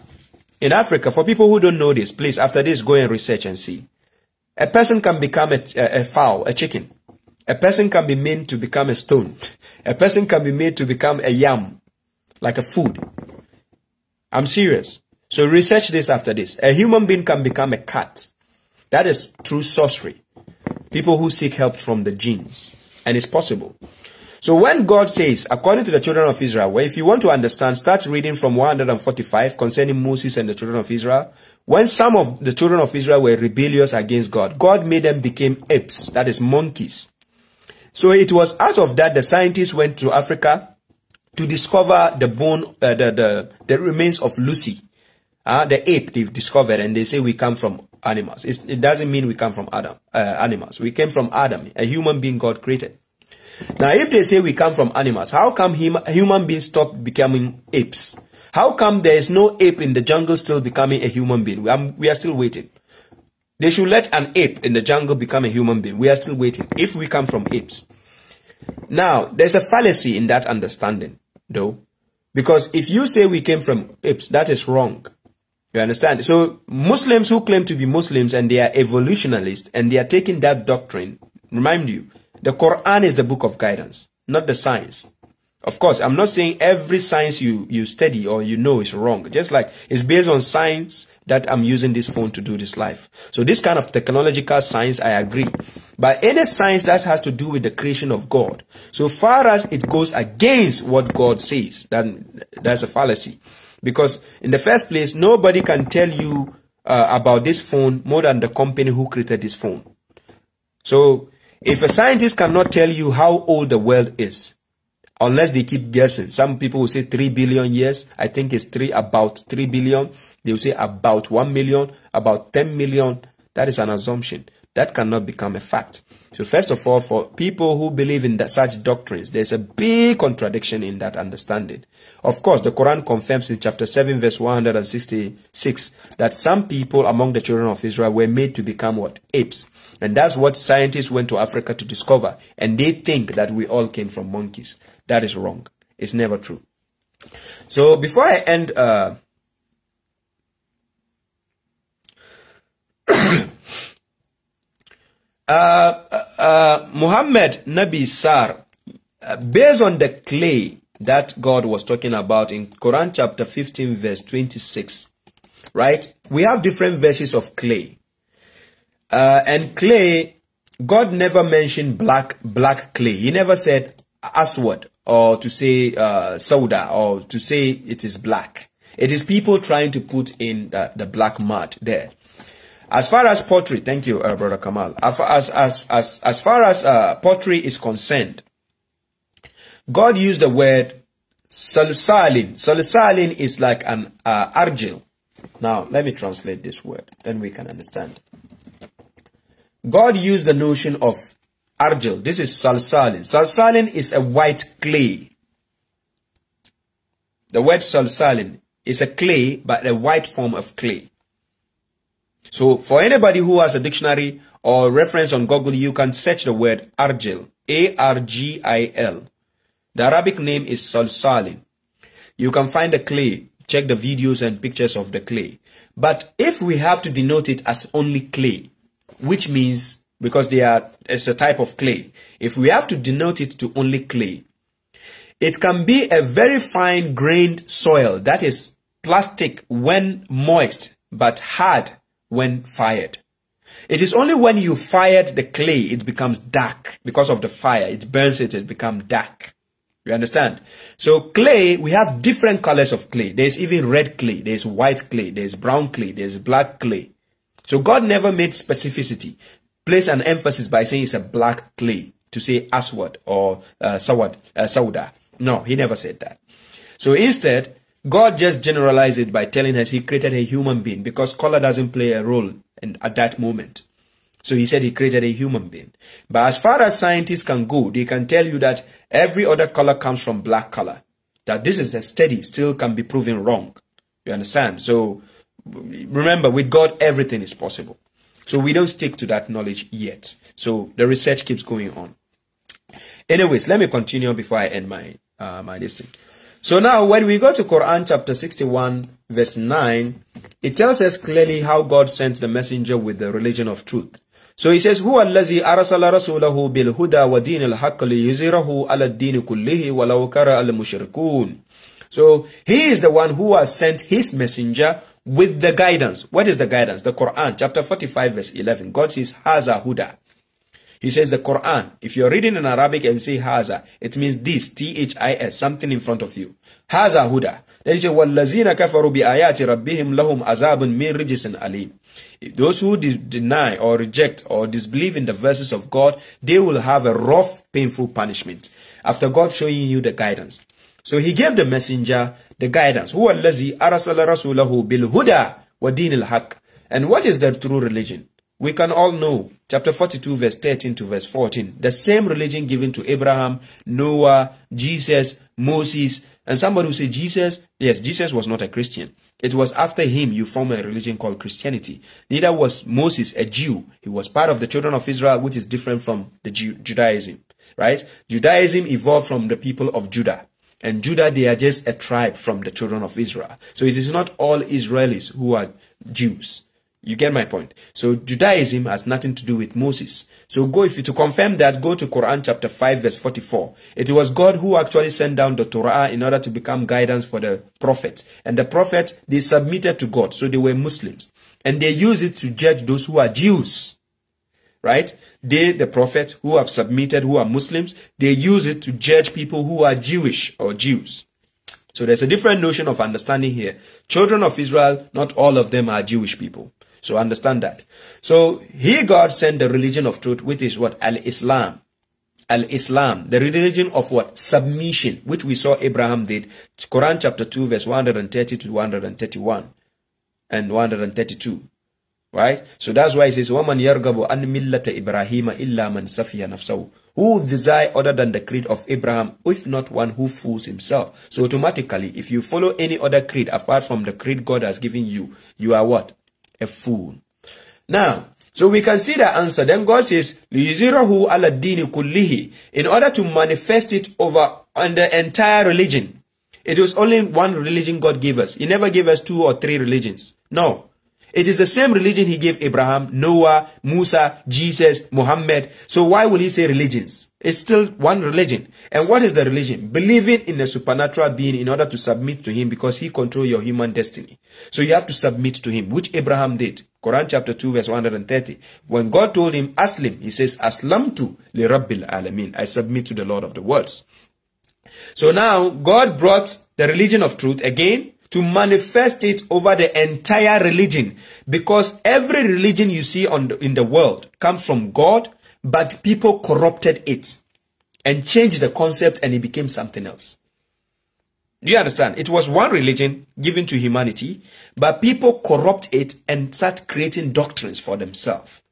for people who don't know this, please, after this, go and research and see. A person can become a fowl, a chicken. A person can be made to become a stone. A person can be made to become a yam, like a food. I'm serious. So research this after this. A human being can become a cat. That is through sorcery. People who seek help from the jinns. And it's possible. So when God says, according to the children of Israel, well, if you want to understand, start reading from 145 concerning Moses and the children of Israel. When some of the children of Israel were rebellious against God, God made them become apes, that is monkeys. So it was out of that the scientists went to Africa to discover the bone, the remains of Lucy, the ape they've discovered, and they say we come from animals. It doesn't mean we come from animals. We came from Adam, a human being God created. Now, if they say we come from animals, how come human beings stopped becoming apes? How come there is no ape in the jungle still becoming a human being? We are still waiting. They should let an ape in the jungle become a human being. We are still waiting, if we come from apes. Now, there's a fallacy in that understanding, though. Because if you say we came from apes, that is wrong. You understand? So, Muslims who claim to be Muslims and they are evolutionists and they are taking that doctrine, remind you, the Quran is the book of guidance, not the science. Of course, I'm not saying every science you study or you know is wrong. Just like it's based on science that I'm using this phone to do this live. So this kind of technological science, I agree. But any science that has to do with the creation of God, so far as it goes against what God says, then that's a fallacy. Because in the first place, nobody can tell you about this phone more than the company who created this phone. So if a scientist cannot tell you how old the world is, unless they keep guessing. Some people will say 3 billion years. I think it's about 3 billion. They will say about 1 million, about 10 million. That is an assumption. That cannot become a fact. So first of all, for people who believe in such doctrines, there's a big contradiction in that understanding. Of course, the Quran confirms in chapter 7, verse 166, that some people among the children of Israel were made to become what? Apes. And that's what scientists went to Africa to discover. And they think that we all came from monkeys. That is wrong. It's never true. So before I end, Muhammad Nabi Sar, based on the clay that God was talking about in Quran chapter 15 verse 26, right? We have different versions of clay. And clay, God never mentioned black clay. He never said aswad, or to say sauda, or to say it is black. It is people trying to put in the black mud there. As far as pottery, thank you, Brother Kamal. As far as pottery is concerned, God used the word salsalin. Salsalin is like an argil. Now, let me translate this word, then we can understand. God used the notion of argil. This is salsalin. Salsalin is a white clay. The word salsalin is a clay, but a white form of clay. So for anybody who has a dictionary or reference on Google, you can search the word argil A-R-G-I-L. The Arabic name is salsalin. You can find the clay. Check the videos and pictures of the clay. But if we have to denote it as only clay, which means, because it's a type of clay, if we have to denote it to only clay, it can be a very fine-grained soil that is plastic when moist, but hard when fired. It is only when you fired the clay, it becomes dark. Because of the fire, it burns it, it becomes dark. You understand? So clay, we have different colors of clay. There's even red clay, there's white clay, there's brown clay, there's black clay. So God never made specificity. Place an emphasis by saying it's a black clay to say aswad or sauda. No, he never said that. So instead, God just generalized it by telling us he created a human being because color doesn't play a role at that moment. So he said he created a human being. But as far as scientists can go, they can tell you that every other color comes from black color. That this is a study still can be proven wrong. You understand? So remember, with God, everything is possible. So we don't stick to that knowledge yet. So the research keeps going on. Anyways, let me continue before I end my listing. So now when we go to Quran chapter 61 verse 9, it tells us clearly how God sent the messenger with the religion of truth. So he says, هُوَ الَّذِي أَرْسَلَ رَسُولَهُ بِالْهُدَى وَدِينِ الْحَقِّ لِيُظْهِرَهُ عَلَى الدِّينِ كُلِّهِ وَلَوْ كَرِهَ الْمُشْرِكُونَ. So he is the one who has sent his messenger with the guidance. What is the guidance? The Quran, chapter 45 verse 11. God says, Haza Huda. He says the Quran. If you're reading in Arabic and say Haza, it means this, T-H-I-S, something in front of you. Haza Huda. Then he says, وَالَّذِينَ كَفَرُوا بِآيَاتِ رَبِّهِمْ لَهُمْ عَذَابٌ مِّن رِجْسٍ أَلِيمٍ. Those who deny or reject or disbelieve in the verses of God, they will have a rough, painful punishment. After God showing you the guidance. So he gave the messenger the guidance. هُوَ الَّذِي أَرْسَلَ رَسُولَهُ بِالْهُدَى وَدِينِ الْحَقِّ. And what is the true religion? We can all know. Chapter 42 verse 13 to verse 14. The same religion given to Abraham, Noah, Jesus, Moses. And somebody will say Jesus. Yes, Jesus was not a Christian. It was after him you form a religion called Christianity. Neither was Moses a Jew. He was part of the children of Israel, which is different from the Judaism. Right? Judaism evolved from the people of Judah. And Judah, they are just a tribe from the children of Israel. So it is not all Israelis who are Jews. You get my point. So Judaism has nothing to do with Moses. So to confirm that, go to Quran chapter 5 verse 44. It was God who actually sent down the Torah in order to become guidance for the prophets. And the prophets, they submitted to God. So they were Muslims. And they use it to judge those who are Jews. Right? They, the prophet who have submitted, who are Muslims, they use it to judge people who are Jewish or Jews. So there's a different notion of understanding here. Children of Israel, not all of them are Jewish people. So understand that. So here God sent the religion of truth, which is what? Al-Islam. Al-Islam. The religion of what? Submission, which we saw Abraham did. Quran chapter 2 verse 130 to 131 and 132. Right? So that's why it says, وَمَنْ يَرْغَبُ أَنْ مِلَّةَ إِبْرَاهِيمَ إِلَّا مَنْ سَفِيَ نَفْسَهُ. Who desire other than the creed of Abraham, if not one who fools himself. So automatically, if you follow any other creed apart from the creed God has given you, you are what? A fool. Now, so we can see the answer. Then God says, لِيُظْهِرَهُ عَلَى الدِّينِ كُلِّهِ. In order to manifest it over on the entire religion. It was only one religion God gave us. He never gave us 2 or 3 religions. No. It is the same religion he gave Abraham, Noah, Musa, Jesus, Muhammad. So why will he say religions? It's still one religion. And what is the religion? Believing in a supernatural being in order to submit to him, because he controls your human destiny. So you have to submit to him, which Abraham did. Quran chapter 2 verse 130. When God told him, Aslim, he says, Aslamtu li Rabbil Alamin. I submit to the Lord of the worlds. So now God brought the religion of truth again, to manifest it over the entire religion. Because every religion you see in the world comes from God, but people corrupted it and changed the concept and it became something else. Do you understand? It was one religion given to humanity, but people corrupt it and start creating doctrines for themselves.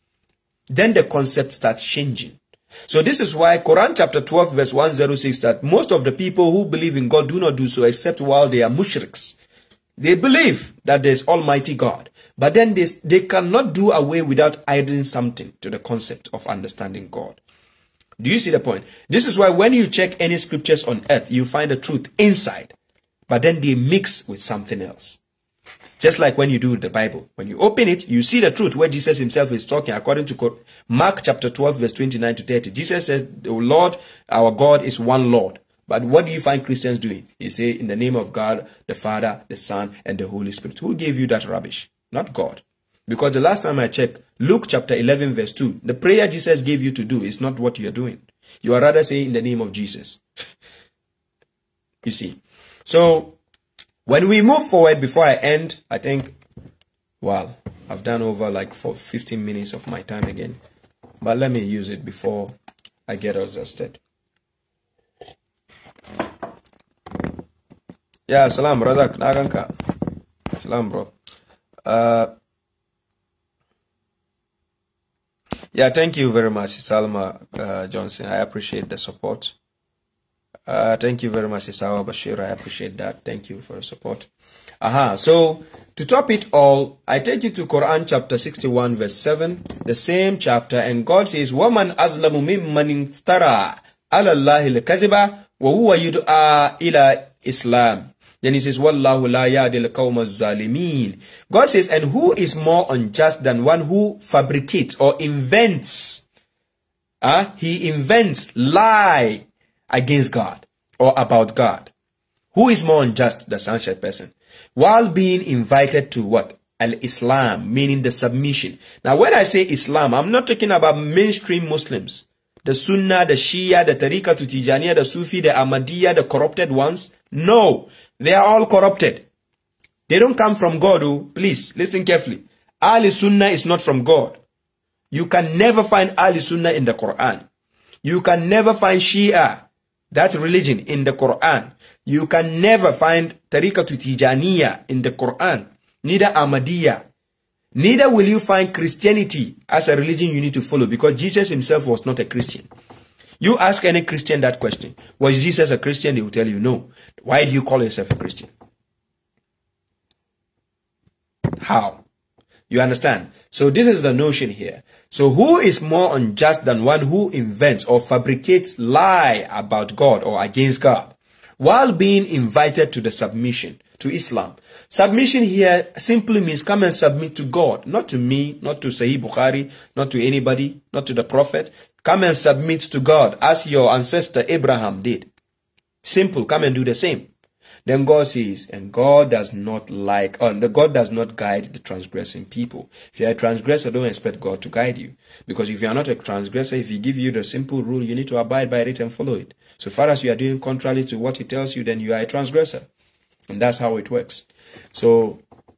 Then the concept starts changing. So this is why Quran chapter 12 verse 106 that most of the people who believe in God do not do so except while they are mushriks. They believe that there is Almighty God, but then they cannot do away without adding something to the concept of understanding God. Do you see the point? This is why when you check any scriptures on earth, you find the truth inside, but then they mix with something else. Just like when you do the Bible. When you open it, you see the truth where Jesus himself is talking according to Mark chapter 12 verse 29 to 30. Jesus says, the Lord, our God is one Lord. But what do you find Christians doing? You say, in the name of God, the Father, the Son, and the Holy Spirit. Who gave you that rubbish? Not God. Because the last time I checked, Luke chapter 11 verse 2, the prayer Jesus gave you to do is not what you are doing. You are rather saying in the name of Jesus. You see. So, when we move forward, before I end, I think, well, I've done over like 15 minutes of my time again. But let me use it before I get exhausted. Yeah, salam, brother. Naganka. Salam, bro. Yeah, thank you very much, Salma Johnson. I appreciate the support. Thank you very much, Isawa Bashir. I appreciate that. Thank you for the support. So, to top it all, I take you to Quran chapter 61 verse 7, the same chapter, and God says, وَمَنْ أَظْلَمُ مِمَّنِ افْتَرَى عَلَى اللَّهِ الْكَذِبَ وَهُوَ يُدْعَى إِلَى Islam. Then he says, وَاللَّهُ لَا يَهْدِي الْقَوْمَ الظَّالِمِينَ. God says, and who is more unjust than one who fabricates or invents? He invents lie against God or about God. Who is more unjust, the sunshine person? While being invited to what? Al-Islam, meaning the submission. Now, when I say Islam, I'm not talking about mainstream Muslims. The Sunnah, the Shia, the Tariqa to Tijaniya, the Sufi, the Ahmadiyya, the corrupted ones. No, they are all corrupted. They don't come from God. Oh, please, listen carefully. Sunnah is not from God. You can never find Sunnah in the Quran. You can never find Shia, that religion, in the Quran. You can never find Tariqa to Tijaniya in the Quran. Neither Ahmadiyya. Neither will you find Christianity as a religion you need to follow, because Jesus himself was not a Christian. You ask any Christian that question, was Jesus a Christian? They will tell you no. Why do you call yourself a Christian? How? You understand? So this is the notion here. So who is more unjust than one who invents or fabricates lie about God or against God, while being invited to the submission to Islam? Submission here simply means come and submit to God, not to me, not to Sahih Bukhari, not to anybody, not to the Prophet. Come and submit to God as your ancestor Abraham did. Simple, come and do the same. Then God says, and God does not God does not guide the transgressing people. If you are a transgressor, don't expect God to guide you. Because if you are not a transgressor, if he give you the simple rule, you need to abide by it and follow it. So far as you are doing contrary to what he tells you, then you are a transgressor. And that's how it works. So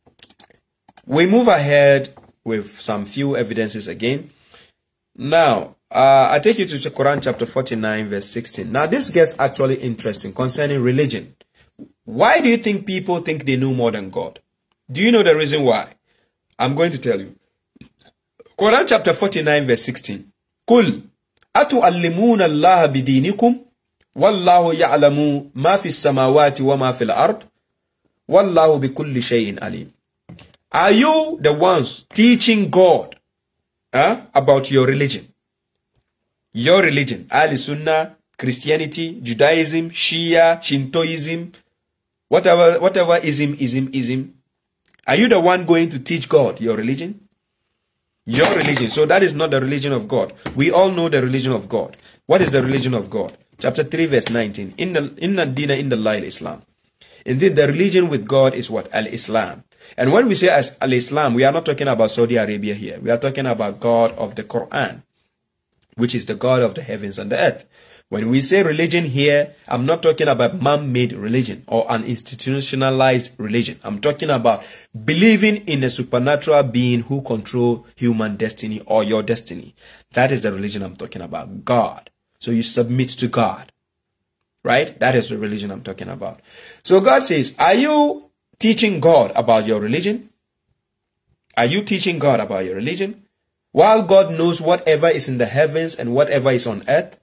we move ahead with some few evidences again. Now, I take you to Quran chapter 49 verse 16. Now this gets actually interesting concerning religion. Why do you think people think they know more than God? Do you know the reason why? I'm going to tell you. Quran chapter 49 verse 16. Qul atu'allimuna Allah bidinikum wallahu ya'lamu ma fi samawati wa ma fil ard wallahu bikulli shay'in alim. Are you the ones teaching God about your religion? Your religion, Ahl Sunnah, Christianity, Judaism, Shia, Shintoism, whatever ism. Are you the one going to teach God your religion? Your religion. So that is not the religion of God. We all know the religion of God. What is the religion of God? Chapter 3 verse 19. Inna dina indallahi al-Islam. Indeed, the religion with God is what? Al-Islam. And when we say Al-Islam, we are not talking about Saudi Arabia here. We are talking about God of the Quran, which is the God of the heavens and the earth. When we say religion here, I'm not talking about man-made religion or an institutionalized religion. I'm talking about believing in a supernatural being who controls human destiny or your destiny. That is the religion I'm talking about, God. So you submit to God, right? That is the religion I'm talking about. So God says, are you teaching God about your religion? Are you teaching God about your religion? While God knows whatever is in the heavens and whatever is on earth.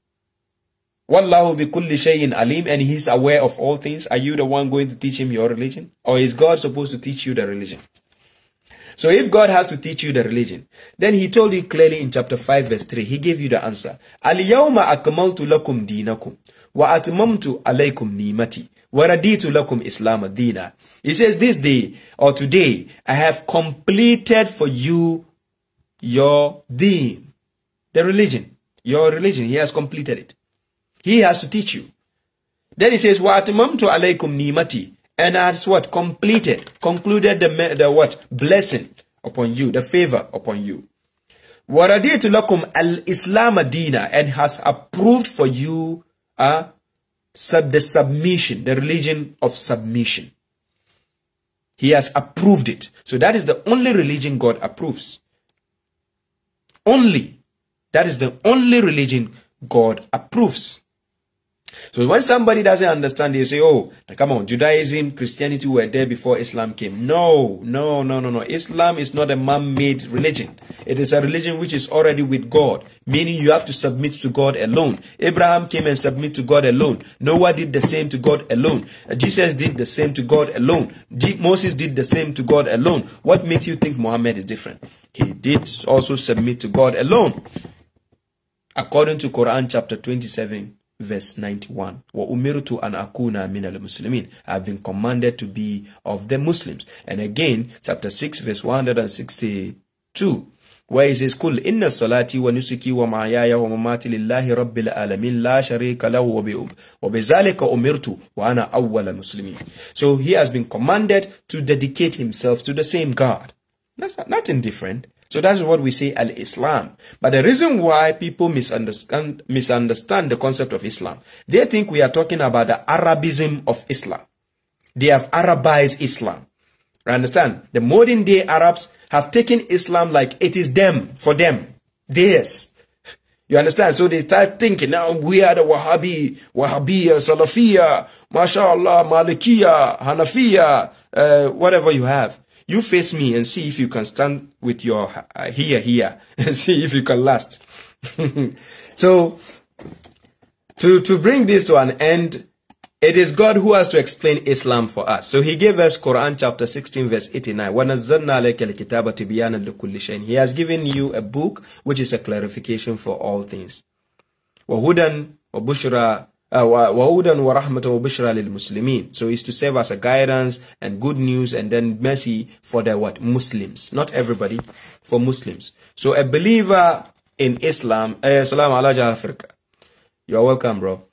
Wallahu bi kulli shay'in alim, and he's aware of all things. Are you the one going to teach him your religion? Or is God supposed to teach you the religion? So if God has to teach you the religion, then he told you clearly in chapter 5 verse 3, he gave you the answer. Al-yawma akmaltu lakum dinakum wa atmamtu alaykum ni'mati wa raditu lakum islam ad-dina. He says this day or today, I have completed for you your deen, the religion, your religion. He has completed it. He has to teach you. Then he says, wa atmamtu alaykum ni'mati. And has what? Concluded the what? Blessing upon you, the favor upon you. وَرَدِيتُ لَكُمْ الْإِسْلَامَ دِينًا, and has approved for you the submission, the religion of submission. He has approved it. So that is the only religion God approves. Only. That is the only religion God approves. So when somebody doesn't understand, you say, oh, come on, Judaism, Christianity were there before Islam came. No. Islam is not a man-made religion. It is a religion which is already with God, meaning you have to submit to God alone. Abraham came and submitted to God alone. Noah did the same to God alone. Jesus did the same to God alone. Moses did the same to God alone. What makes you think Muhammad is different? He did also submit to God alone. According to Quran chapter 27, verse 91. وَأُمِرْتُ أَنْ أَكُونَ مِنَ الْمُسْلِمِينَ. I have been commanded to be of the Muslims. And again, chapter 6, verse 162, where he says, قُلْ إِنَّ الصَّلَاةِ وَنُسُكِي وَمَحْيَايَ وَمَمَاتِي لِلَّهِ رَبِّ الْعَالَمِينَ لَا شَرِيكَ لَهُ وَبِذَلِكَ أُمِرْتُ وَأَنَا أَوَّلَ الْمُسْلِمِينَ. So he has been commanded to dedicate himself to the same God. That's nothing different. So that's what we say Al-Islam. But the reason why people misunderstand the concept of Islam, they think we are talking about the Arabism of Islam. They have Arabized Islam. Understand? The modern day Arabs have taken Islam like it is them, for them, theirs. You understand? So they start thinking, now we are the Wahhabiyya, Salafiyya, MashaAllah, Malikiyya, Hanafiyya, whatever you have. You face me and see if you can stand with your here, and see if you can last. So, to bring this to an end, it is God who has to explain Islam for us. So he gave us Quran chapter 16 verse 89. وَنَزَّلْنَا عَلَيْكَ الْكِتَابَ تِبْيَانًا لِكُلِّ شَيْءٍ. He has given you a book which is a clarification for all things. وَهُدًى وَبُشْرَى وَهُدًى وَرَحْمَةً وَبُشْرَى لِلْمُسْلِمِينَ. So it's to serve as a guidance and good news and then mercy for the what? Muslims. Not everybody, for Muslims. So a believer in Islam, Salam Alaikum Africa. You're welcome, bro.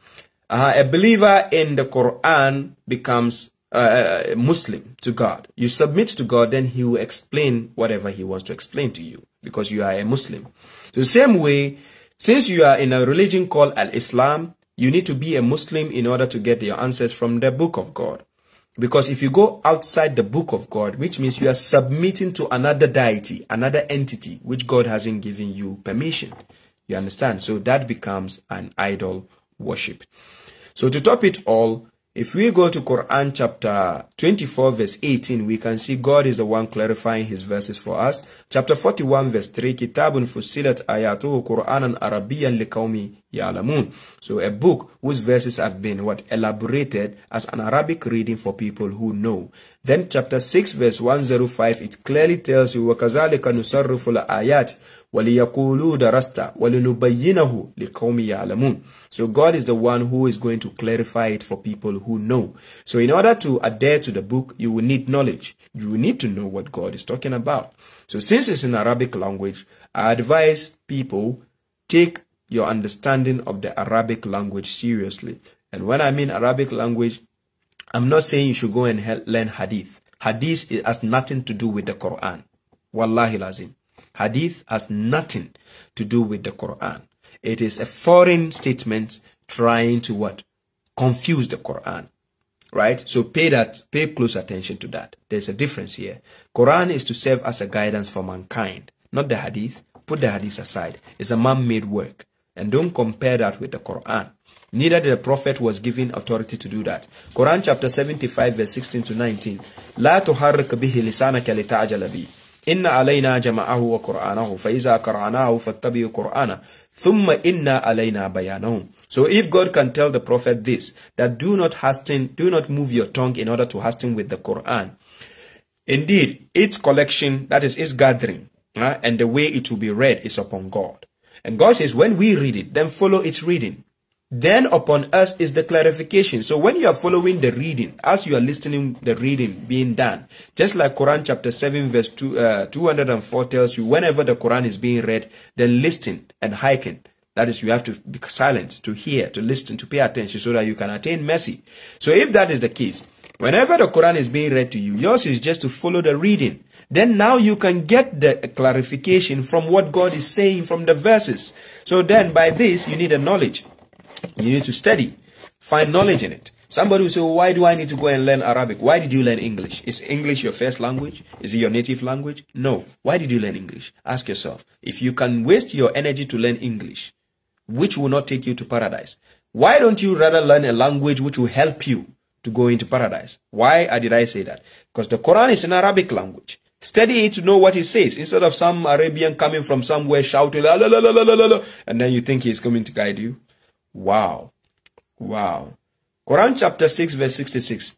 A believer in the Quran becomes a Muslim to God. You submit to God, then he will explain whatever he wants to explain to you because you are a Muslim. So the same way, since you are in a religion called Al-Islam, you need to be a Muslim in order to get your answers from the book of God. Because if you go outside the book of God, which means you are submitting to another deity, another entity, which God hasn't given you permission. You understand? So that becomes an idol worship. So to top it all, if we go to Quran chapter 24 verse 18, we can see God is the one clarifying his verses for us. Chapter 41 verse 3, Kitabun fussilat ayatuhu Qur'anan Arabiyyan liqawmi ya'lamun. So a book whose verses have been elaborated as an Arabic reading for people who know. Then chapter 6 verse 105, it clearly tells you وَكَذَلِكَ نُصَرِّفُ الْآيَاتِ وَلِيَقُولُوا دَرَسْتَ وَلِنُبَيِّنَهُ لِقَوْمِ يَعْلَمُونَ. So God is the one who is going to clarify it for people who know. So in order to adhere to the book, you will need knowledge. You will need to know what God is talking about. So since it's in Arabic language, I advise people take your understanding of the Arabic language seriously. And when I mean Arabic language, I'm not saying you should go and learn Hadith. Hadith has nothing to do with the Quran. Wallahi lazim. Hadith has nothing to do with the Quran. It is a foreign statement trying to what? Confuse the Quran. Right? So pay close attention to that. There's a difference here. Quran is to serve as a guidance for mankind, not the Hadith. Put the Hadith aside. It's a man-made work. And don't compare that with the Quran. Neither the Prophet was given authority to do that. Quran chapter 75 verse 16 to 19. لا تحرك به لسانك لتعجل به. إن علينا جمعه وقرآنه فإذا قرأناه فاتبع قرآنه ثم إن علينا بيانه. So if God can tell the Prophet this, that do not move your tongue in order to hasten with the Quran. Indeed, its collection, that is its gathering, and the way it will be read is upon God. And God says, when we read it, then follow its reading. Then upon us is the clarification. So when you are following the reading, as you are listening the reading being done, just like Quran chapter 7 verse 204 tells you, whenever the Quran is being read, then listen and hearken. That is, you have to be silent, to hear, to listen, to pay attention so that you can attain mercy. So if that is the case, whenever the Quran is being read to you, yours is just to follow the reading. Then now you can get the clarification from what God is saying from the verses. So then by this, you need a knowledge. You need to study, find knowledge in it. Somebody will say, well, why do I need to go and learn Arabic? Why did you learn English? Is English your first language? Is it your native language? No. Why did you learn English? Ask yourself. If you can waste your energy to learn English, which will not take you to paradise, why don't you rather learn a language which will help you to go into paradise? Why did I say that? Because the Quran is in Arabic language. Study it to know what it says, instead of some Arabian coming from somewhere shouting, la, la, la, la, la, la, and then you think he's coming to guide you. Wow. Wow. Quran chapter 6 verse 66.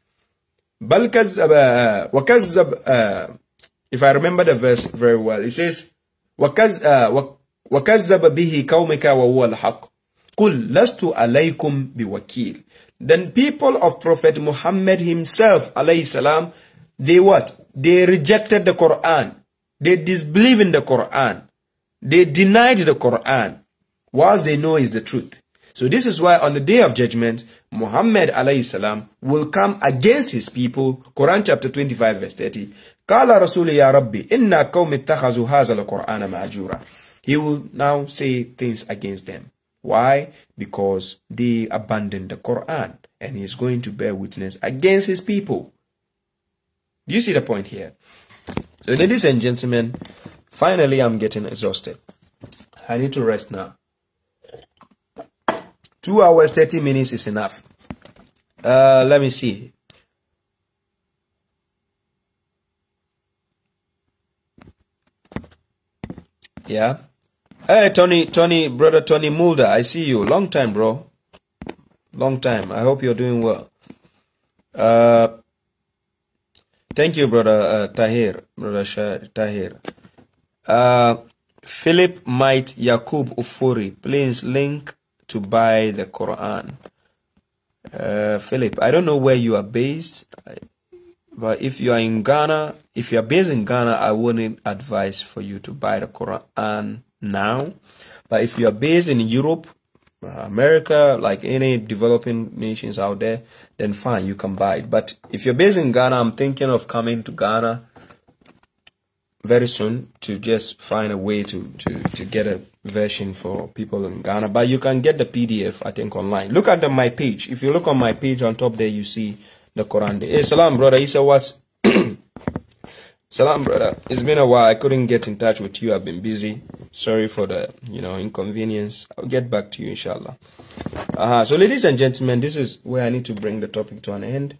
If I remember the verse very well, it says, وَكَذَّبَ بِهِ كَوْمِكَ وَهُوَ الْحَقُّ قُلْ لَسْتُ عَلَيْكُمْ بِوَكِيلٍ. Then people of Prophet Muhammad himself, alayhi salam, they what? They rejected the Quran. They disbelieved in the Quran. They denied the Quran, whilst they know is the truth. So this is why on the day of judgment, Muhammad alayhi salam will come against his people. Quran chapter 25 verse 30. قَالَ رَسُولِ يَا رَبِّ إِنَّا قَوْمِ اتَّخَذُوا هَذَا الْقُرْآنَ مَهْجُورًا. He will now say things against them. Why? Because they abandoned the Quran, and he is going to bear witness against his people. Do you see the point here? So ladies and gentlemen, finally I'm getting exhausted. I need to rest now. 2 hours, 30 minutes is enough. Let me see. Yeah. Hey, Tony, brother Tony Mulder, I see you. Long time, bro. Long time. I hope you're doing well. Thank you, brother Tahir. Brother Tahir. Philip Might Yakub Ufuri, please link to buy the Quran. Philip, I don't know where you are based, but if you are in Ghana, if you are based in Ghana, I wouldn't advise for you to buy the Quran now. But if you are based in Europe, America, like any developing nations out there, then fine, you can buy it. But if you're based in Ghana, I'm thinking of coming to Ghana very soon to just find a way to get a version for people in Ghana. But you can get the PDF, I think, online. Look at my page. If you look on my page on top there, you see the Quran. Hey, salam, brother. He said, what's... Salam, brother. It's been a while. I couldn't get in touch with you. I've been busy. Sorry for the, inconvenience. I'll get back to you, inshallah. So, ladies and gentlemen, this is where I need to bring the topic to an end.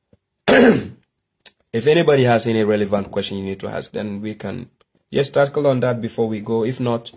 If anybody has any relevant question you need to ask, then we can just tackle on that before we go. If not,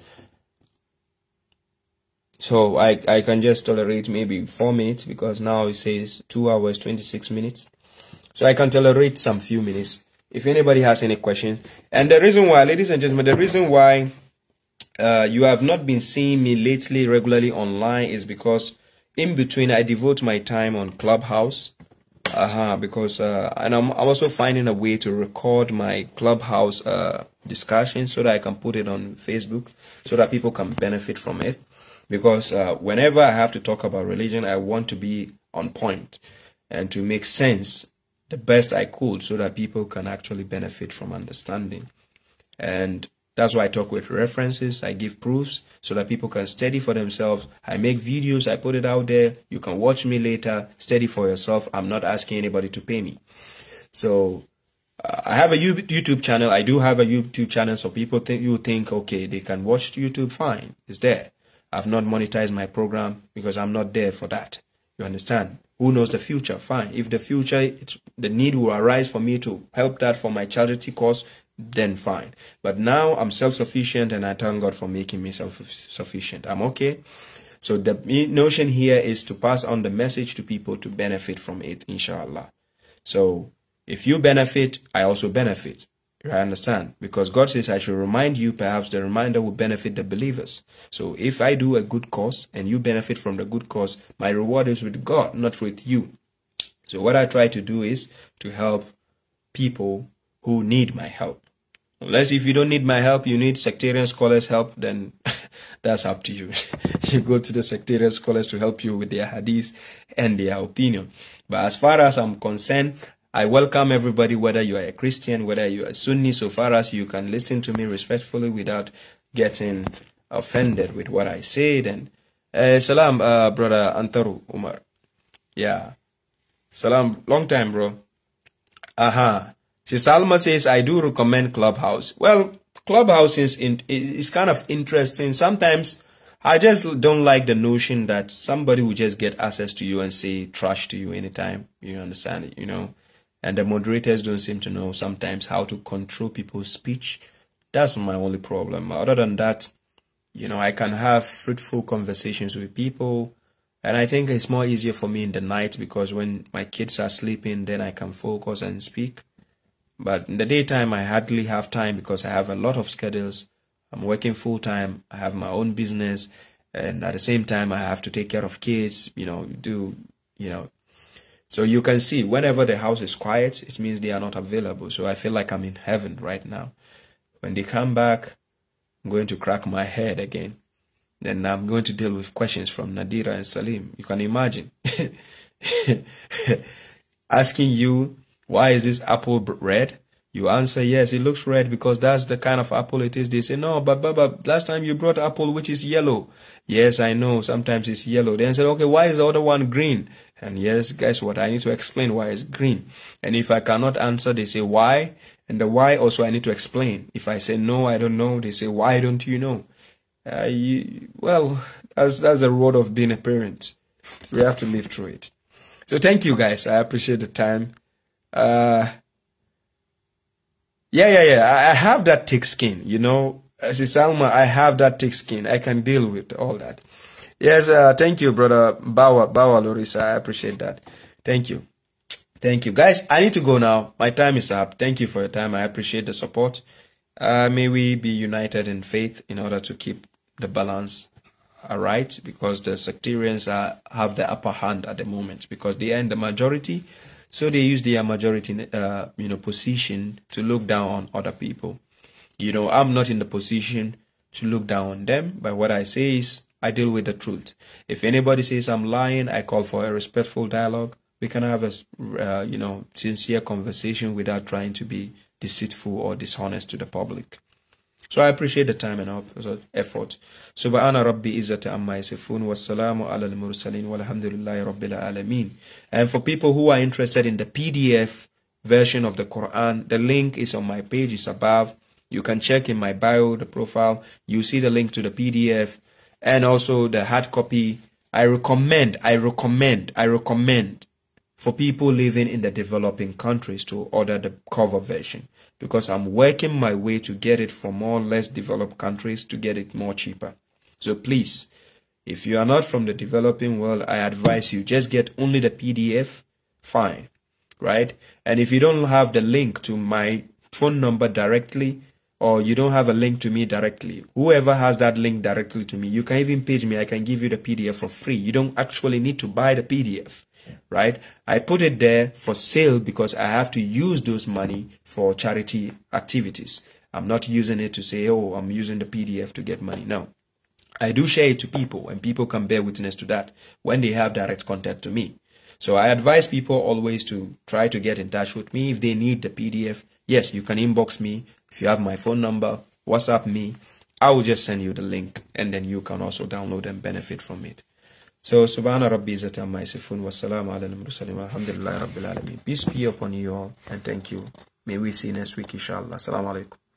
so I can just tolerate maybe 4 minutes, because now it says 2 hours, 26 minutes. So I can tolerate some few minutes. If anybody has any question. And the reason why, ladies and gentlemen, the reason why you have not been seeing me lately regularly online is because in between I devote my time on Clubhouse. Because and I'm also finding a way to record my Clubhouse discussions so that I can put it on Facebook so that people can benefit from it. Because whenever I have to talk about religion, I want to be on point and to make sense the best I could so that people can actually benefit from understanding. And that's why I talk with references. I give proofs so that people can study for themselves. I make videos. I put it out there. You can watch me later. Study for yourself. I'm not asking anybody to pay me. So I have a YouTube channel. I do have a YouTube channel. So people think, okay, they can watch YouTube. Fine. It's there. I've not monetized my program because I'm not there for that. You understand? Who knows the future? Fine. If the future, the need will arise for me to help that for my charity cause, then fine. But now I'm self-sufficient, and I thank God for making me self-sufficient. I'm okay. So the notion here is to pass on the message to people to benefit from it, inshallah. So If you benefit, I also benefit. I understand, because God says I should remind you, perhaps the reminder will benefit the believers. So if I do a good cause and you benefit from the good cause, my reward is with God, not with you. So what I try to do is to help people who need my help. Unless if you don't need my help, you need sectarian scholars' help, then that's up to you. You go to the sectarian scholars to help you with their hadith and their opinion. But as far as I'm concerned, I welcome everybody, whether you are a Christian, whether you are a Sunni, so far as you can listen to me respectfully without getting offended with what I said. And salam, brother Antaru Umar. Yeah. Salam, long time, bro. Salma says, I do recommend Clubhouse. Well, Clubhouse is kind of interesting. Sometimes I just don't like the notion that somebody will just get access to you and say trash to you anytime. You understand it, you know? And the moderators don't seem to know sometimes how to control people's speech. That's my only problem. Other than that, you know, I can have fruitful conversations with people. And I think it's more easier for me in the night because when my kids are sleeping, then I can focus and speak. But in the daytime, I hardly have time because I have a lot of schedules. I'm working full time. I have my own business. And at the same time, I have to take care of kids, So you can see whenever the house is quiet, it means they are not available. So I feel like I'm in heaven right now. When they come back, I'm going to crack my head again. Then I'm going to deal with questions from Nadira and Salim. You can imagine. Asking you, why is this apple red? You answer, yes, it looks red because that's the kind of apple it is. They say, no, but last time you brought apple which is yellow. Yes, I know, sometimes it's yellow. Then I said, okay, why is the other one green? And yes, guess what? I need to explain why it's green. And if I cannot answer, they say, why? And the why also I need to explain. If I say, no, I don't know, they say, why don't you know? Well, that's the road of being a parent. We have to live through it. So thank you, guys. I appreciate the time. I have that thick skin, you know. Salma, I have that thick skin. I can deal with all that. Yes, thank you, brother Bawa Lorisa. I appreciate that. Thank you. Thank you. Guys, I need to go now. My time is up. Thank you for your time. I appreciate the support. May we be united in faith in order to keep the balance right, because the sectarians have the upper hand at the moment because they are in the majority. So they use their majority, position to look down on other people. You know, I'm not in the position to look down on them, but what I say is I deal with the truth. If anybody says I'm lying, I call for a respectful dialogue. We can have a, sincere conversation without trying to be deceitful or dishonest to the public. So I appreciate the time and effort. Subhana Rabbi Izzati Amma Yasifun wassalamu ala al-mursalin walhamdulillahi rabbil alameen. And for people who are interested in the PDF version of the Quran, the link is on my page, it's above. You can check in my bio, the profile. You see the link to the PDF and also the hard copy. I recommend for people living in the developing countries to order the cover version, because I'm working my way to get it from more less developed countries to get it more cheaper. So please, if you are not from the developing world, I advise you just get only the PDF, fine, right? And if you don't have the link to my phone number directly, or you don't have a link to me directly, whoever has that link directly to me, you can even page me. I can give you the PDF for free. You don't actually need to buy the PDF. Right? I put it there for sale because I have to use those money for charity activities. I'm not using it to say, oh, I'm using the PDF to get money. No. I do share it to people, and people can bear witness to that when they have direct contact to me. So I advise people always to try to get in touch with me if they need the PDF. Yes, you can inbox me. If you have my phone number, WhatsApp me. I will just send you the link, and then you can also download and benefit from it. So, Subhana Rabbi Izzati Amma Yasifun wassalamu ala al-mursalin walhamdulillahi rabbil alameen. Peace be upon you all, and thank you. May we see you next week, inshallah. Assalamu alaikum.